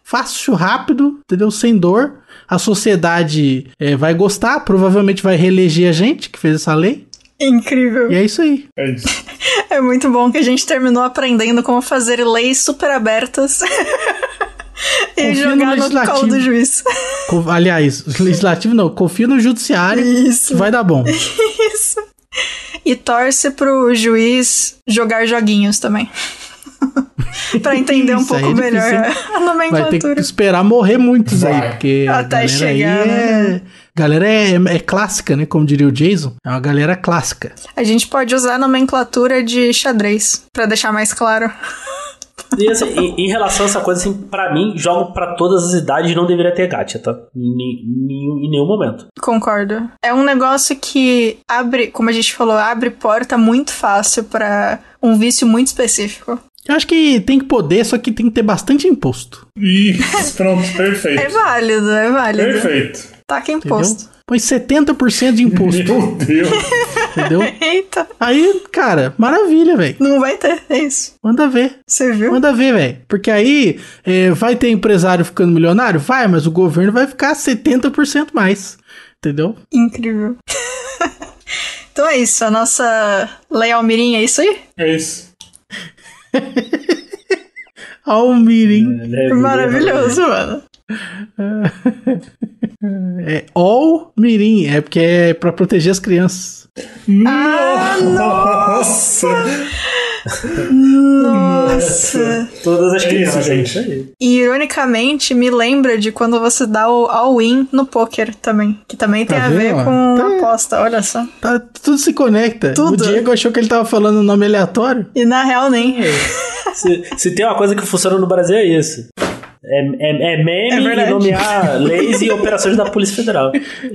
fácil, rápido, entendeu? Sem dor. A sociedade vai gostar, provavelmente vai reeleger a gente que fez essa lei. Incrível. E é isso aí. É isso. É muito bom que a gente terminou aprendendo como fazer leis super abertas e jogar no colo do juiz. Aliás, legislativo não, confia no judiciário. Isso. Que vai dar bom. Isso. E torce pro juiz jogar joguinhos também. Pra entender um pouco melhor a nomenclatura. Vai ter que esperar morrer muitos aí, porque até chegar, né? Galera é clássica, né? Como diria o Jason. É uma galera clássica. A gente pode usar a nomenclatura de xadrez, pra deixar mais claro. E assim, em relação a essa coisa, assim, pra mim, jogo pra todas as idades não deveria ter gacha, tá? Em nenhum momento. Concordo. É um negócio que abre, como a gente falou, abre porta muito fácil pra um vício muito específico. Eu acho que tem que poder, só que tem que ter bastante imposto. Isso, pronto, perfeito. É válido. Perfeito. Taca imposto. Entendeu? Põe 70% de imposto. Meu Deus. Entendeu? Eita. Aí, cara, maravilha, velho. Não vai ter, é isso. Manda ver. Você viu? Manda ver, velho. Porque aí vai ter empresário ficando milionário? Vai, mas o governo vai ficar 70% mais. Entendeu? Incrível. Então é isso, a nossa Lei Almirim é isso aí? É isso. Almirim. Maravilhoso, mano. É Almirim, é porque é pra proteger as crianças. Nossa! Nossa! Todas as crianças, gente. E ironicamente me lembra de quando você dá o all-in no poker também, que também tem a ver com aposta, olha só. Tudo se conecta. Tudo. O Diego achou que ele tava falando um nome aleatório. E na real nem. Se tem uma coisa que funciona no Brasil é isso. É meme e nomear leis e operações da Polícia Federal.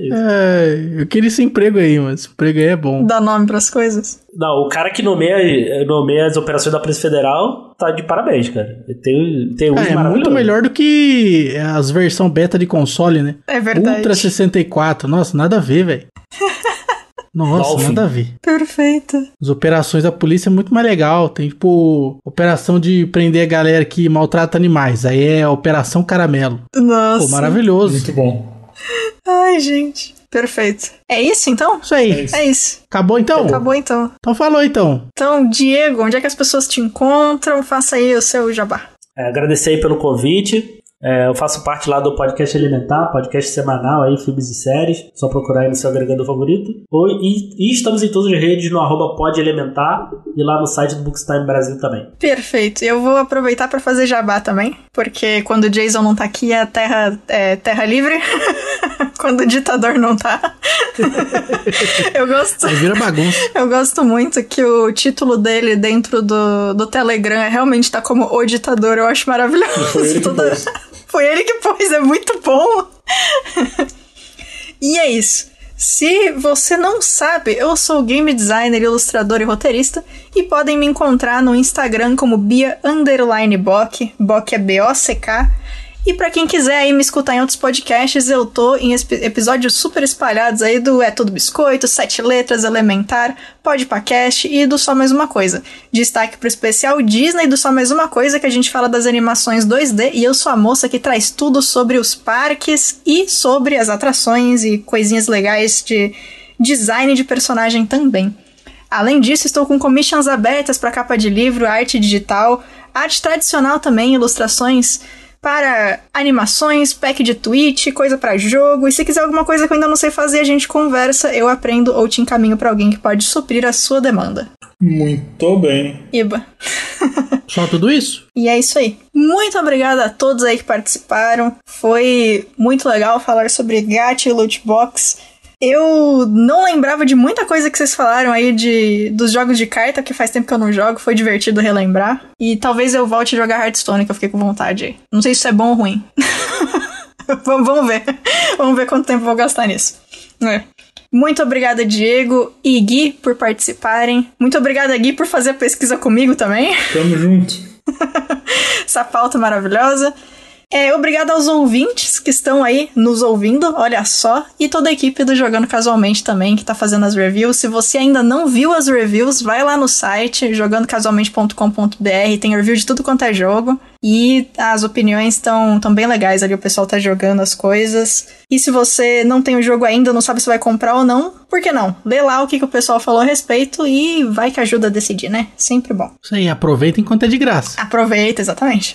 Eu queria esse emprego aí, mas esse emprego aí é bom. Dá nome pras coisas? Não, o cara que nomeia as operações da Polícia Federal tá de parabéns, cara. Tem é muito melhor do que as versões beta de console, né? É verdade. Ultra 64. Nossa, nada a ver, velho. Nossa, nada a ver. Perfeito. As operações da polícia é muito mais legal. Tem, tipo, operação de prender a galera que maltrata animais. Aí é a Operação Caramelo. Nossa. Pô, maravilhoso. Muito bom. Ai, gente. Perfeito. É isso, então? Isso aí. É isso. Acabou, então? Acabou, então. Então falou, então. Então, Diego, onde é que as pessoas te encontram? Faça aí o seu jabá. Agradecer aí pelo convite. Eu faço parte lá do Podcast Elementar, podcast semanal aí, filmes e séries. Só procurar aí no seu agregador favorito. E estamos em todas as redes no @podelementar e lá no site do Bookstime Brasil também. Perfeito. Eu vou aproveitar para fazer jabá também, porque quando o Jason não tá aqui, a terra é terra livre. Quando o ditador não tá. Eu gosto. Aí vira bagunça. Eu gosto muito que o título dele dentro do Telegram realmente tá como O Ditador. Eu acho maravilhoso. Foi ele que pôs, é muito bom. E é isso. Se você não sabe, eu sou game designer, ilustrador e roteirista, e podem me encontrar no Instagram como Bia_Bock. Bock é B-O-C-K. E pra quem quiser aí me escutar em outros podcasts, eu tô em episódios super espalhados aí do É Tudo Biscoito, 7 Letras, Elementar, Podpacast e do Só Mais Uma Coisa. Destaque pro especial Disney do Só Mais Uma Coisa, que a gente fala das animações 2D, e eu sou a moça que traz tudo sobre os parques e sobre as atrações e coisinhas legais de design de personagem também. Além disso, estou com commissions abertas para capa de livro, arte digital, arte tradicional também, ilustrações para animações, pack de Twitch, coisa pra jogo. E se quiser alguma coisa que eu ainda não sei fazer, a gente conversa, eu aprendo ou te encaminho pra alguém que pode suprir a sua demanda. Muito bem. Iba. Só tudo isso? E é isso aí. Muito obrigada a todos aí que participaram. Foi muito legal falar sobre gacha e loot box. Eu não lembrava de muita coisa que vocês falaram aí dos jogos de carta, que faz tempo que eu não jogo, foi divertido relembrar. E talvez eu volte a jogar Hearthstone, que eu fiquei com vontade aí. Não sei se isso é bom ou ruim. Vamos ver. Vamos ver quanto tempo eu vou gastar nisso. Muito obrigada, Diego e Gui, por participarem. Muito obrigada, Gui, por fazer a pesquisa comigo também. Tamo junto. Essa pauta maravilhosa. Obrigado aos ouvintes que estão aí nos ouvindo, olha só, e toda a equipe do Jogando Casualmente também, que tá fazendo as reviews. Se você ainda não viu as reviews, vai lá no site jogandocasualmente.com.br, tem review de tudo quanto é jogo. E as opiniões estão bem legais ali, o pessoal tá jogando as coisas. E se você não tem o jogo ainda, não sabe se vai comprar ou não, por que não? Lê lá o que o pessoal falou a respeito e vai que ajuda a decidir, né? Sempre bom. Isso aí, aproveita enquanto é de graça. Aproveita, exatamente.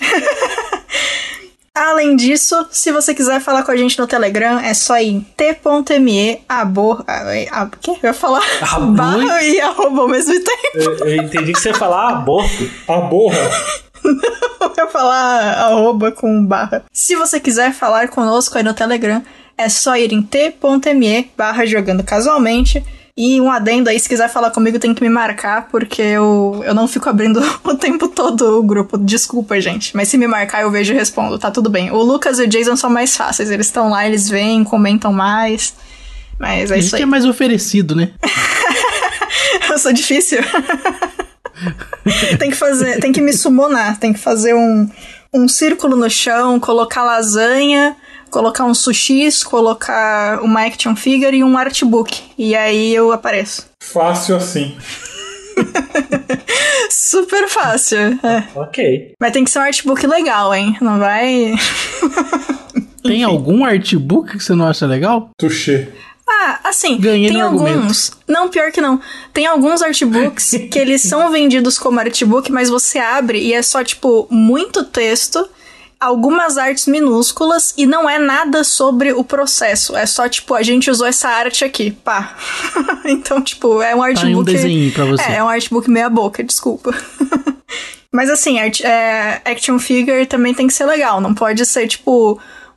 Além disso, se você quiser falar com a gente no Telegram, é só ir em t.me o quê? Eu ia falar barra e arroba ao mesmo tempo. Eu entendi que você ia falar aborto. Aborra. Não, eu ia falar arroba com barra. Se você quiser falar conosco aí no Telegram, é só ir em t.me /jogando casualmente. E um adendo aí, se quiser falar comigo, tem que me marcar, porque eu não fico abrindo o tempo todo o grupo. Desculpa, gente. Mas se me marcar, eu vejo e respondo, tá tudo bem. O Lucas e o Jason são mais fáceis. Eles estão lá, eles vêm, comentam mais. Mas é isso aí. É mais oferecido, né? Eu sou difícil. Tem que me summonar. Tem que fazer um círculo no chão, colocar lasanha, colocar uns sushis, colocar uma action figure e um artbook. E aí eu apareço. Fácil assim. Super fácil. É. Ok. Mas tem que ser um artbook legal, hein? Não vai... Tem algum artbook que você não acha legal? Touché. Assim, Ganhei tem alguns... argumento. Não, pior que não. Tem alguns artbooks que eles são vendidos como artbook, mas você abre e é só, tipo, muito texto, algumas artes minúsculas e não é nada sobre o processo. É só, tipo, a gente usou essa arte aqui, pá. Então, tipo, é um artbook... Tá um desenho pra você. É um artbook meia boca, desculpa. Mas assim, action figure também tem que ser legal. Não pode ser, tipo,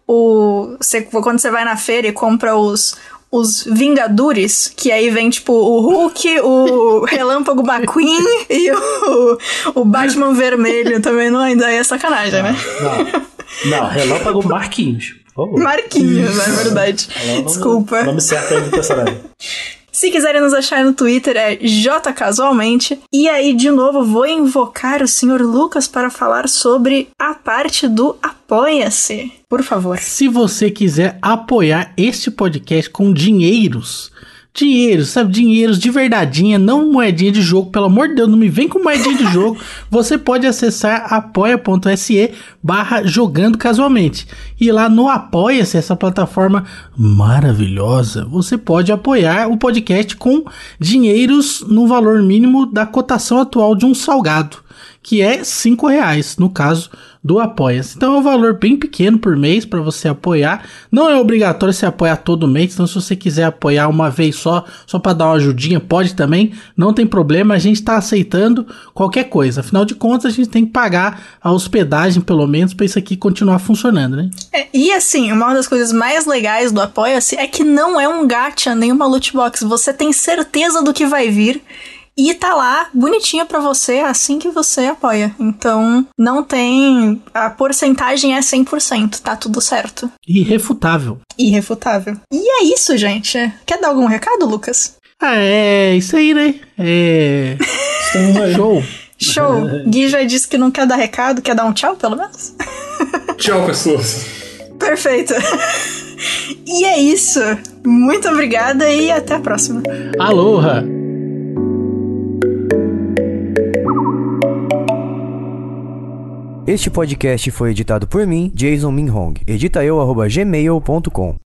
quando você vai na feira e compra os Vingadores, que aí vem, tipo, o Hulk, o Relâmpago McQueen e o Batman Vermelho também, não ainda é sacanagem, né? Não, Relâmpago Marquinhos. Marquinhos, é verdade. Desculpa. O nome certo é do personagem. Se quiserem nos achar no Twitter é jcasualmente. E aí, de novo, vou invocar o Sr. Lucas para falar sobre a parte do Apoia-se. Por favor. Se você quiser apoiar este podcast com dinheiros, sabe? Dinheiros de verdadeinha, não moedinha de jogo. Pelo amor de Deus, não me vem com moedinha de jogo. Você pode acessar apoia.se /jogando casualmente. E lá no Apoia-se, essa plataforma maravilhosa, você pode apoiar o podcast com dinheiros no valor mínimo da cotação atual de um salgado, que é R$5, no caso do Apoia-se. Então é um valor bem pequeno por mês para você apoiar. Não é obrigatório você apoiar todo mês, então se você quiser apoiar uma vez só para dar uma ajudinha, pode também, não tem problema, a gente está aceitando qualquer coisa. Afinal de contas, a gente tem que pagar a hospedagem, pelo menos, para isso aqui continuar funcionando, né? E assim, uma das coisas mais legais do Apoia-se é que não é um gacha, nem uma loot box. Você tem certeza do que vai vir. E tá lá, bonitinho pra você, assim que você apoia. Então, não tem... A porcentagem é 100%, tá tudo certo. Irrefutável. E é isso, gente. Quer dar algum recado, Lucas? É isso aí, né? Show. Gui já disse que não quer dar recado, quer dar um tchau, pelo menos? Tchau, pessoas. Perfeito. E é isso. Muito obrigada e até a próxima. Aloha! Este podcast foi editado por mim, Jason Minhong. Edita eu, @gmail.com.